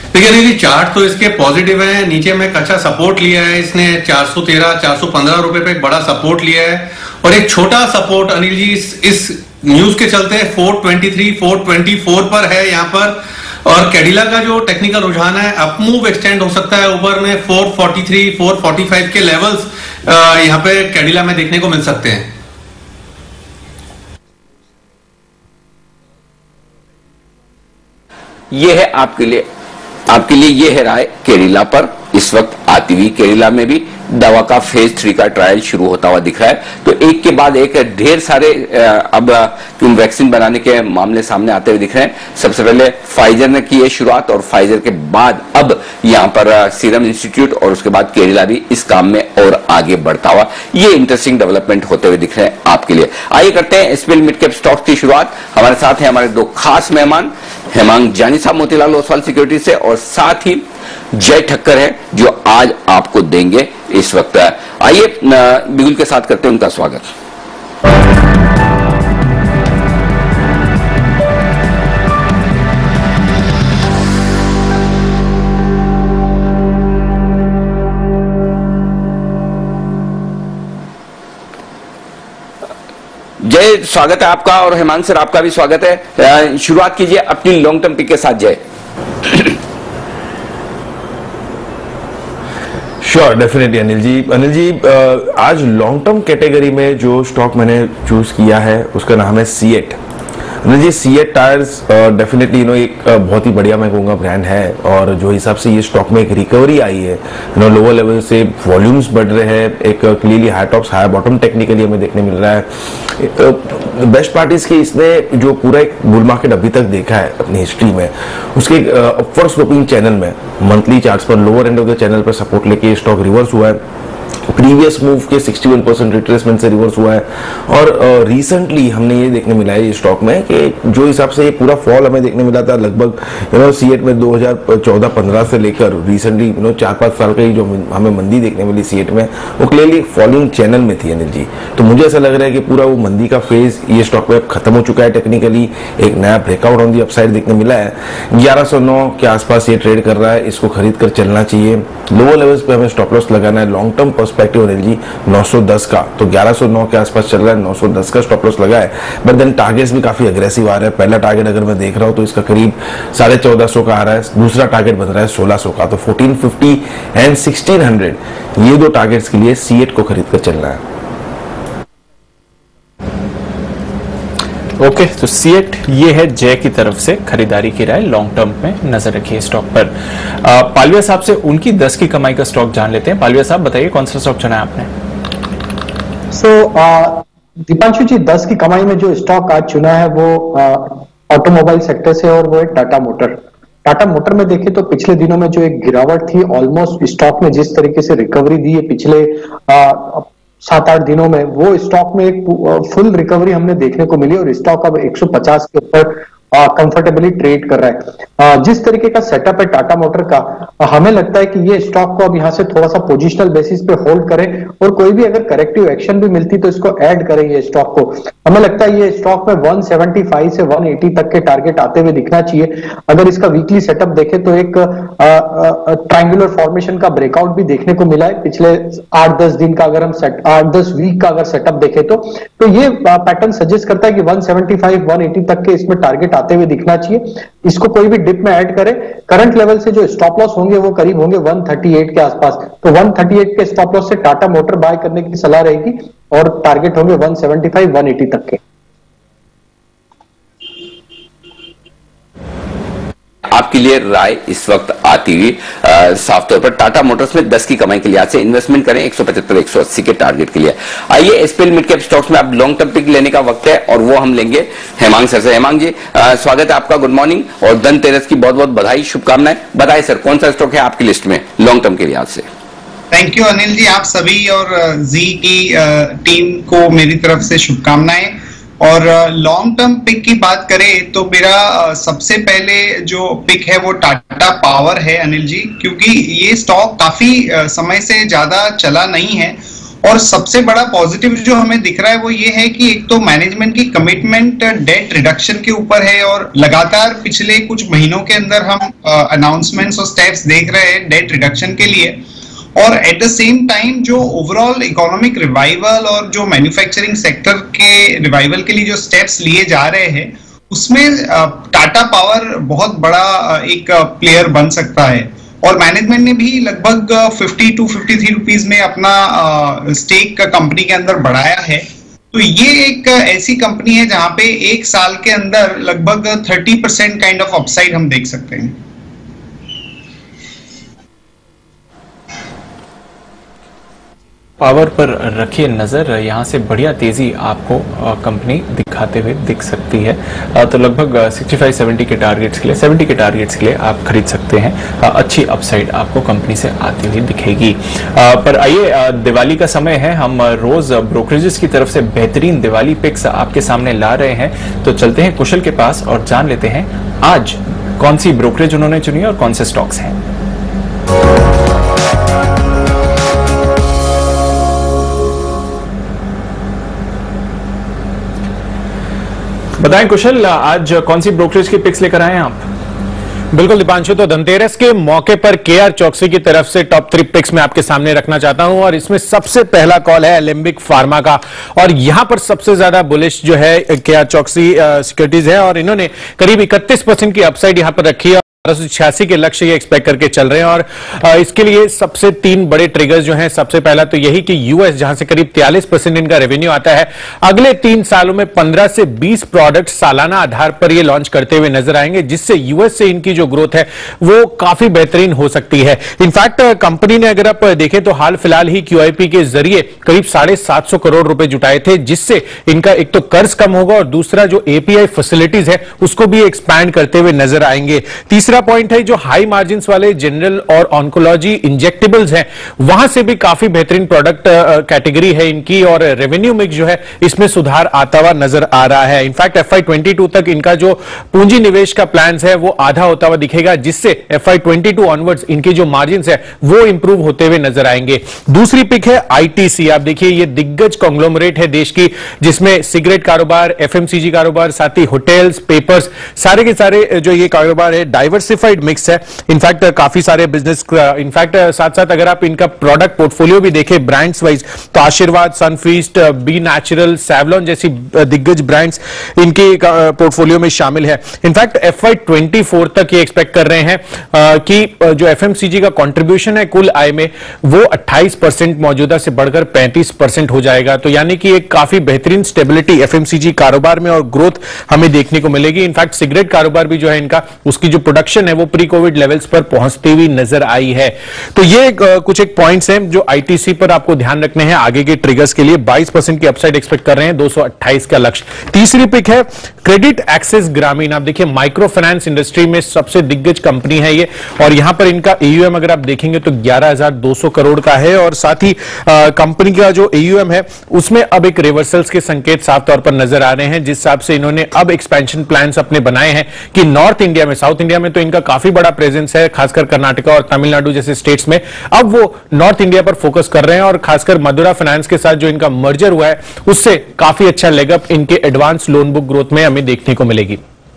देखिए अनिल जी, चार्ट तो इसके पॉजिटिव है। नीचे में एक अच्छा सपोर्ट लिया है इसने, चार सौ तेरह चार सौ पंद्रह रुपए पे एक बड़ा सपोर्ट लिया है, और एक छोटा सपोर्ट अनिल जी इस, इस न्यूज के चलते चार सौ तेईस चार सौ चौबीस पर है यहाँ पर। और कैडिला का जो टेक्निकल रुझान है, अप मूव एक्सटेंड हो सकता है ऊपर में, चार सौ तैंतालीस चार सौ पैंतालीस के लेवल्स यहाँ पे कैडिला में देखने को मिल सकते हैं। ये है आपके लिए आपके लिए ये है राय केरला पर इस वक्त आती हुई। केरला में भी दवा का फेज थ्री का ट्रायल शुरू होता हुआ दिख रहा है। तो एक के बाद एक ढेर सारे अब वैक्सीन बनाने के मामले सामने आते हुए दिख रहे हैं। सबसे पहले फाइजर ने की है शुरुआत, और फाइजर के बाद अब यहां पर सीरम इंस्टीट्यूट, और उसके बाद केरला भी इस काम में और आगे बढ़ता हुआ। ये इंटरेस्टिंग डेवलपमेंट होते हुए दिख रहे हैं आपके लिए। आइए करते हैं एसपीएल मिड कैप स्टॉक्स की शुरुआत। हमारे साथ हैं हमारे दो खास मेहमान, हेमांग जानी साहब मोतीलाल ओसवाल सिक्योरिटी से, और साथ ही जय ठक्कर है जो आज आपको देंगे इस वक्त। आइए बिगुल के साथ करते हैं उनका स्वागत। जय, स्वागत है आपका, और हेमांग सर आपका भी स्वागत है। शुरुआत कीजिए अपनी लॉन्ग टर्म पिक के साथ। जय। Sure, definitely Anil ji. अनिल जी, आज लॉन्ग टर्म कैटेगरी में जो स्टॉक मैंने चूज किया है उसका नाम है CEAT. Anil ji, CEAT tyres definitely you know एक uh, बहुत ही बढ़िया मैं कहूँगा ब्रांड है, और जो हिसाब से ये स्टॉक में एक रिकवरी आई है, यू नो लोअर लेवल से वॉल्यूम्स बढ़ रहे हैं, एक clearly high tops high bottom technically हमें देखने मिल रहा है। बेस्ट पार्ट इसकी इसने जो पूरा एक बुल मार्केट अभी तक देखा है अपनी हिस्ट्री में, उसके अपवर्ड स्लोपिंग चैनल में मंथली चार्ट्स पर lower end of the channel पर सपोर्ट लेके स्टॉक रिवर्स हुआ है। प्रीवियस मूव के इकसठ परसेंट रिट्रेसमेंट से रिवर्स हुआ है, और रिसेंटली uh, हमने ये देखने मिला है ये स्टॉक में कि जो हिसाब से ये पूरा फॉल हमें देखने मिला था लगभग यू नो सीएट में दो हज़ार चौदह पंद्रह से लेकर रिसेंटली यू नो चार पांच साल का ही जो हमें मंदी देखने मिली सीएट में, वो क्लियरली फॉलिंग चैनल में थी अनिल जी। तो मुझे ऐसा लग रहा है कि पूरा वो मंदी का फेज ये स्टॉक में खत्म हो चुका है टेक्निकली, एक नया ब्रेकआउट ऑन दी अपसाइड देखने मिला है। ग्यारह सौ नौ के आसपास ये ट्रेड कर रहा है, इसको खरीद कर चलना चाहिए। लोअर लेवल्स पे हमें स्टॉप लॉस लगाना है long term perspective Anil ji नौ सौ दस का, तो ग्यारह सौ नौ के आसपास चल रहा है, नौ सौ दस का स्टॉप लॉस लगा है। बट देन टारगेट्स भी काफी अग्रेसिव आ रहे हैं। पहला टारगेट अगर मैं देख रहा हूं तो इसका करीब साढ़े चौदह सौ का आ रहा है, दूसरा टारगेट बन रहा है सोलह सौ का, तो fourteen fifty and sixteen hundred ये दो टारगेट्स के लिए सीएट को खरीद कर चलना है। ओके okay, तो सीएट ये है जय की तरफ से खरीदारी की राय। लॉन्ग टर्म में नजर रखिए स्टॉक पर। आ, पालविया साहब से उनकी दस की कमाई का स्टॉक जान लेते हैं। पालविया साहब बताइए कौन सा स्टॉक चुना है आपने? सो so, दीपांशु जी, दस की कमाई में जो स्टॉक आज चुना है वो ऑटोमोबाइल सेक्टर से, और वो है टाटा मोटर। टाटा मोटर में देखें तो पिछले दिनों में जो एक गिरावट थी, ऑलमोस्ट स्टॉक में जिस तरीके से रिकवरी दी है पिछले आ, सात आठ दिनों में, वो स्टॉक में एक फुल रिकवरी हमने देखने को मिली, और स्टॉक अब एक सौ पचास के ऊपर कंफर्टेबली ट्रेड कर रहा है। आ, जिस तरीके का सेटअप है टाटा मोटर का, आ, हमें लगता है कि ये स्टॉक को अब यहाँ से थोड़ा सा पोजिशनल बेसिस पे होल्ड करें, और कोई भी अगर करेक्टिव एक्शन भी मिलती तो इसको ऐड करें ये स्टॉक को। हमें लगता है ये स्टॉक में एक सौ पचहत्तर से एक सौ अस्सी तक के टारगेट आते हुए दिखना चाहिए। अगर इसका वीकली सेटअप देखें तो एक ट्रायंगुलर फॉर्मेशन का ब्रेकआउट भी देखने को मिला है पिछले आठ दस दिन का, अगर हम सेट आठ दस वीक का अगर सेटअप देखें तो तो ये पैटर्न सजेस्ट करता है कि एक सौ पचहत्तर एक सौ अस्सी तक के इसमें टारगेट आते हुए दिखना चाहिए। इसको कोई भी डिप में ऐड करें। करंट लेवल से जो स्टॉप लॉस होंगे वो करीब होंगे एक सौ अड़तीस के आसपास, तो एक सौ अड़तीस के स्टॉप लॉस से टाटा मोटर बाय करने की सलाह रहेगी, और टारगेट होंगे एक सौ पचहत्तर एक सौ अस्सी तक के। आपके लिए राय इस वक्त आती हुई साफ तौर पर टाटा मोटर्स में दस की कमाई के लिहाज से इन्वेस्टमेंट करें एक सौ पचहत्तर एक सौ अस्सी के टारगेट के लिए। आइए एसपीएल मिड कैप स्टॉक्स में अब लॉन्ग टर्म पिक लेने का वक्त है, और वो हम लेंगे हेमांग सर से। हेमांग जी, आ, स्वागत है आपका, गुड मॉर्निंग, और धनतेरस की बहुत बहुत बधाई, शुभकामनाएं। बताइए सर, कौन सा स्टॉक है आपकी लिस्ट में लॉन्ग टर्म के लिहाज से? थैंक यू अनिल जी, आप सभी और जी की टीम को मेरी तरफ से शुभकामनाएं। और लॉन्ग टर्म पिक की बात करें तो मेरा सबसे पहले जो पिक है वो टाटा पावर है अनिल जी, क्योंकि ये स्टॉक काफी समय से ज्यादा चला नहीं है, और सबसे बड़ा पॉजिटिव जो हमें दिख रहा है वो ये है कि एक तो मैनेजमेंट की कमिटमेंट डेट रिडक्शन के ऊपर है और लगातार पिछले कुछ महीनों के अंदर हम अनाउंसमेंट्स और स्टेप्स देख रहे हैं डेट रिडक्शन के लिए। और एट द सेम टाइम जो ओवरऑल इकोनॉमिक रिवाइवल और जो मैन्युफैक्चरिंग सेक्टर के रिवाइवल के लिए जो स्टेप्स लिए जा रहे हैं उसमें टाटा पावर बहुत बड़ा एक प्लेयर बन सकता है। और मैनेजमेंट ने भी लगभग fifty two fifty three rupees में अपना स्टेक का कंपनी के अंदर बढ़ाया है। तो ये एक ऐसी कंपनी है जहां पे एक साल के अंदर लगभग thirty percent kind of upside हम देख सकते हैं। पावर पर रखिए नजर, यहां से बढ़िया तेजी आपको कंपनी दिखाते हुए दिख सकती है। तो लगभग सिक्सटी फाइव सेवेंटी के टारगेट्स के लिए सेवेंटी के टारगेट्स के लिए आप खरीद सकते हैं। अच्छी अपसाइड आपको कंपनी से आती हुई दिखेगी। पर आइए, दिवाली का समय है, हम रोज ब्रोकरेजेस की तरफ से बेहतरीन दिवाली पिक्स आपके सामने ला रहे हैं। तो चलते हैं कुशल के पास और जान लेते हैं आज कौन सी ब्रोकरेज उन्होंने चुनी और कौन से स्टॉक्स हैं। बताएं कुशल, आज कौन सी ब्रोकरेज की पिक्स लेकर आए हैं आप? बिल्कुल दीपांशु, तो धनतेरस के मौके पर केआर चौकसी की तरफ से टॉप थ्री पिक्स में आपके सामने रखना चाहता हूं और इसमें सबसे पहला कॉल है एलेम्बिक फार्मा का। और यहां पर सबसे ज्यादा बुलिश जो है केआर चौकसी सिक्योरिटीज है और इन्होंने करीब इकतीस परसेंट की अपसाइड यहां पर रखी है। बारह सौ छियासी के लक्ष्य ये एक्सपेक्ट करके चल रहे हैं और इसके लिए सबसे तीन बड़े ट्रिगर्स जो हैं, सबसे पहला तो यही कि यूएस जहां से करीब तैंतालीस परसेंट इनका रेवेन्यू आता है, अगले तीन सालों में पंद्रह से बीस प्रोडक्ट सालाना आधार पर ये लॉन्च करते हुए नजर आएंगे, जिससे यूएस से इनकी जो ग्रोथ है वो काफी बेहतरीन हो सकती है। इनफैक्ट कंपनी ने अगर आप देखें तो हाल फिलहाल ही क्यूआईपी के जरिए करीब साढ़े सात सौ करोड़ रुपए जुटाए थे, जिससे इनका एक तो कर्ज कम होगा और दूसरा जो एपीआई फैसिलिटीज है उसको भी एक्सपैंड करते हुए नजर आएंगे। तीसरा पॉइंट है जो हाई मार्जिन वाले जनरल और ऑन्कोलॉजी इंजेक्टेबल्स हैं, वहां से भी काफी बेहतरीन प्रोडक्ट कैटेगरी है इनकी और रेवेन्यू मिक्स जो है इसमें सुधार आता हुआ नजर आ रहा है। इनफैक्ट एफआई ट्वेंटी टू तक इनका जो पूंजी निवेश का प्लान है वो आधा होता हुआ दिखेगा, जिससे एफआई ट्वेंटी टू ऑनवर्ड्स इनकी जो मार्जिन है वो इंप्रूव होते हुए नजर आएंगे। दूसरी पिक है आईटीसी। आप देखिए ये दिग्गज कॉन्ग्लोमरेट है देश की, जिसमें सिगरेट कारोबार, एफएमसीजी कारोबार, साथ ही होटल्स, पेपर्स, सारे के सारे जो ये कारोबार है डाइवर्सिफाइड मिक्स है। इनफैक्ट काफी सारे बिजनेस, इनफैक्ट साथ साथ अगर आप इनका प्रोडक्ट पोर्टफोलियो भी देखें ब्रांड्स वाइज, तो आशीर्वाद, सनफीस्ट, बी नेचुरल, सैवलॉन जैसी दिग्गज ब्रांड्स इनके पोर्टफोलियो में शामिल है। इनफैक्ट एफआई ट्वेंटी फोर तक ये एक्सपेक्ट कर रहे हैं कि जो एफएमसीजी का कंट्रीब्यूशन है कुल आय में वो अट्ठाईस परसेंट मौजूदा से बढ़कर पैंतीस परसेंट हो जाएगा। तो यानी कि एक काफी बेहतरीन स्टेबिलिटी एफएमसीजी कारोबार में और ग्रोथ हमें देखने को मिलेगी। इनफैक्ट सिगरेट कारोबार भी जो है इनका, उसकी जो प्रोडक्शन है वो प्री कोविड लेवल्स पर पहुंचती हुई नजर आई है। तो ये कुछ एक पॉइंट्स हैं जो आईटीसी पर आपको ध्यान रखने हैं आगे के ट्रिगर्स के लिए। बाईस परसेंट की अपसाइड एक्सपेक्ट कर रहे हैं, दो सौ अट्ठाईस का लक्ष्य। तीसरी पिक है क्रेडिट एक्सेस ग्रामीण। आप देखिए माइक्रो फाइनेंस इंडस्ट्री में सबसे दिग्गज कंपनी है ये और यहां पर इनका एयूएम अगर आप देखेंगे तो ग्यारह हज़ार दो सौ करोड़ का है और साथ ही कंपनी का जो एयूएम है उसमें अब एक रिवर्सल्स के संकेत साफ तौर पर नजर आ रहे हैं, जिस हिसाब से इन्होंने अब एक्सपेंशन प्लान्स अपने बनाए हैं कि नॉर्थ इंडिया में, साउथ इंडिया में तो इनका काफी बड़ा प्रेजेंस है, खासकर कर्नाटका और तमिलनाडु जैसे स्टेट्स में, अब वो नॉर्थ इंडिया पर फोकस कर रहे हैं और खासकर मदुरा फाइनेंस के साथ जो इनका मर्जर हुआ है उससे काफी अच्छा लेग अप इनके एडवांस लोन बुक ग्रोथ में हमें देखने को मिलेगी।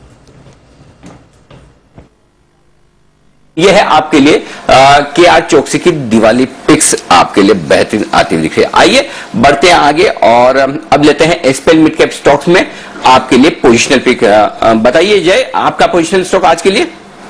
यह है आपके लिए के आर चौकसी की दिवाली पिक्स आपके लिए बेहतरीन आती हुई दिख रही है। आइए बढ़ते हैं आगे और अब लेते हैं एसपीएल मिड कैप स्टॉक्स में आपके लिए पोजिशनल पिक। बताइए जय, आपका पोजिशनल स्टॉक आज के लिए?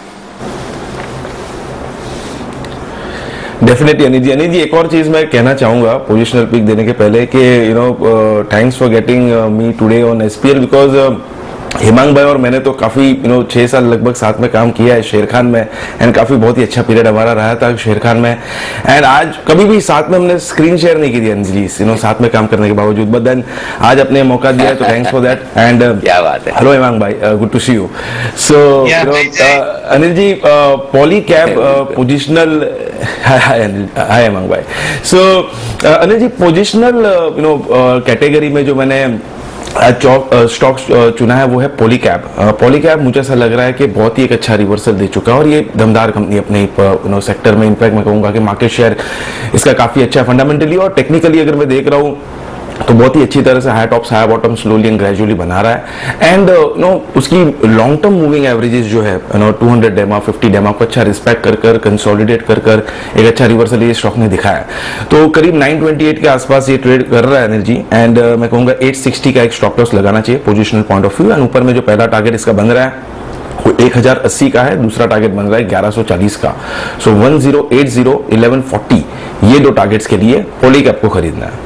डेफिनेटली अनिल जी, अनिल जी एक और चीज मैं कहना चाहूंगा पोजिशनल पिक देने के पहले कि you know thanks for getting me today on SPL, because Hemang भाई और मैंने तो काफी यू नो छह साल लगभग साथ में काम किया है शेर खान में एंड काफी बहुत ही अच्छा पीरियड हमारा रहा था शेर खान में। एंड आज कभी भी साथ में हमने स्क्रीन शेयर नहीं की थी अंजलि, यू नो साथ में काम करने के बावजूद, बट देन आज अपने मौका दिया है तो थैंक्स फॉर दैट। एंड क्या बात है, हेलो हेमांग भाई, good to see you. So you know Anil ji, Polycab positional, hi Hemang भाई। So Anil ji positional you know category में जो मैंने स्टॉक चुना है वो है पॉलीकैब। पॉलीकैब मुझे ऐसा लग रहा है कि बहुत ही एक अच्छा रिवर्सल दे चुका है और ये दमदार कंपनी अपने यू नो सेक्टर में, इनफैक्ट मैं कहूंगा कि मार्केट शेयर इसका काफी अच्छा है फंडामेंटली और टेक्निकली अगर मैं देख रहा हूँ तो बहुत ही अच्छी तरह से high tops high bottom slowly and gradually बना रहा है एंड यू नो उसकी लॉन्ग टर्म मूविंग एवरेजेस जो है you know two hundred DEMA fifty DEMA को अच्छा रिस्पेक्ट कर कर कंसोलिडेट कर कर एक अच्छा रिवर्सल ये स्टॉक ने दिखाया। तो करीब नाइन ट्वेंटी एट के आसपास ये ट्रेड कर रहा है एनर्जी एंड uh, मैं कहूंगा एट सिक्सटी का एक स्टॉप लॉस लगाना चाहिए positional point of view and ऊपर में जो पहला टारगेट इसका बन रहा है वो एक हजार अस्सी का है, दूसरा टारगेट बन रहा है ग्यारह सौ चालीस का। So one zero eight zero eleven forty ये दो टारगेट्स के लिए पॉलीकैब को खरीदना है।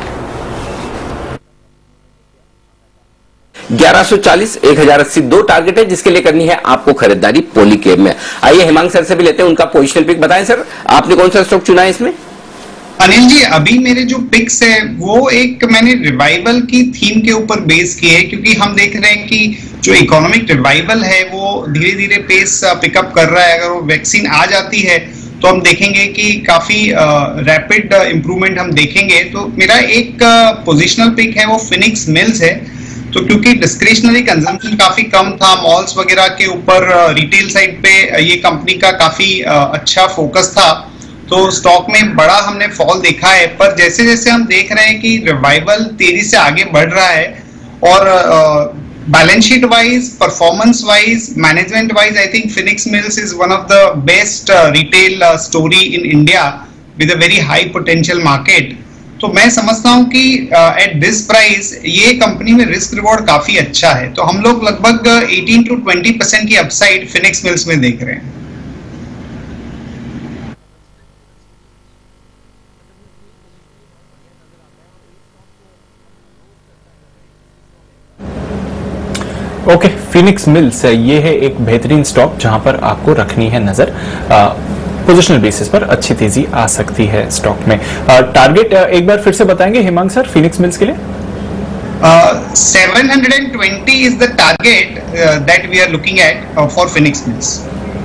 ग्यारह सौ चालीस, एक हजार अस्सी दो टारगेट है जिसके लिए करनी है आपको खरीदारी पॉलीकैब में। आइए हेमांग सर से भी लेते हैं उनका पोजिशनल पिक। बताएं सर, आपने कौन सा स्टॉक चुना है इसमें? अनिल जी, अभी मेरे जो पिक्स है वो एक मैंने रिवाइवल की थीम के ऊपर बेस की है, क्योंकि हम देख रहे हैं कि जो इकोनॉमिक रिवाइवल है वो धीरे धीरे पेस पिकअप कर रहा है। अगर वो वैक्सीन आ जाती है तो हम देखेंगे कि काफी रैपिड इंप्रूवमेंट हम देखेंगे। तो मेरा एक पोजिशनल पिक है वो फिनिक्स मिल्स है। तो क्योंकि डिस्क्रिशनरी कंजम्पशन काफी कम था, मॉल्स वगैरह के ऊपर रिटेल साइड पे ये कंपनी का काफी अच्छा फोकस था, तो स्टॉक में बड़ा हमने फॉल देखा है। पर जैसे जैसे हम देख रहे हैं कि रिवाइवल तेजी से आगे बढ़ रहा है और balance sheet wise, performance wise, management wise, I think Phoenix Mills is one of the best retail story in India with a very high potential market. तो मैं समझता हूं कि एट दिस प्राइस ये कंपनी में रिस्क रिवॉर्ड काफी अच्छा है। तो हम लोग लगभग एटीन टू ट्वेंटी परसेंट की अपसाइड फिनिक्स मिल्स में देख रहे हैं। ओके, फिनिक्स मिल्स ये है एक बेहतरीन स्टॉक जहां पर आपको रखनी है नजर। पोजिशनल बेसिस पर अच्छी तेजी आ सकती है स्टॉक में। टारगेट एक बार फिर से बताएंगे हेमांग सर फिनिक्स मिल्स के लिए? Seven hundred twenty is the target that we are looking at for Phoenix Mills.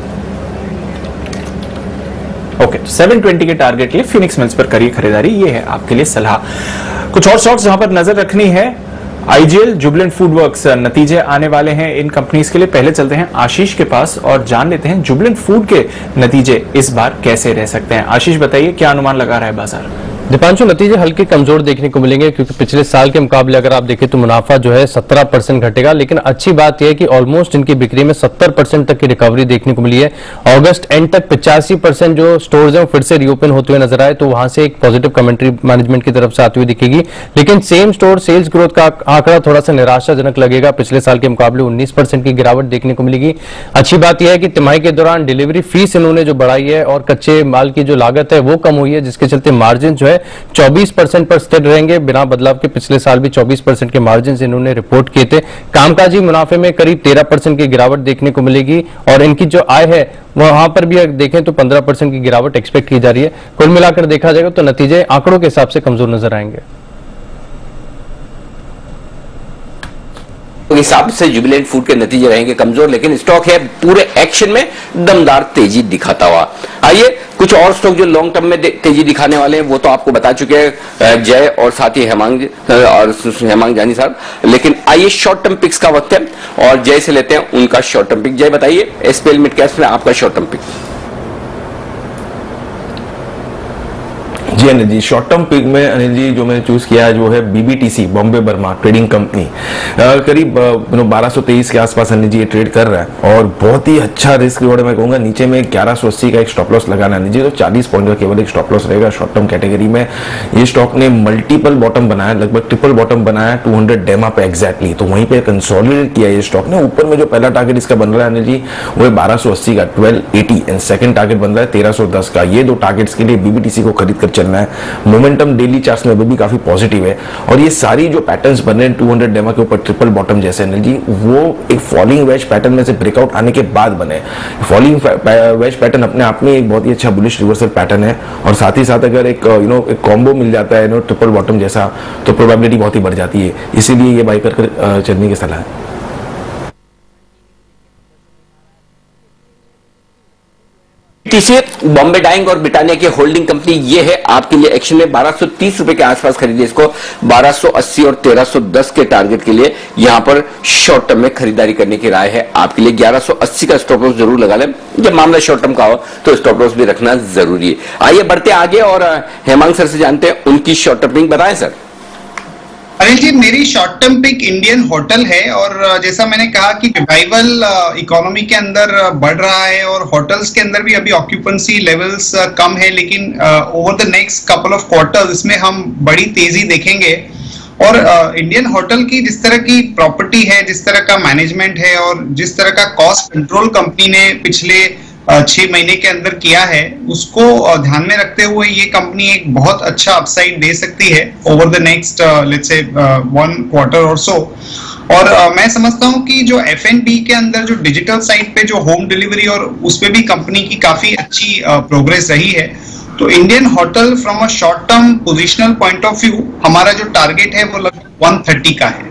Okay, seven twenty के टारगेट लिए फिनिक्स मिल्स पर करिए खरीदारी, ये है आपके लिए सलाह। कुछ और स्टॉक्स जहां पर नजर रखनी है, आईजीएल, जुबिलेंट फूड वर्क्स, नतीजे आने वाले हैं इन कंपनीज के लिए। पहले चलते हैं आशीष के पास और जान लेते हैं जुबिलेंट फूड के नतीजे इस बार कैसे रह सकते हैं। आशीष बताइए क्या अनुमान लगा रहा है बाजार? दीपांशु, नतीजे हल्के कमजोर देखने को मिलेंगे क्योंकि पिछले साल के मुकाबले अगर आप देखें तो मुनाफा जो है सत्रह परसेंट घटेगा, लेकिन अच्छी बात यह है कि ऑलमोस्ट इनकी बिक्री में सत्तर परसेंट तक की रिकवरी देखने को मिली है। अगस्त एंड तक पचासी परसेंट जो स्टोर्स हैं फिर से रीओपन होते हुए नजर आए, तो वहां से एक पॉजिटिव कमेंट्री मैनेजमेंट की तरफ से आती हुई दिखेगी। लेकिन सेम स्टोर सेल्स ग्रोथ का आंकड़ा थोड़ा सा निराशाजनक लगेगा, पिछले साल के मुकाबले उन्नीस परसेंट की गिरावट देखने को मिलेगी। अच्छी बात यह है कि तिमाही के दौरान डिलीवरी फीस इन्होंने जो बढ़ाई है और कच्चे माल की जो लागत है वो कम हुई है, जिसके चलते मार्जिन जो है चौबीस परसेंट पर स्थिर रहेंगे बिना बदलाव के। पिछले साल भी चौबीस परसेंट के मार्जिन इन्होंने रिपोर्ट किए थे। कामकाजी मुनाफे में करीब तेरह परसेंट की गिरावट देखने को मिलेगी और इनकी जो आय है वहां पर भी देखें तो पंद्रह परसेंट की गिरावट एक्सपेक्ट की जा रही है। कुल मिलाकर देखा जाएगा तो नतीजे आंकड़ों के हिसाब से कमजोर नजर आएंगे। तो हिसाब से जुबिलेंट फूड के नतीजे रहेंगे कमजोर, लेकिन स्टॉक है पूरे एक्शन में दमदार तेजी दिखाता हुआ। आइए कुछ और स्टॉक जो लॉन्ग टर्म में तेजी दिखाने वाले हैं वो तो आपको बता चुके हैं जय और साथ ही हेमांग और हेमांग जानी साहब, लेकिन आइए शॉर्ट टर्म पिक्स का वक्त है और जय से लेते हैं उनका शॉर्ट टर्म पिक। जय बताइए एसपीएल मिड कैप्स में आपका शॉर्ट टर्म पिक। जी Anil ji, short term pick में अनिल जी जो मैंने चूज किया है वो है BBTC, Bombay Burmah trading company. करीब बारह सौ तेईस के आसपास अनिल जी ये ट्रेड कर रहा है और बहुत ही अच्छा रिस्क रिवॉर्ड मैं कहूंगा। नीचे में ग्यारह सौ अस्सी का एक स्टॉप लॉस लगाना अनिल जी, तो चालीस पॉइंट का केवल एक स्टॉप लॉस रहेगा शॉर्ट टर्म कैटेगरी में। ये स्टॉक ने मल्टीपल बॉटम बनाया, लगभग ट्रिपल बॉटम बनाया टू हंड्रेड डेमा पे एग्जैक्टली, तो वहीं पे कंसोलिडेट किया ये स्टॉक ने। ऊपर में जो पहला टारगेट इसका बन रहा है अनिल जी वो है बारह सौ अस्सी का twelve eighty and second target बन रहा है तेरह सौ दस का। ये दो टारगेट्स के लिए बीबीटीसी को खरीद कर चलना है। मोमेंटम डेली चार्ट्स में भी काफी पॉजिटिव है और ये सारी जो पैटर्न्स बन रहे हैं टू हंड्रेड डेमा के ऊपर ट्रिपल बॉटम जैसे अनिल जी, वो एक फॉलिंग वेज पैटर्न में से ब्रेकआउट आने के बाद बने। फॉलिंग वेज पैटर्न अपने आप में एक बहुत ही अच्छा बुलिश रिवर्सल पैटर्न है और साथ ही साथ अगर एक यू नो एक कॉम्बो मिल जाता है यू नो ट्रिपल बॉटम जैसा, तो प्रोबेबिलिटी बहुत ही बढ़ जाती है। इसीलिए ये बाई कर चलने की सलाह है। तीसरे बॉम्बे डाइंग और ब्रिटानिया की होल्डिंग कंपनी ये है आपके लिए एक्शन में बारह सौ तीस रुपए के आसपास खरीदी, इसको बारह सौ अस्सी और तेरह सौ दस के टारगेट के लिए यहां पर शॉर्ट टर्म में खरीदारी करने की राय है आपके लिए। ग्यारह सौ अस्सी का स्टॉप लॉस जरूर लगा लें, जब मामला शॉर्ट टर्म का हो तो स्टॉप लॉस भी रखना जरूरी है। आइए बढ़ते आगे और हेमांग सर से जानते हैं उनकी शॉर्ट टर्म पिक बताएं सर। अनिल जी, मेरी short term pick Indian hotel है और जैसा मैंने कहा कि रिवाइवल इकोनॉमी के अंदर बढ़ रहा है और होटल्स के अंदर भी अभी ऑक्यूपेंसी लेवल्स कम है, लेकिन over the next couple of quarters इसमें हम बड़ी तेजी देखेंगे। और इंडियन होटल की जिस तरह की प्रॉपर्टी है, जिस तरह का मैनेजमेंट है और जिस तरह का कॉस्ट कंट्रोल कंपनी ने पिछले छह महीने के अंदर किया है, उसको ध्यान में रखते हुए ये कंपनी एक बहुत अच्छा अपसाइड दे सकती है over the next let's say one quarter और सो। और uh, मैं समझता हूं कि जो एफ एंड बी के अंदर जो डिजिटल साइड पे जो होम डिलीवरी और उस पे भी कंपनी की काफी अच्छी प्रोग्रेस uh, रही है। तो Indian hotel from a short term positional point of view हमारा जो टारगेट है वो लगभग वन थर्टी का है।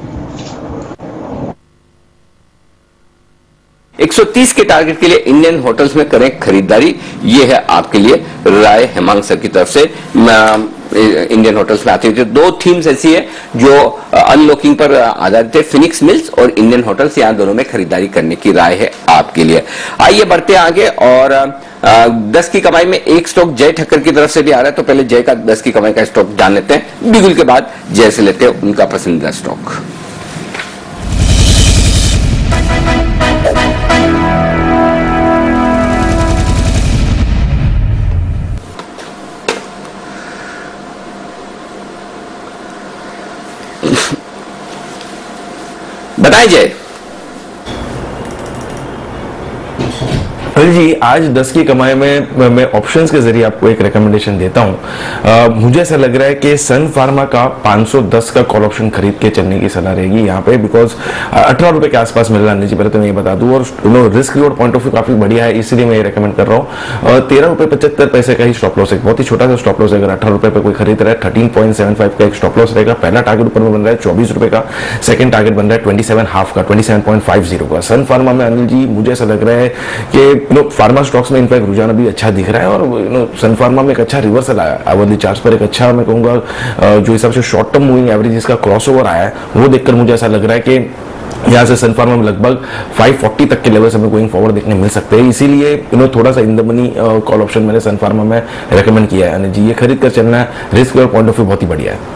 एक सौ तीस के टारगेट के लिए इंडियन होटल्स में करें खरीदारी, ये है आपके लिए राय हेमांग सर की तरफ से। इंडियन होटल्स में आती हुई दो थीम्स ऐसी है जो अनलॉकिंग पर आधारित है, फिनिक्स मिल्स और इंडियन होटल्स, यहां दोनों में खरीदारी करने की राय है आपके लिए। आइए बढ़ते आगे और आ, दस की कमाई में एक स्टॉक जय ठक्कर की तरफ से भी आ रहा है, तो पहले जय का दस की कमाई का स्टॉक जान लेते हैं, बिगुल के बाद जय से लेते हैं उनका पसंदीदा स्टॉक। बताइए जय। अनिल जी, आज दस की कमाई में मैं ऑप्शंस के जरिए आपको एक रिकमेंडेशन देता हूं। मुझे ऐसा लग रहा है कि सन फार्मा का पाँच सौ दस का कॉल ऑप्शन खरीद के चलने की सलाह रहेगी यहाँ पे, बिकॉज अठारह रुपए के आसपास मिल रहा है। अनिल जी, पहले तो मैं ये बता दूं, और risk reward point of view काफी बढ़िया है, इसलिए मैं ये रिकमेंड कर रहा हूँ। तेरह रुपए पचहत्तर पैसे का ही स्टॉप लॉस है, बहुत ही छोटा सा स्टॉप लॉस है। अगर अठारह रुपए पे कोई खरीद रहा है, थर्टीन पॉइंट सेवन फाइव का एक स्टॉप लॉस रहेगा। पहला टारगेट ऊपर में बन रहा है चौबीस रुपए का, सेकंड टारगेट बन रहा है ट्वेंटी सेवन हाफ का, twenty seven point five zero का। सन फार्मा में अनिल जी मुझे ऐसा लग रहा है कि फार्मा स्टॉक्स में इनफैक्ट रुझान अभी अच्छा दिख रहा है और यू नो सन फार्मा में एक अच्छा रिवर्सल आया आवधि चार्ट पर, एक अच्छा मैं कहूंगा जो हिसाब से शॉर्ट टर्म मूविंग एवरेज इसका क्रॉसओवर आया है, वो देखकर मुझे ऐसा लग रहा है कि यहाँ से सन फार्मा में लगभग पाँच सौ चालीस तक के लेवल हमें गोइंग फॉरवर्ड देखने मिल सकते हैं। इसीलिए यू नो थोड़ा सा in the money call option मैंने सन फार्मा में रेकमेंड किया है। अनिल जी, ये खरीद कर चलना है, रिस्क और पॉइंट ऑफ व्यू बहुत ही बढ़िया है।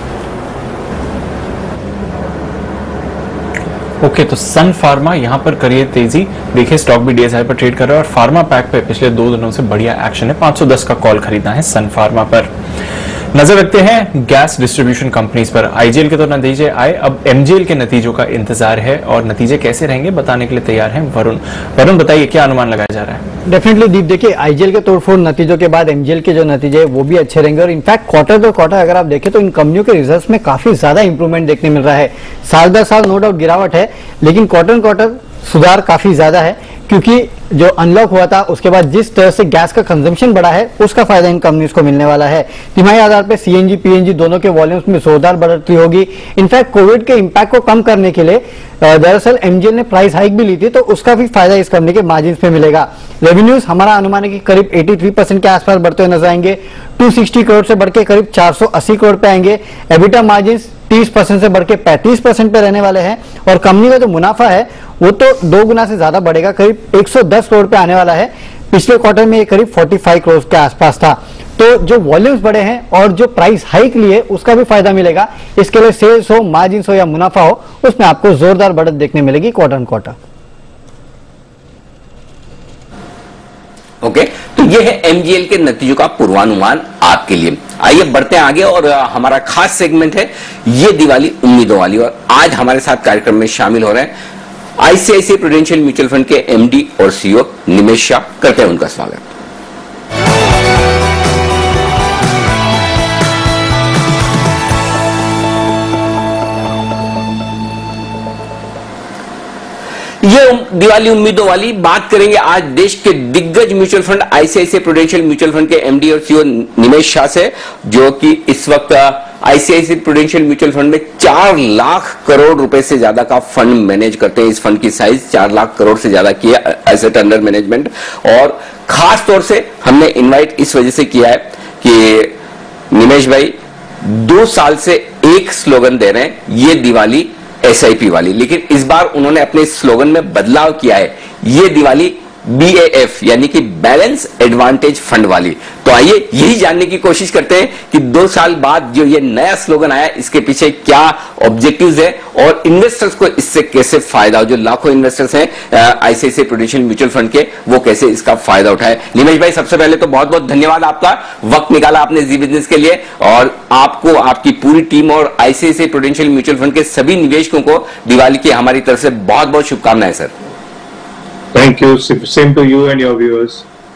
ओके okay, तो सन फार्मा यहां पर करिए तेजी। देखिए स्टॉक भी डीएसआई पर ट्रेड कर रहा है और फार्मा पैक पे पिछले दो दिनों से बढ़िया एक्शन है। पाँच सौ दस का कॉल खरीदना है सन फार्मा पर। नजर रखते हैं गैस डिस्ट्रीब्यूशन कंपनीज पर। आईजीएल के तो नतीजे आए, अब एमजीएल के नतीजों का इंतजार है और नतीजे कैसे रहेंगे बताने के लिए तैयार हैं वरुण। वरुण बताइए क्या अनुमान लगाया जा रहा है? डेफिनेटली दीप, देखिए आईजीएल के तोड़फोड़ नतीजों के बाद एमजीएल के जो नतीजे वो भी अच्छे रहेंगे और इनफैक्ट क्वार्टर दो क्वार्टर अगर आप देखें तो इन कंपनियों के रिजल्ट्स में काफी ज्यादा इंप्रूवमेंट देखने मिल रहा है। साल दर साल नो डाउट गिरावट है, लेकिन क्वार्टर क्वार्टर सुधार काफी ज्यादा है, क्योंकि जो अनलॉक हुआ था उसके बाद जिस तरह से गैस का कंजम्पशन बढ़ा है उसका फायदा इन कंपनीज को मिलने वाला है। तिमाही आधार पर सीएनजी पीएनजी दोनों के वॉल्यूम्स में जोरदार बढ़ोतरी होगी। इनफैक्ट कोविड के इंपैक्ट को कम करने के लिए दरअसल एमजीएल ने प्राइस हाइक भी ली थी, तो उसका भी फायदा इस कंपनी के मार्जिन में मिलेगा। रेवेन्यूज हमारा अनुमान है कि करीब तिरासी परसेंट के आसपास बढ़ते हुए नजर आएंगे, दो सौ साठ करोड़ से बढ़ के करीब चार सौ अस्सी करोड़ पे आएंगे। एबिटा मार्जिन तीस परसेंट से बढ़ के पैंतीस परसेंट पे रहने वाले हैं और कंपनी का जो मुनाफा है वो तो दो गुना से ज्यादा बढ़ेगा, करीब एक सौ दस करोड़ पे आने वाला है। पिछले क्वार्टर में ये करीब पैंतालीस करोड़ के आसपास था। तो जो वॉल्यूम्स बढ़े हैं और जो प्राइस हाइक लिए उसका भी फायदा मिलेगा। इसके लिए सेल्स हो, मार्जिन हो या मुनाफा हो, उसमें आपको जोरदार बढ़त देखने मिलेगी क्वार्टर क्वार्टर। ओके okay, तो ये है एमजीएल के नतीजों का पूर्वानुमान आपके लिए। आइए बढ़ते हैं आगे और हमारा खास सेगमेंट है ये दिवाली उम्मीदों वाली, और आज हमारे साथ कार्यक्रम में शामिल हो रहे हैं आईसीआईसीआई प्रूडेंशियल म्यूचुअल फंड के एमडी और सीईओ निमेश शाह। करते हैं उनका स्वागत। ये दिवाली उम्मीदों वाली बात करेंगे आज देश के दिग्गज mutual fund ICICI Prudential mutual fund के एमडी और सीईओ निमेश शाह से, जो कि इस वक्त आईसीआईसीआई प्रूडेंशियल म्यूचुअल फंड में चार लाख करोड़ रुपए से ज्यादा का फंड मैनेज करते हैं। इस फंड की साइज चार लाख करोड़ से ज्यादा की है एसेट अंडर मैनेजमेंट। और खास तौर से हमने इनवाइट इस वजह से किया है कि निमेश भाई दो साल से एक स्लोगन दे रहे हैं, ये दिवाली एसआईपी वाली, लेकिन इस बार उन्होंने अपने स्लोगन में बदलाव किया है, ये दिवाली बीएएफ यानी कि बैलेंस एडवांटेज फंड वाली। तो आइए यही जानने की कोशिश करते हैं कि दो साल बाद जो ये नया स्लोगन आया इसके पीछे क्या ऑब्जेक्टिव्स है और इन्वेस्टर्स को इससे कैसे फायदा हो, जो लाखों इन्वेस्टर्स हैं आईसीआईसीआई प्रूडेंशियल म्यूचुअल फंड के, वो कैसे इसका फायदा उठाए। निमेश भाई सबसे पहले तो बहुत बहुत धन्यवाद, आपका वक्त निकाला आपने जी बिजनेस के लिए, और आपको, आपकी पूरी टीम और आईसीआईसीआई प्रूडेंशियल म्यूचुअल फंड के सभी निवेशकों को दिवाली की हमारी तरफ से बहुत बहुत शुभकामनाएं sir. Thank you. Same to you and your viewers.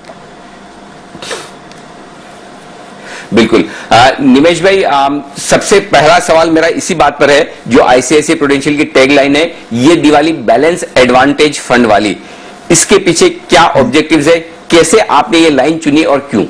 बिल्कुल। निमेश भाई, आ, सबसे पहला सवाल मेरा इसी बात पर है, जो आईसीआईसीआई प्रूडेंशियल की टैगलाइन है, ये दिवाली बैलेंस एडवांटेज फंड वाली, इसके पीछे क्या ऑब्जेक्टिव्स है, कैसे आपने ये लाइन चुनी और क्यों?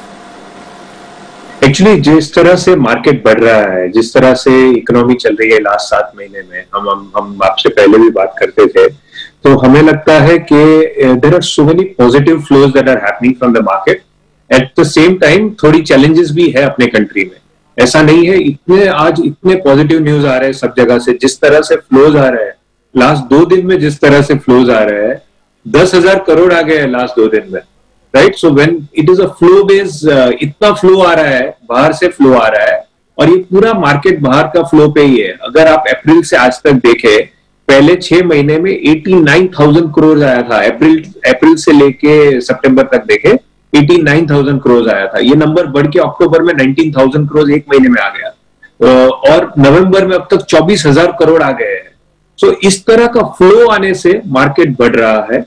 एक्चुअली जिस तरह से मार्केट बढ़ रहा है, जिस तरह से इकोनॉमी चल रही है लास्ट सात महीने में, हम हम हम आपसे पहले भी बात करते थे, तो हमें लगता है कि there are so many positive flows that are happening from the market. At the same time थोड़ी चैलेंजेस भी है अपने कंट्री में, ऐसा नहीं है, इतने आज इतने पॉजिटिव न्यूज आ रहे हैं सब जगह से, जिस तरह से फ्लोज आ रहे हैं लास्ट दो दिन में, जिस तरह से फ्लोज आ रहे हैं, दस हजार करोड़ आ गए हैं लास्ट दो दिन में, right. So when it is a flow base, इतना फ्लो आ रहा है, बाहर से फ्लो आ रहा है, और ये पूरा मार्केट बाहर का फ्लो पे ही है। अगर आप अप्रैल से आज तक देखें, पहले छह महीने में नवासी हज़ार करोड़ आया था, अप्रैल अप्रैल से लेके सितंबर तक देखे नवासी हज़ार करोड़ आया था। ये नंबर बढ़ के अक्टूबर में उन्नीस हज़ार करोड़ एक महीने में आ गया, और नवंबर में अब तक चौबीस हज़ार करोड़ आ गए हैं। सो इस तरह का फ्लो आने से मार्केट बढ़ रहा है।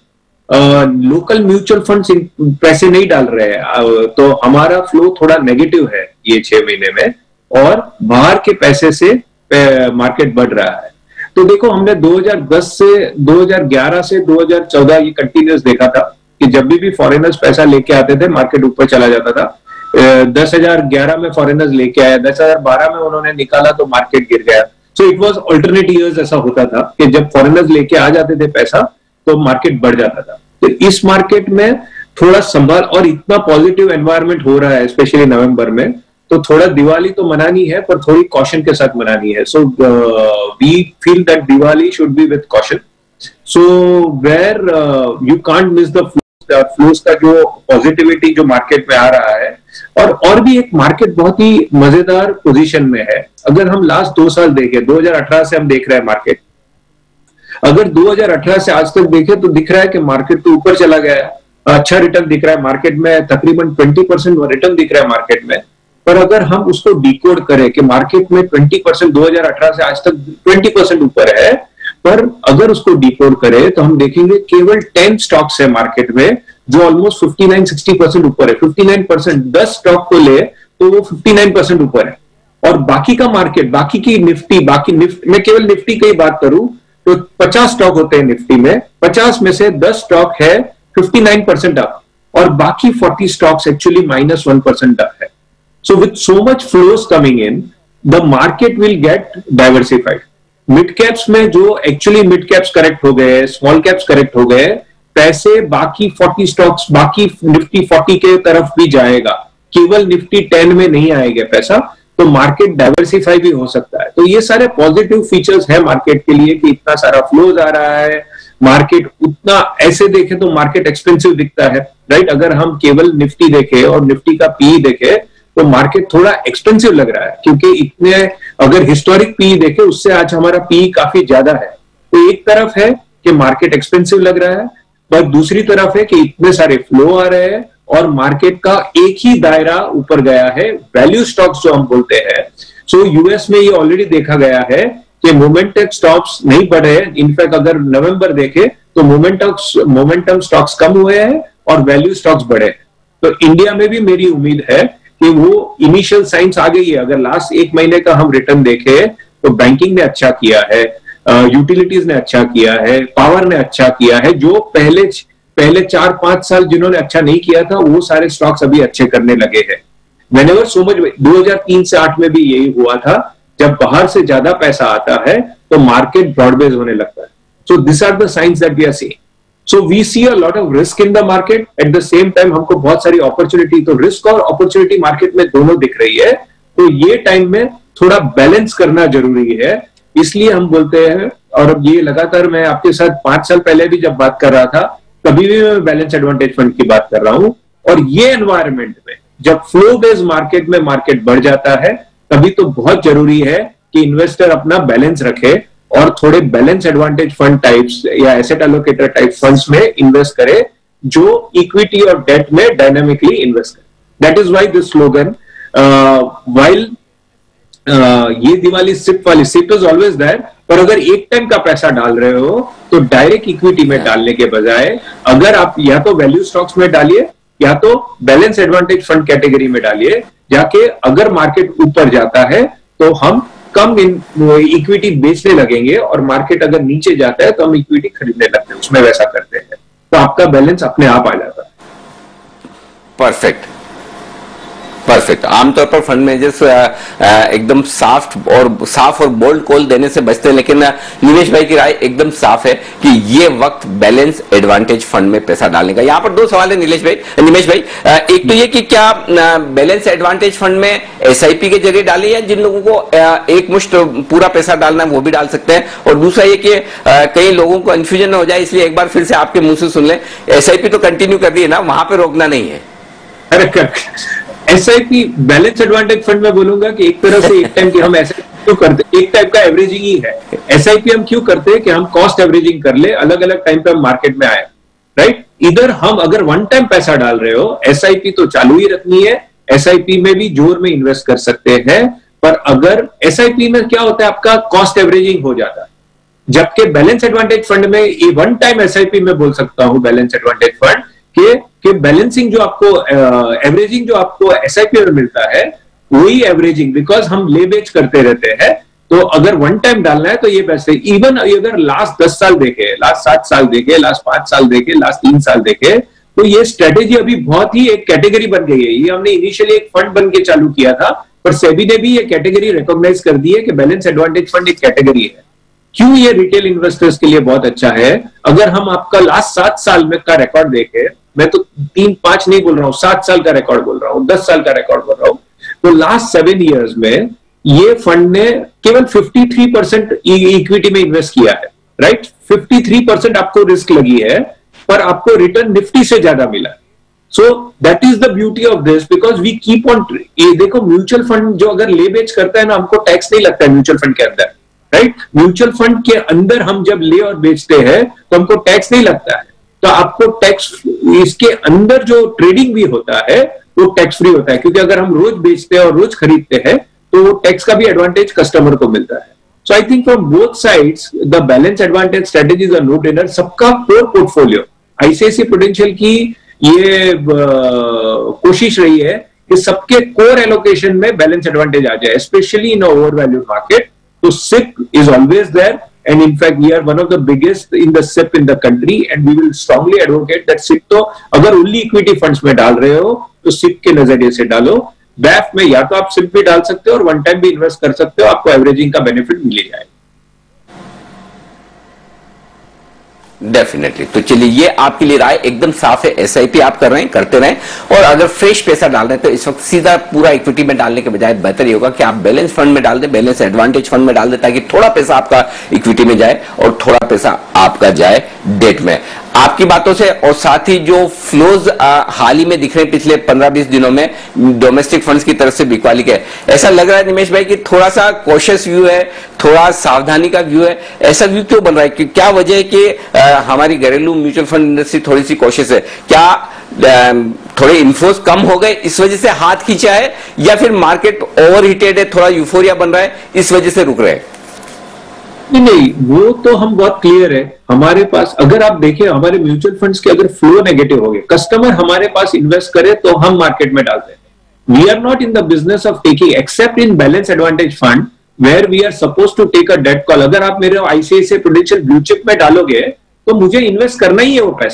लोकल म्यूचुअल फंड्स पैसे नहीं डाल रहे हैं, तो हमारा फ्लो थोड़ा नेगेटिव है ये छह महीने में, और बाहर के पैसे से मार्केट बढ़ रहा है। तो देखो, हमने दो हज़ार दस से दो हज़ार ग्यारह से दो हज़ार चौदह ये कंटिन्यूस देखा था कि जब भी भी फॉरेनर्स पैसा लेके आते थे मार्केट ऊपर चला जाता था। दस हजार ग्यारह में फॉरेनर्स लेके आए, दस हजार बारह में उन्होंने निकाला तो मार्केट गिर गया। So it was alternate years, ऐसा होता था कि जब फॉरेनर्स लेके आ जाते थे पैसा तो मार्केट बढ़ जाता था। तो इस मार्केट में थोड़ा संभाल, और इतना पॉजिटिव एनवायरमेंट हो रहा है स्पेशली नवंबर में, तो थोड़ा दिवाली तो मनानी है पर थोड़ी कॉशन के साथ मनानी है। So we feel that Diwali should be with caution. So where you can't miss the flows का जो पॉजिटिविटी जो मार्केट में आ रहा है। और और भी एक मार्केट बहुत ही मजेदार पोजीशन में है। अगर हम लास्ट दो साल देखें, दो हज़ार अठारह से हम देख रहे हैं मार्केट, अगर दो हज़ार अठारह से आज तक देखें तो दिख रहा है कि मार्केट तो ऊपर चला गया है, अच्छा रिटर्न दिख रहा है मार्केट में, तकरीबन बीस परसेंट रिटर्न दिख रहा है मार्केट में। पर अगर हम उसको डिकोड करें कि मार्केट में बीस परसेंट दो हज़ार अठारह से आज तक बीस परसेंट ऊपर है, पर अगर उसको डिकोड करें तो हम देखेंगे केवल दस स्टॉक्स है मार्केट में जो ऑलमोस्ट उनसठ साठ परसेंट ऊपर है। उनसठ परसेंट दस स्टॉक को ले तो वो उनसठ परसेंट ऊपर है। और बाकी का मार्केट, बाकी की निफ्टी, बाकी निफ्टी, मैं केवल निफ्टी की बात करूं तो पचास स्टॉक होते हैं निफ्टी में, पचास में से दस स्टॉक है उनसठ परसेंट अप, और बाकी चालीस stocks actually minus one percent up है। So with so much flows coming in, the market will get diversified. Mid caps में जो actually mid caps करेक्ट हो गए, small caps करेक्ट हो गए, पैसे बाकी चालीस स्टॉक्स, बाकी निफ्टी चालीस के तरफ भी जाएगा, केवल निफ्टी दस में नहीं आएगा पैसा, तो मार्केट डाइवर्सिफाई भी हो सकता है। तो ये सारे पॉजिटिव फीचर्स है मार्केट के लिए कि इतना सारा फ्लोज आ रहा है, मार्केट उतना, ऐसे देखें तो मार्केट एक्सपेंसिव दिखता है, राइट। अगर हम केवल निफ्टी देखें और निफ्टी का पी देखें तो मार्केट थोड़ा एक्सपेंसिव लग रहा है, क्योंकि इतने, अगर हिस्टोरिक पी देखे उससे आज हमारा पी काफी ज्यादा है। तो एक तरफ है कि मार्केट एक्सपेंसिव लग रहा है, पर दूसरी तरफ है कि इतने सारे फ्लो आ रहे हैं और मार्केट का एक ही दायरा ऊपर गया है, वैल्यू स्टॉक्स जो हम बोलते हैं। सो यूएस में ये ऑलरेडी देखा गया है कि मोमेंटम स्टॉक्स नहीं बढ़े, इनफैक्ट अगर नवंबर देखे तो मोमेंटम मोमेंटम स्टॉक्स कम हुए हैं और वैल्यू स्टॉक्स बढ़े। तो इंडिया में भी मेरी उम्मीद है कि वो इनिशियल साइंस आ गई है। अगर लास्ट एक महीने का हम रिटर्न देखें तो बैंकिंग ने अच्छा किया है, यूटिलिटीज ने अच्छा किया है, पावर ने अच्छा किया है। जो पहले पहले चार पांच साल जिन्होंने अच्छा नहीं किया था वो सारे स्टॉक्स अभी अच्छे करने लगे हैं। व्हेनेवर सो मच, दो हज़ार तीन से आठ में भी यही हुआ था, जब बाहर से ज्यादा पैसा आता है तो मार्केट ब्रॉडबेज होने लगता है. So this are the science that we are seeing. So we see a lot of risk in the market, at the same time हमको बहुत सारी अपॉर्चुनिटी, तो रिस्क और अपॉर्चुनिटी मार्केट में दोनों दिख रही है. तो ये टाइम में थोड़ा बैलेंस करना जरूरी है, इसलिए हम बोलते हैं. और अब ये लगातार मैं आपके साथ पांच साल पहले भी जब बात कर रहा था, कभी भी मैं बैलेंस एडवांटेज फंड की बात कर रहा हूं. और ये एनवायरमेंट में जब फ्लो बेस्ड मार्केट में मार्केट बढ़ जाता है, तभी तो बहुत जरूरी है कि इन्वेस्टर अपना बैलेंस रखे और थोड़े बैलेंस एडवांटेज फंड टाइप्स या एसेट एलोकेटर टाइप फंड्स में इन्वेस्ट करे, जो इक्विटी और डेट में डायनामिकली इन्वेस्ट करे. That is why this slogan, while ये दिवाली सिप वाली, सिप इज ऑलवेज देयर, पर अगर एक टाइम का पैसा डाल रहे हो तो डायरेक्ट इक्विटी में डालने के बजाय अगर आप या तो वैल्यू स्टॉक्स में डालिए या तो बैलेंस एडवांटेज फंड कैटेगरी में डालिए, जाके अगर मार्केट ऊपर जाता है तो हम कम इक्विटी बेचने लगेंगे, और मार्केट अगर नीचे जाता है तो हम इक्विटी खरीदने लगते हैं, उसमें वैसा करते हैं, तो आपका बैलेंस अपने आप आ जाता है. Perfect perfect. आमतौर पर फंड मैनेजर्स एकदम साफ और साफ और बोल्ड कॉल देने से बचते हैं, लेकिन निवेश भाई की राय एकदम साफ है कि ये वक्त बैलेंस एडवांटेज फंड में पैसा डालने का. यहाँ पर दो सवाल है निलेश भाई निमेश भाई. एक तो ये कि क्या बैलेंस एडवांटेज फंड में एसआईपी के जरिए डालें, या जिन लोगों को एक मुश्त पूरा पैसा डालना है वो भी डाल सकते हैं. और दूसरा ये कि कई लोगों को कंफ्यूजन हो जाए, इसलिए एक बार फिर से आपके मुंह से सुन लें, एसआईपी तो कंटिन्यू कर दी है ना, वहां पर रोकना नहीं है. अरे एसआईपी बैलेंस एडवांटेज फंड में बोलूंगा कि एक तरह से एक टाइम की हम ऐसे क्यों करते, एक टाइप का एवरेजिंग ही है. एसआईपी हम क्यों करते हैं कि हम कॉस्ट एवरेजिंग कर ले, अलग अलग टाइम पे हम मार्केट में आए, राइट. इधर हम अगर वन टाइम पैसा डाल रहे हो, एसआईपी तो चालू ही रखनी है, एसआईपी में भी जोर में इन्वेस्ट कर सकते हैं, पर अगर एसआईपी में क्या होता है, आपका कॉस्ट एवरेजिंग हो जाता है, जबकि बैलेंस एडवांटेज फंड में ये वन टाइम एसआईपी में बोल सकता हूं बैलेंस एडवांटेज फंड के कि बैलेंसिंग जो आपको एवरेजिंग uh, जो आपको एसआईपी में मिलता है वही एवरेजिंग, बिकॉज हम ले बेच करते रहते हैं, तो अगर वन टाइम डालना है तो ये पैसे, इवन अगर लास्ट दस साल देखे, लास्ट सात साल देखे, लास्ट पांच साल देखे, लास्ट तीन साल देखे, तो ये स्ट्रेटेजी अभी बहुत ही एक कैटेगरी बन गई है. ये हमने इनिशियली एक फंड बन के चालू किया था, पर सेबी ने भी ये कैटेगरी रिकॉग्नाइज कर दी है कि बैलेंस एडवांटेज फंड एक कैटेगरी है. क्यों ये रिटेल इन्वेस्टर्स के लिए बहुत अच्छा है? अगर हम आपका लास्ट सात साल में का रिकॉर्ड देखें, मैं तो तीन पांच नहीं बोल रहा हूं, सात साल का रिकॉर्ड बोल रहा हूं, दस साल का रिकॉर्ड बोल रहा हूं, तो लास्ट सेवन इयर्स में ये फंड ने केवल तिरेपन परसेंट इक्विटी में इन्वेस्ट किया है, राइट. तिरेपन परसेंट आपको रिस्क लगी है, पर आपको रिटर्न निफ्टी से ज्यादा मिला. So that is the beauty of this, because we keep on. ये देखो, म्यूचुअल फंड जो अगर ले बेच करता है ना, हमको टैक्स नहीं लगता है म्यूचुअल फंड के अंदर, राइट. म्यूचुअल फंड के अंदर हम जब ले और बेचते हैं तो हमको टैक्स नहीं लगता है, तो आपको टैक्स, इसके अंदर जो ट्रेडिंग भी होता है वो टैक्स फ्री होता है, क्योंकि अगर हम रोज बेचते हैं और रोज खरीदते हैं तो वो टैक्स का भी एडवांटेज कस्टमर को मिलता है. So I think from both sides the balance advantage strategies are no brainer. सबका कोर पोर्टफोलियो, आईसीआईसीआई प्रूडेंशियल की ये कोशिश रही है कि सबके कोर एलोकेशन में बैलेंस एडवांटेज आ जाए, specially in over value market. तो SIP is always there, and in fact we are one of the biggest in the S I P in the country, and we will strongly advocate that S I P तो अगर only equity funds में डाल रहे हो तो S I P के नजरिए से डालो. बैफ में या तो आप S I P भी डाल सकते हो और वन टाइम भी इन्वेस्ट कर सकते हो, आपको एवरेजिंग का बेनिफिट मिल जाएगा. डेफिनेटली. तो चलिए, ये आपके लिए राय एकदम साफ है, एसआईपी आप कर रहे हैं, करते रहें, और अगर फ्रेश पैसा डाल रहे हैं तो इस वक्त सीधा पूरा इक्विटी में डालने के बजाय बेहतर ये होगा कि आप बैलेंस फंड में डाल दें, बैलेंस एडवांटेज फंड में डाल दें, ताकि थोड़ा पैसा आपका इक्विटी में जाए और थोड़ा पैसा आपका जाए डेट में. आपकी बातों से और साथ ही जो फ्लोज हाल ही में दिख रहे हैं पिछले पंद्रह बीस दिनों में डोमेस्टिक फंड्स की तरफ से बिकवाली के, ऐसा लग रहा है निमेश भाई कि थोड़ा सा कॉशियस व्यू है, थोड़ा सावधानी का व्यू है. ऐसा व्यू क्यों बन रहा है? कि क्या वजह है कि आ, हमारी घरेलू म्यूचुअल फंड इंडस्ट्री थोड़ी सी कॉशियस है? क्या आ, थोड़े इन्फ्लोज कम हो गए इस वजह से हाथ खींचा है, या फिर मार्केट ओवर हीटेड है, थोड़ा यूफोरिया बन रहा है इस वजह से रुक रहे हैं? नहीं नहीं, वो तो हम बहुत क्लियर है. हमारे पास अगर आप देखें, हमारे म्यूचुअल फंड्स के अगर फ्लो नेगेटिव हो गए, कस्टमर हमारे पास इन्वेस्ट करे तो हम मार्केट में डालते हैं. We are not in the business of taking, except in balance advantage fund where we are suppose to take a debt call. अगर आप मेरे आईसीआईसीआई प्रूडेंशियल ब्लू चिप में डालोगे तो मुझे इन्वेस्ट करना ही है वो पैसा,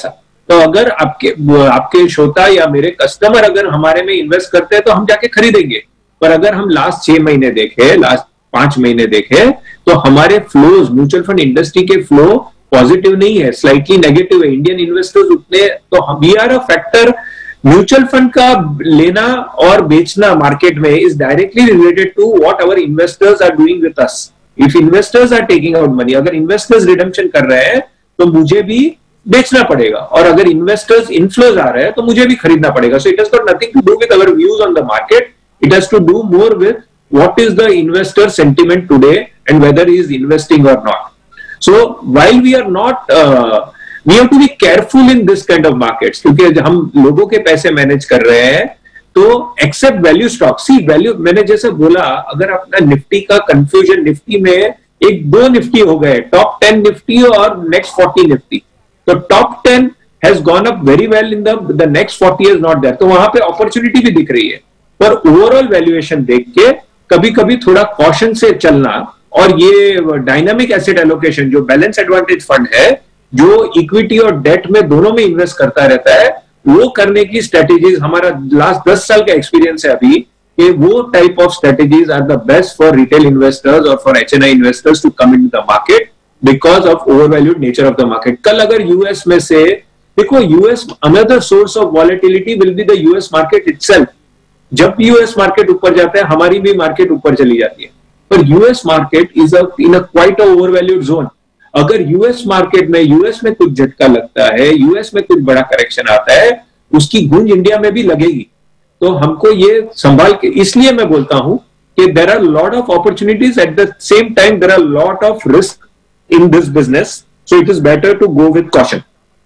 तो अगर आपके आपके श्रोता या मेरे कस्टमर अगर हमारे में इन्वेस्ट करते हैं तो हम जाके खरीदेंगे। पर अगर हम लास्ट छह महीने देखे, लास्ट पांच महीने देखे, तो हमारे फ्लोज, म्यूचुअल फंड इंडस्ट्री के फ्लो पॉजिटिव नहीं है, स्लाइटली नेगेटिव है। इंडियन इन्वेस्टर्स उतने, तो we are a factor. Mutual fund का लेना और बेचना मार्केट में is directly related to what our investors are doing with us. If investors are taking out money, अगर इन्वेस्टर्स रिडम्पशन कर रहे हैं तो मुझे भी बेचना पड़ेगा, और अगर इन्वेस्टर्स इनफ्लोज आ रहे हैं तो मुझे भी खरीदना पड़ेगा। So it has got nothing to do with our views on the market, it has to do more with what is the investor sentiment today and whether he is investing और not. So while we are not, we have to be careful in this kind of markets, क्योंकि हम लोगों के पैसे मैनेज कर रहे हैं। तो except value stock, see value, मैंने जैसे बोला, अगर अपना निफ्टी का कंफ्यूजन, निफ्टी में एक दो निफ्टी हो गए, टॉप टेन निफ्टी और नेक्स्ट फोर्टी निफ्टी। तो top ten has gone up very well, in the next forty is not there, तो वहां पे अपॉर्चुनिटी भी दिख रही है। पर ओवरऑल वैल्यूएशन देख के कभी कभी थोड़ा कॉशन से चलना, और ये डायनामिक एसेट एलोकेशन जो बैलेंस एडवांटेज फंड है, जो इक्विटी और डेट में दोनों में इन्वेस्ट करता रहता है, वो करने की स्ट्रेटेजीज, हमारा लास्ट दस साल का एक्सपीरियंस है अभी, कि वो type of strategies are the best for retail investors और for HNI investors to come in the market because of overvalued nature of the market. कल अगर यूएस में से देखो, US another source of volatility will be the US market itself. जब भी यूएस मार्केट ऊपर जाता है, हमारी भी मार्केट ऊपर चली जाती है, पर US market is in a quite a overvalued zone. अगर यूएस मार्केट में, यूएस में कुछ झटका लगता है, यूएस में कुछ बड़ा करेक्शन आता है, उसकी गूंज इंडिया में भी लगेगी। तो हमको ये संभाल के, इसलिए मैं बोलता हूं कि there are lot of opportunities, at the same time there are lot of risk in this business, so it is better to go with caution.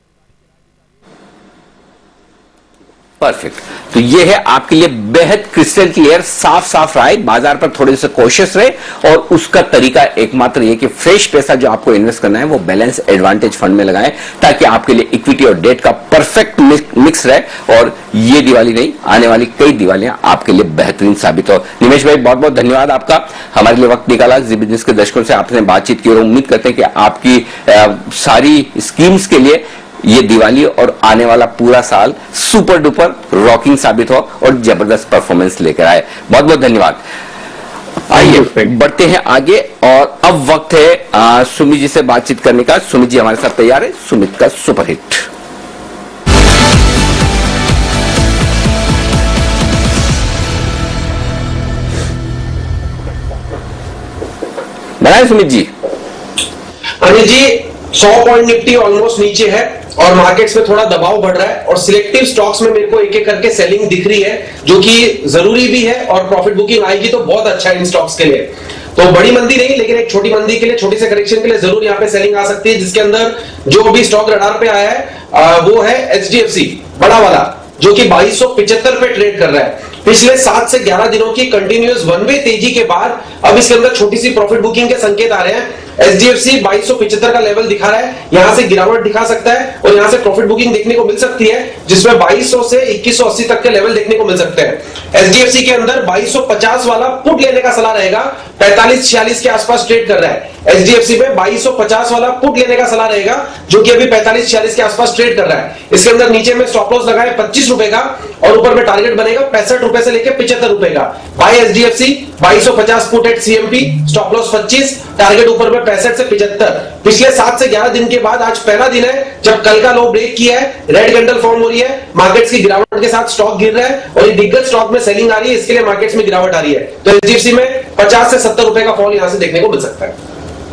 Perfect. तो ये है आपके लिए बेहद क्रिस्टल क्लियर, साफ साफ राय। बाजार पर थोड़े से कॉशियस रहे, और उसका तरीका एकमात्र ये कि फ्रेश पैसा जो आपको इन्वेस्ट करना है वो बैलेंस एडवांटेज फंड में लगाएं, ताकि आपके लिए इक्विटी और डेट का परफेक्ट मिक्स रहे, और ये दिवाली नहीं, आने वाली कई दिवालियां आपके लिए बेहतरीन साबित हो। निमेश भाई, बहुत बहुत धन्यवाद आपका, हमारे लिए वक्त निकाला, जी बिजनेस के दर्शकों से आपने बातचीत की, और उम्मीद करते हैं कि आपकी आ, सारी स्कीम्स के लिए ये दिवाली और आने वाला पूरा साल सुपर डुपर रॉकिंग साबित हो और जबरदस्त परफॉर्मेंस लेकर आए। बहुत बहुत धन्यवाद। आइए बढ़ते हैं आगे, और अब वक्त है सुमित जी से बातचीत करने का। सुमित जी हमारे साथ तैयार है, सुमित का सुपरहिट। बनाए सुमित जी। अनिल जी, सौ पॉइंट निफ्टी ऑलमोस्ट नीचे है, और मार्केट्स में थोड़ा दबाव बढ़ रहा है, और सिलेक्टिव स्टॉक्स में मेरे को एक एक करके सेलिंग दिख रही है, जो कि जरूरी भी है, और प्रॉफिट बुकिंग आएगी तो बहुत अच्छा है इन स्टॉक्स के लिए। तो बड़ी मंदी नहीं, लेकिन एक छोटी मंदी के लिए, छोटी से करेक्शन के लिए जरूर यहाँ पे सेलिंग आ सकती है, जिसके अंदर जो भी स्टॉक रडार पे आया है वो है एचडीएफसी बड़ा वाला, जो कि बाईस सौ पिछहत्तर पे ट्रेड कर रहा है। पिछले सात से ग्यारह दिनों की कंटिन्यूअस वन वे तेजी के बाद अब इसके अंदर छोटी सी प्रॉफिट बुकिंग के संकेत आ रहे हैं। एचडीएफसी बाईस सौ पिछहत्तर का लेवल दिखा रहा है, यहां से गिरावट दिखा सकता है, और यहां से प्रॉफिट बुकिंग देखने को मिल सकती है, जिसमें बाईस सौ से इक्कीस सौ अस्सी तक के लेवल देखने को मिल सकते हैं। एचडीएफसी के अंदर बाईस सौ पचास वाला पुट लेने का सलाह रहेगा, पैंतालीस छियालीस के आसपास ट्रेड कर रहा है। एचडीएफसी में बाईस सौ पचास वाला पुट लेने का सलाह रहेगा, जो कि अभी पैंतालीस छियालीस के आसपास ट्रेड कर रहा है। इसके अंदर नीचे में स्टॉप लॉस लगा है पच्चीस रुपए का, और ऊपर में टारगेट बनेगा पैंसठ रुपए से लेकर पिछहत्तर रुपए का। बाय एचडीएफसी बाईस सौ पचास put at CMP, stop loss पच्चीस, टारगेट ऊपर में पैंसठ से पिछहत्तर। पिछले सात से ग्यारह दिन के बाद आज पहला दिन है जब कल का लो ब्रेक किया है, रेड कैंडल फॉर्म हो रही है, मार्केट्स की गिरावट के साथ स्टॉक गिर रहा है, और ये दिग्गज स्टॉक में सेलिंग आ रही है, इसके लिए मार्केट्स में गिरावट आ रही है। तो एचडीएफसी में पचास से सत्तर रुपए का फॉल यहां से देखने को मिल सकता है।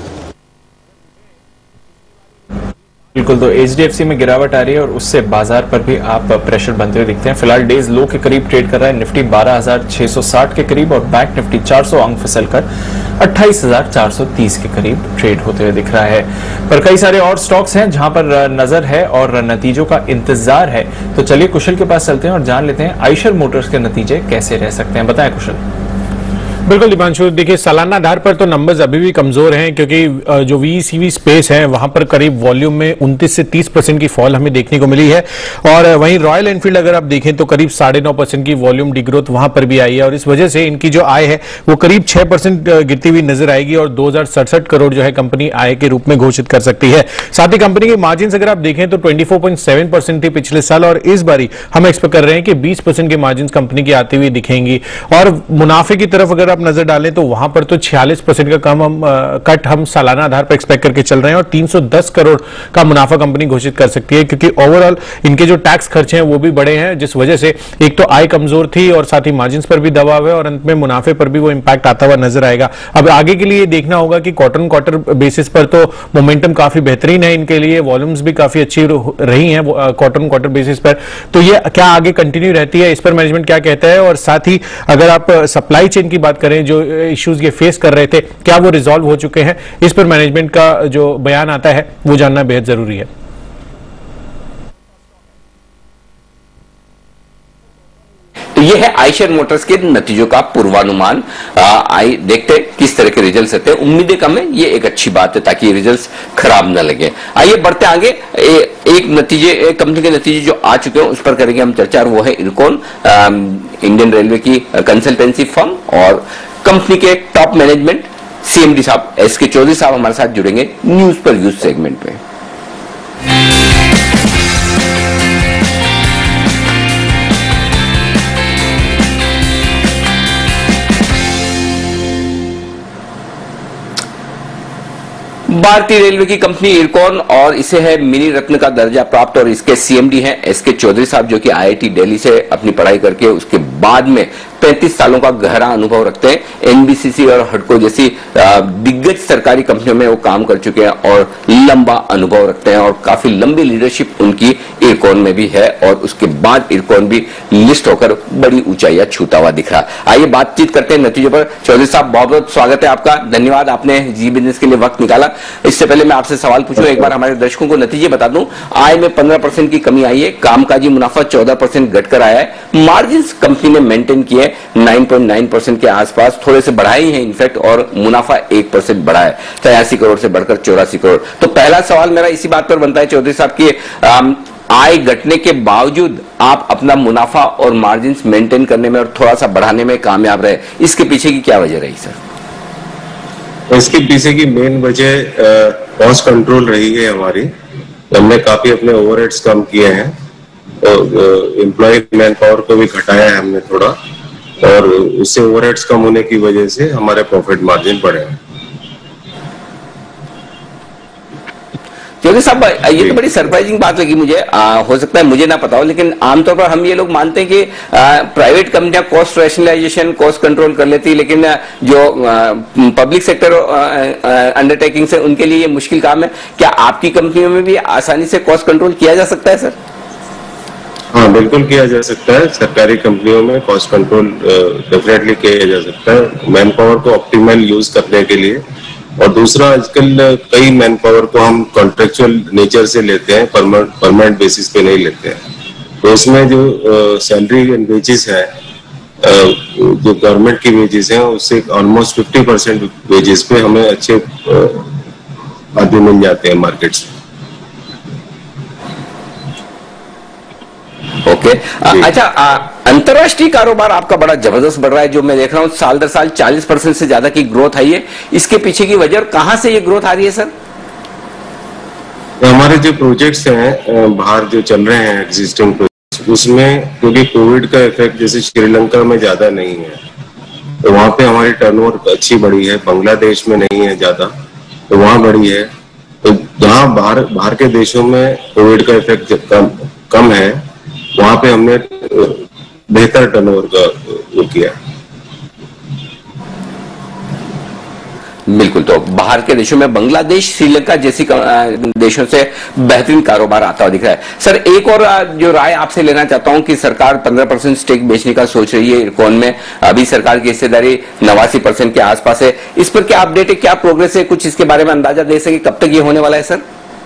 बिल्कुल, तो एचडीएफसी में गिरावट आ रही है, और उससे बाजार पर भी आप प्रेशर बनते हुए दिखते हैं। फिलहाल डेज लो के करीब ट्रेड कर रहा है, निफ्टी बारह हज़ार छह सौ साठ के करीब, और बैंक निफ्टी चार सौ अंक फिसलकर अट्ठाईस हज़ार चार सौ तीस के करीब ट्रेड होते हुए दिख रहा है। पर कई सारे और स्टॉक्स हैं जहां पर नजर है और नतीजों का इंतजार है। तो चलिए कुशल के पास चलते हैं और जान लेते हैं आइशर मोटर्स के नतीजे कैसे रह सकते हैं। बताएं कुशल। बिल्कुल दीपांशु, देखिए सालाना आधार पर तो नंबर्स अभी भी कमजोर हैं क्योंकि जो वी सीवी स्पेस है वहां पर करीब वॉल्यूम में उनतीस से तीस परसेंट की फॉल हमें देखने को मिली है। और वहीं रॉयल एनफील्ड अगर आप देखें तो करीब साढ़े नौ परसेंट की वॉल्यूम डिग्रोथ वहां पर भी आई है और इस वजह से इनकी जो आय है वो करीब छह परसेंट गिरती हुई नजर आएगी और दो हजार सड़सठ करोड़ जो है कंपनी आय के रूप में घोषित कर सकती है। साथ ही कंपनी की मार्जिन अगर आप देखें तो twenty four point seven percent थी पिछले साल और इस बारी हम एक्सपेक्ट कर रहे हैं कि बीस परसेंट की मार्जिन कंपनी की आती हुई दिखेंगी। और मुनाफे की तरफ अगर आप नजर डालें तो वहां पर तो छियालीस परसेंट का कम हम आ, कट हम सालाना आधार पर एक्सपेक्ट करके चल रहे हैं और तीन सौ दस करोड़ का मुनाफा कंपनी घोषित कर सकती है क्योंकि ओवरऑल इनके जो टैक्स खर्चे हैं वो भी बड़े हैं, जिस वजह से एक तो आय कमजोर थी और साथ ही मार्जिन पर भी दबाव है और अंत में मुनाफे पर भी वो इंपैक्ट आता हुआ नजर आएगा। अब आगे के लिए देखना होगा कि क्वार्टर ऑन क्वार्टर बेसिस पर तो मोमेंटम काफी बेहतरीन है इनके लिए, वॉल्यूम्स भी काफी अच्छी रही हैं क्वार्टर ऑन क्वार्टर बेसिस पर, तो ये क्या आगे कंटिन्यू रहती है, इस पर मैनेजमेंट क्या कहता है। और साथ ही अगर आप सप्लाई चेन की बात करें, जो इश्यूज ये फेस कर रहे थे क्या वो रिजॉल्व हो चुके हैं, इस पर मैनेजमेंट का जो बयान आता है वो जानना बेहद जरूरी है। तो ये है आयशर मोटर्स के नतीजों का पूर्वानुमान। आई देखते हैं किस तरह के रिजल्ट्स आते हैं, उम्मीदें कम है, ये एक अच्छी बात है ताकि रिजल्ट्स खराब ना लगे। आइए बढ़ते आगे, ए, एक नतीजे एक कंपनी के नतीजे जो आ चुके हैं उस पर करेंगे हम चर्चा, और वो है इरकॉन, इंडियन रेलवे की कंसल्टेंसी फर्म और कंपनी के टॉप मैनेजमेंट सीएमडी साहब एस के चौधरी साहब हमारे साथ जुड़ेंगे न्यूज पर व्यूज सेगमेंट में। भारतीय रेलवे की कंपनी इरकॉन और इसे है मिनी रत्न का दर्जा प्राप्त और इसके सीएमडी हैं एस के चौधरी साहब जो कि आईआईटी दिल्ली से अपनी पढ़ाई करके उसके बाद में पैंतीस सालों का गहरा अनुभव रखते हैं। एनबीसीसी और हडको जैसी दिग्गज सरकारी कंपनियों में वो काम कर चुके हैं और लंबा अनुभव रखते हैं और काफी लंबी लीडरशिप उनकी इरकॉन में भी है और उसके बाद इरकॉन भी लिस्ट होकर बड़ी ऊंचाइयां छूता हुआ दिख रहा है। आइए बातचीत करते हैं नतीजों पर। चौधरी साहब बहुत बहुत स्वागत है आपका, धन्यवाद आपने जी बिजनेस के लिए वक्त निकाला। इससे पहले मैं आपसे सवाल पूछूं, एक बार हमारे दर्शकों को नतीजे बता दूं। आय में पंद्रह परसेंट की कमी आई है, कामकाजी मुनाफा चौदह परसेंट घटकर आया है, मार्जिन कंपनी ने मेंटेन किए नौ पॉइंट नौ परसेंट के आसपास, थोड़े से बढ़ाए हैं इनफैक्ट, और मुनाफा एक परसेंट बढ़ा है, तिरासी करोड़ से बढ़कर चौरासी करोड़। तो पहला सवाल मेरा इसी बात पर बनता है चौधरी साहब की, आय घटने के बावजूद आप अपना मुनाफा और मार्जिन मेंटेन करने में और थोड़ा सा बढ़ाने में कामयाब रहे, इसके पीछे की क्या वजह रही सर? इसके पीछे की मेन वजह कॉस्ट कंट्रोल रही है हमारी। हमने काफी अपने ओवरहेड्स कम किए हैं और एम्प्लॉय मैन पावर को भी घटाया है हमने थोड़ा, और उससे ओवरहेड्स कम होने की वजह से हमारे प्रॉफिट मार्जिन बढ़े हैं। चौधरी साहब ये तो बड़ी सरप्राइजिंग बात लगी मुझे, आ, हो सकता है मुझे ना पता हो, लेकिन आमतौर पर हम ये लोग मानते हैं कि प्राइवेट कंपनियां कॉस्ट रैशनलाइजेशन कॉस्ट कंट्रोल कर लेती है, लेकिन जो पब्लिक सेक्टर अंडरटेकिंग से उनके लिए ये मुश्किल काम है। क्या आपकी कंपनियों में भी आसानी से कॉस्ट कंट्रोल किया जा सकता है सर? हाँ बिल्कुल किया जा सकता है, सरकारी कंपनियों में कॉस्ट कंट्रोल डेफिनेटली किया जा सकता है, मैन पावर को ऑप्टिमल यूज करने के लिए। और दूसरा, आजकल कई मैन पावर को हम कॉन्ट्रेक्चुअल नेचर से लेते हैं, परमानेंट परमानेंट बेसिस पे नहीं लेते हैं, तो उसमें जो सैलरी एंड वेजेस है, जो गवर्नमेंट की वेजेस हैं, उससे ऑलमोस्ट फिफ्टी परसेंट वेजेस पे हमें अच्छे आदमी मिल जाते हैं मार्केट से। Okay okay. अच्छा, अंतरराष्ट्रीय कारोबार आपका बड़ा जबरदस्त बढ़ रहा है, जो मैं देख रहा हूं साल दर साल चालीस परसेंट से ज्यादा की ग्रोथ आई है, इसके पीछे की वजह और कहां से ये ग्रोथ आ रही है सर? हमारे जो प्रोजेक्ट्स हैं बाहर जो चल रहे हैं एग्जिस्टिंग प्रोजेक्ट्स, उसमें क्योंकि कोविड का इफेक्ट जैसे श्रीलंका में ज्यादा नहीं है, तो वहां पे हमारी टर्नओवर अच्छी बढ़ी है, बांग्लादेश में नहीं है ज्यादा, तो वहां बढ़ी है। तो जहां बाहर बाहर के देशों में कोविड का इफेक्ट कम कम है, वहां पे हमने बेहतर टर्नओवर का वो किया। बिल्कुल, तो बाहर के देशों में बांग्लादेश, श्रीलंका जैसी देशों से बेहतरीन कारोबार आता हुआ दिख रहा है। सर एक और जो राय आपसे लेना चाहता हूं कि सरकार पंद्रह परसेंट स्टेक बेचने का सोच रही है इरकॉन में, अभी सरकार की हिस्सेदारी नवासी परसेंट के आसपास है, इस पर क्या अपडेट है, क्या प्रोग्रेस है, कुछ इसके बारे में अंदाजा दे सके कब तक ये होने वाला है सर?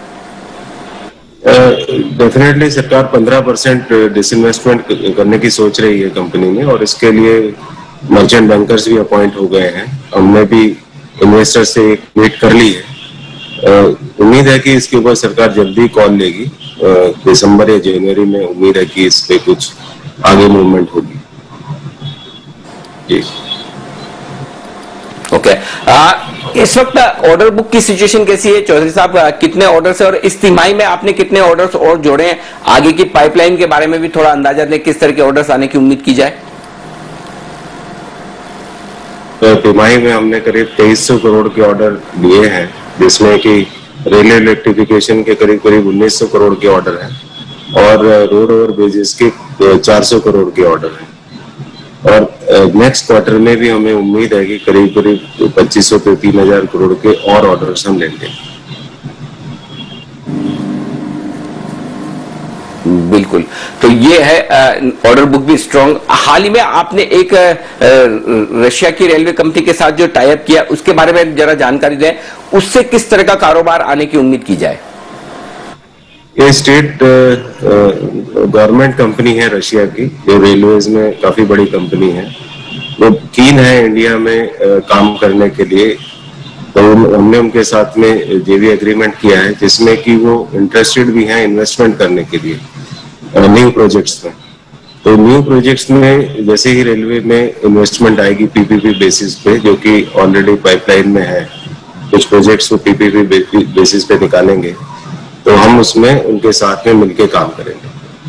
डेफिनेटली uh, सरकार पंद्रह परसेंट डिसइन्वेस्टमेंट करने की सोच रही है कंपनी में, और इसके लिए मर्चेंट बैंकर्स भी अपॉइंट हो गए हैं, हमने भी इन्वेस्टर से एक वेट कर ली है। उम्मीद है कि इसके ऊपर सरकार जल्दी कॉल लेगी, दिसंबर या जनवरी में उम्मीद है कि इस पे कुछ आगे मूवमेंट होगी। जी ओके okay. इस वक्त ऑर्डर बुक की सिचुएशन कैसी है चौधरी साहब? कितने ऑर्डर्स है और इस तिमाही में आपने कितने ऑर्डर्स और जोड़े हैं? आगे की पाइपलाइन के बारे में भी थोड़ा अंदाजा दें, किस तरह के ऑर्डर्स आने की उम्मीद की जाए? तो तिमाही में हमने करीब तेईस सौ करोड़ के ऑर्डर लिए हैं, जिसमें कि रेलवे इलेक्ट्रिफिकेशन के करीब करीब उन्नीस सौ करोड़ के ऑर्डर हैं और रोड ओवर ब्रिजेस के चार सौ करोड़ के ऑर्डर हैं। और नेक्स्ट क्वार्टर में भी हमें उम्मीद है कि करीब करीब पच्चीस सौ से तीन हजार करोड़ के और ऑर्डर्स हम लेंगे। बिल्कुल, तो ये है ऑर्डर बुक भी स्ट्रांग। हाल ही में आपने एक रशिया की रेलवे कंपनी के साथ जो टाई अप किया, उसके बारे में जरा जानकारी दें, उससे किस तरह का कारोबार आने की उम्मीद की जाए? ये स्टेट गवर्नमेंट कंपनी है रशिया की, जो रेलवेज में काफी बड़ी कंपनी है। वो कीन है इंडिया में uh, काम करने के लिए, तो हमने उनके साथ में जेवी एग्रीमेंट किया है, जिसमें कि वो इंटरेस्टेड भी हैं इन्वेस्टमेंट करने के लिए न्यू uh, प्रोजेक्ट्स में। तो न्यू प्रोजेक्ट्स में जैसे ही रेलवे में इन्वेस्टमेंट आएगी पीपीपी बेसिस पे, जो कि ऑलरेडी पाइपलाइन में है, कुछ प्रोजेक्ट्स को पीपीपी बेसिस पे निकालेंगे, तो हम उसमें उनके साथ में मिलकर काम करेंगे।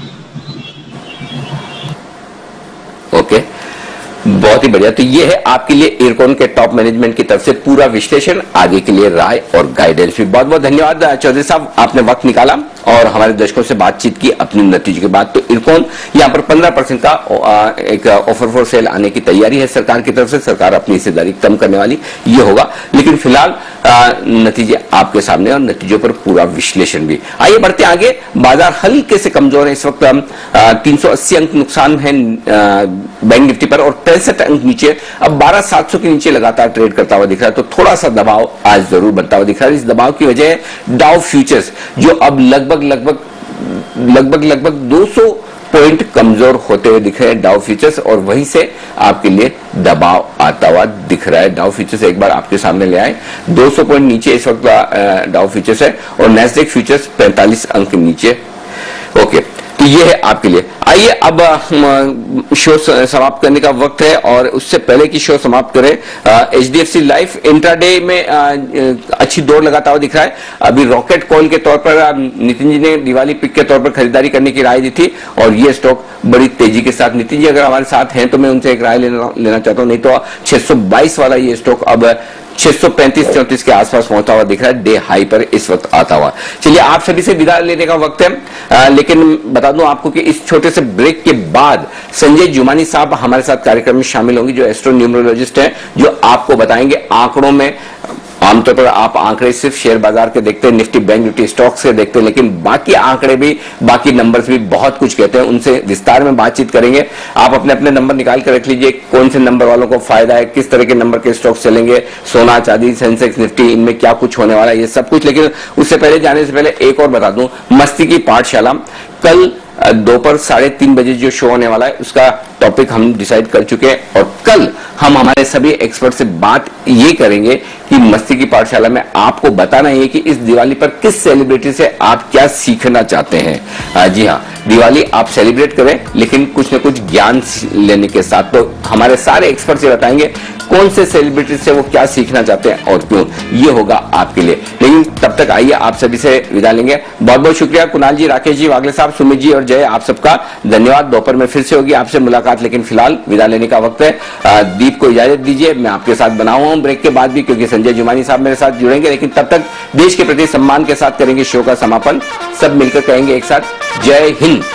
ओके, बहुत ही बढ़िया। तो ये है आपके लिए इरकॉन के टॉप मैनेजमेंट की तरफ से पूरा विश्लेषण, आगे के लिए राय और गाइडेंस भी। बहुत बहुत धन्यवाद चौधरी साहब, आपने वक्त निकाला और हमारे दर्शकों से बातचीत की अपने नतीजे के बाद। तो इरकॉन यहाँ पर पंद्रह परसेंट का एक ऑफर फॉर सेल आने की तैयारी है सरकार की तरफ से, सरकार अपनी हिस्सेदारी कम करने वाली ये होगा, लेकिन फिलहाल नतीजे आपके सामने और नतीजों पर पूरा विश्लेषण भी। आइए बढ़ते आगे। बाजार हल्के से कमजोर है इस वक्त, तीन सौ अस्सी अंक नुकसान है बैंक निफ्टी पर और पैंसठ अंक नीचे, अब बारह सात सौ के नीचे लगातार ट्रेड करता हुआ दिख रहा है। तो थोड़ा सा दबाव आज जरूर बनता हुआ दिख रहा है। इस दबाव की वजह है डाउ फ्यूचर्स, जो अब लगभग लगभग लगभग लगभग दो सौ पॉइंट कमजोर होते हुए दिख रहे हैं डाउ फ्यूचर्स, और वहीं से आपके लिए दबाव आता हुआ दिख रहा है। डाउ फ्यूचर्स एक बार आपके सामने ले आए, दो सौ पॉइंट नीचे इस वक्त डाउ फ्यूचर्स है और नैस्डैक फ्यूचर्स पैंतालीस अंक नीचे। ओके, तो ये है आपके लिए। आइए अब शो समाप्त करने का वक्त है, और उससे पहले कि शो समाप्त करें, एचडीएफसी लाइफ इंट्राडे में आ, अच्छी दौड़ लगाता हुआ दिख रहा है। अभी रॉकेट कॉल के तौर पर नितिन जी ने दिवाली पिक के तौर पर खरीदारी करने की राय दी थी और ये स्टॉक बड़ी तेजी के साथ, नितिन जी अगर हमारे साथ हैं तो मैं उनसे एक राय लेना, लेना चाहता हूं। नहीं तो छह सौ बाईस वाला ये स्टॉक अब छह सौ पैंतीस चौंतीस के आसपास पहुंचता हुआ दिख रहा है, डे हाई पर इस वक्त आता हुआ। चलिए आप सभी से विदा लेने का वक्त है, आ, लेकिन बता दूं आपको कि इस छोटे से ब्रेक के बाद संजय जुमानी साहब हमारे साथ कार्यक्रम में शामिल होंगे, जो एस्ट्रो न्यूमरोलॉजिस्ट हैं, जो आपको बताएंगे आंकड़ों में। आमतौर पर आप आंकड़े सिर्फ शेयर बाजार के देखते हैं, निफ्टी बैंक निफ्टी स्टॉक्स के देखते हैं, लेकिन बाकी आंकड़े भी, बाकी नंबर्स भी बहुत कुछ कहते हैं। उनसे विस्तार में बातचीत करेंगे। आप अपने अपने नंबर निकाल कर रख लीजिए, कौन से नंबर वालों को फायदा है, किस तरह के नंबर के स्टॉक्स चलेंगे, सोना चांदी सेंसेक्स निफ्टी, इनमें क्या कुछ होने वाला है, ये सब कुछ। लेकिन उससे पहले जाने से पहले एक और बता दूं, मस्ती की पाठशाला कल दोपहर साढ़े तीन बजे जो शो होने वाला है, उसका टॉपिक हम डिसाइड कर चुके हैं और कल हम हमारे सभी एक्सपर्ट से बात ये करेंगे कि मस्ती की पाठशाला में आपको बताना है कि इस दिवाली पर किस सेलिब्रिटी से आप क्या सीखना चाहते हैं। जी हाँ, दिवाली आप सेलिब्रेट करें, लेकिन कुछ न कुछ ज्ञान लेने के साथ। तो हमारे सारे एक्सपर्ट से बताएंगे कौन से सेलिब्रिटी से वो क्या सीखना चाहते हैं और क्यों, ये होगा आपके लिए। लेकिन तब तक आइए आप सभी से विदा लेंगे। बहुत बहुत शुक्रिया कुणाल जी, राकेश जी, वागले साहब, सुमित जी और जय, आप सबका धन्यवाद। दोपहर में फिर से होगी आपसे मुलाकात, लेकिन फिलहाल विदा लेने का वक्त है। दीप को इजाजत दीजिए, मैं आपके साथ बना हुआ हूं ब्रेक के बाद भी, क्योंकि संजय जुमानी साहब मेरे साथ जुड़ेंगे। लेकिन तब तक देश के प्रति सम्मान के साथ करेंगे शो का समापन। सब मिलकर कहेंगे एक साथ, जय हिंद।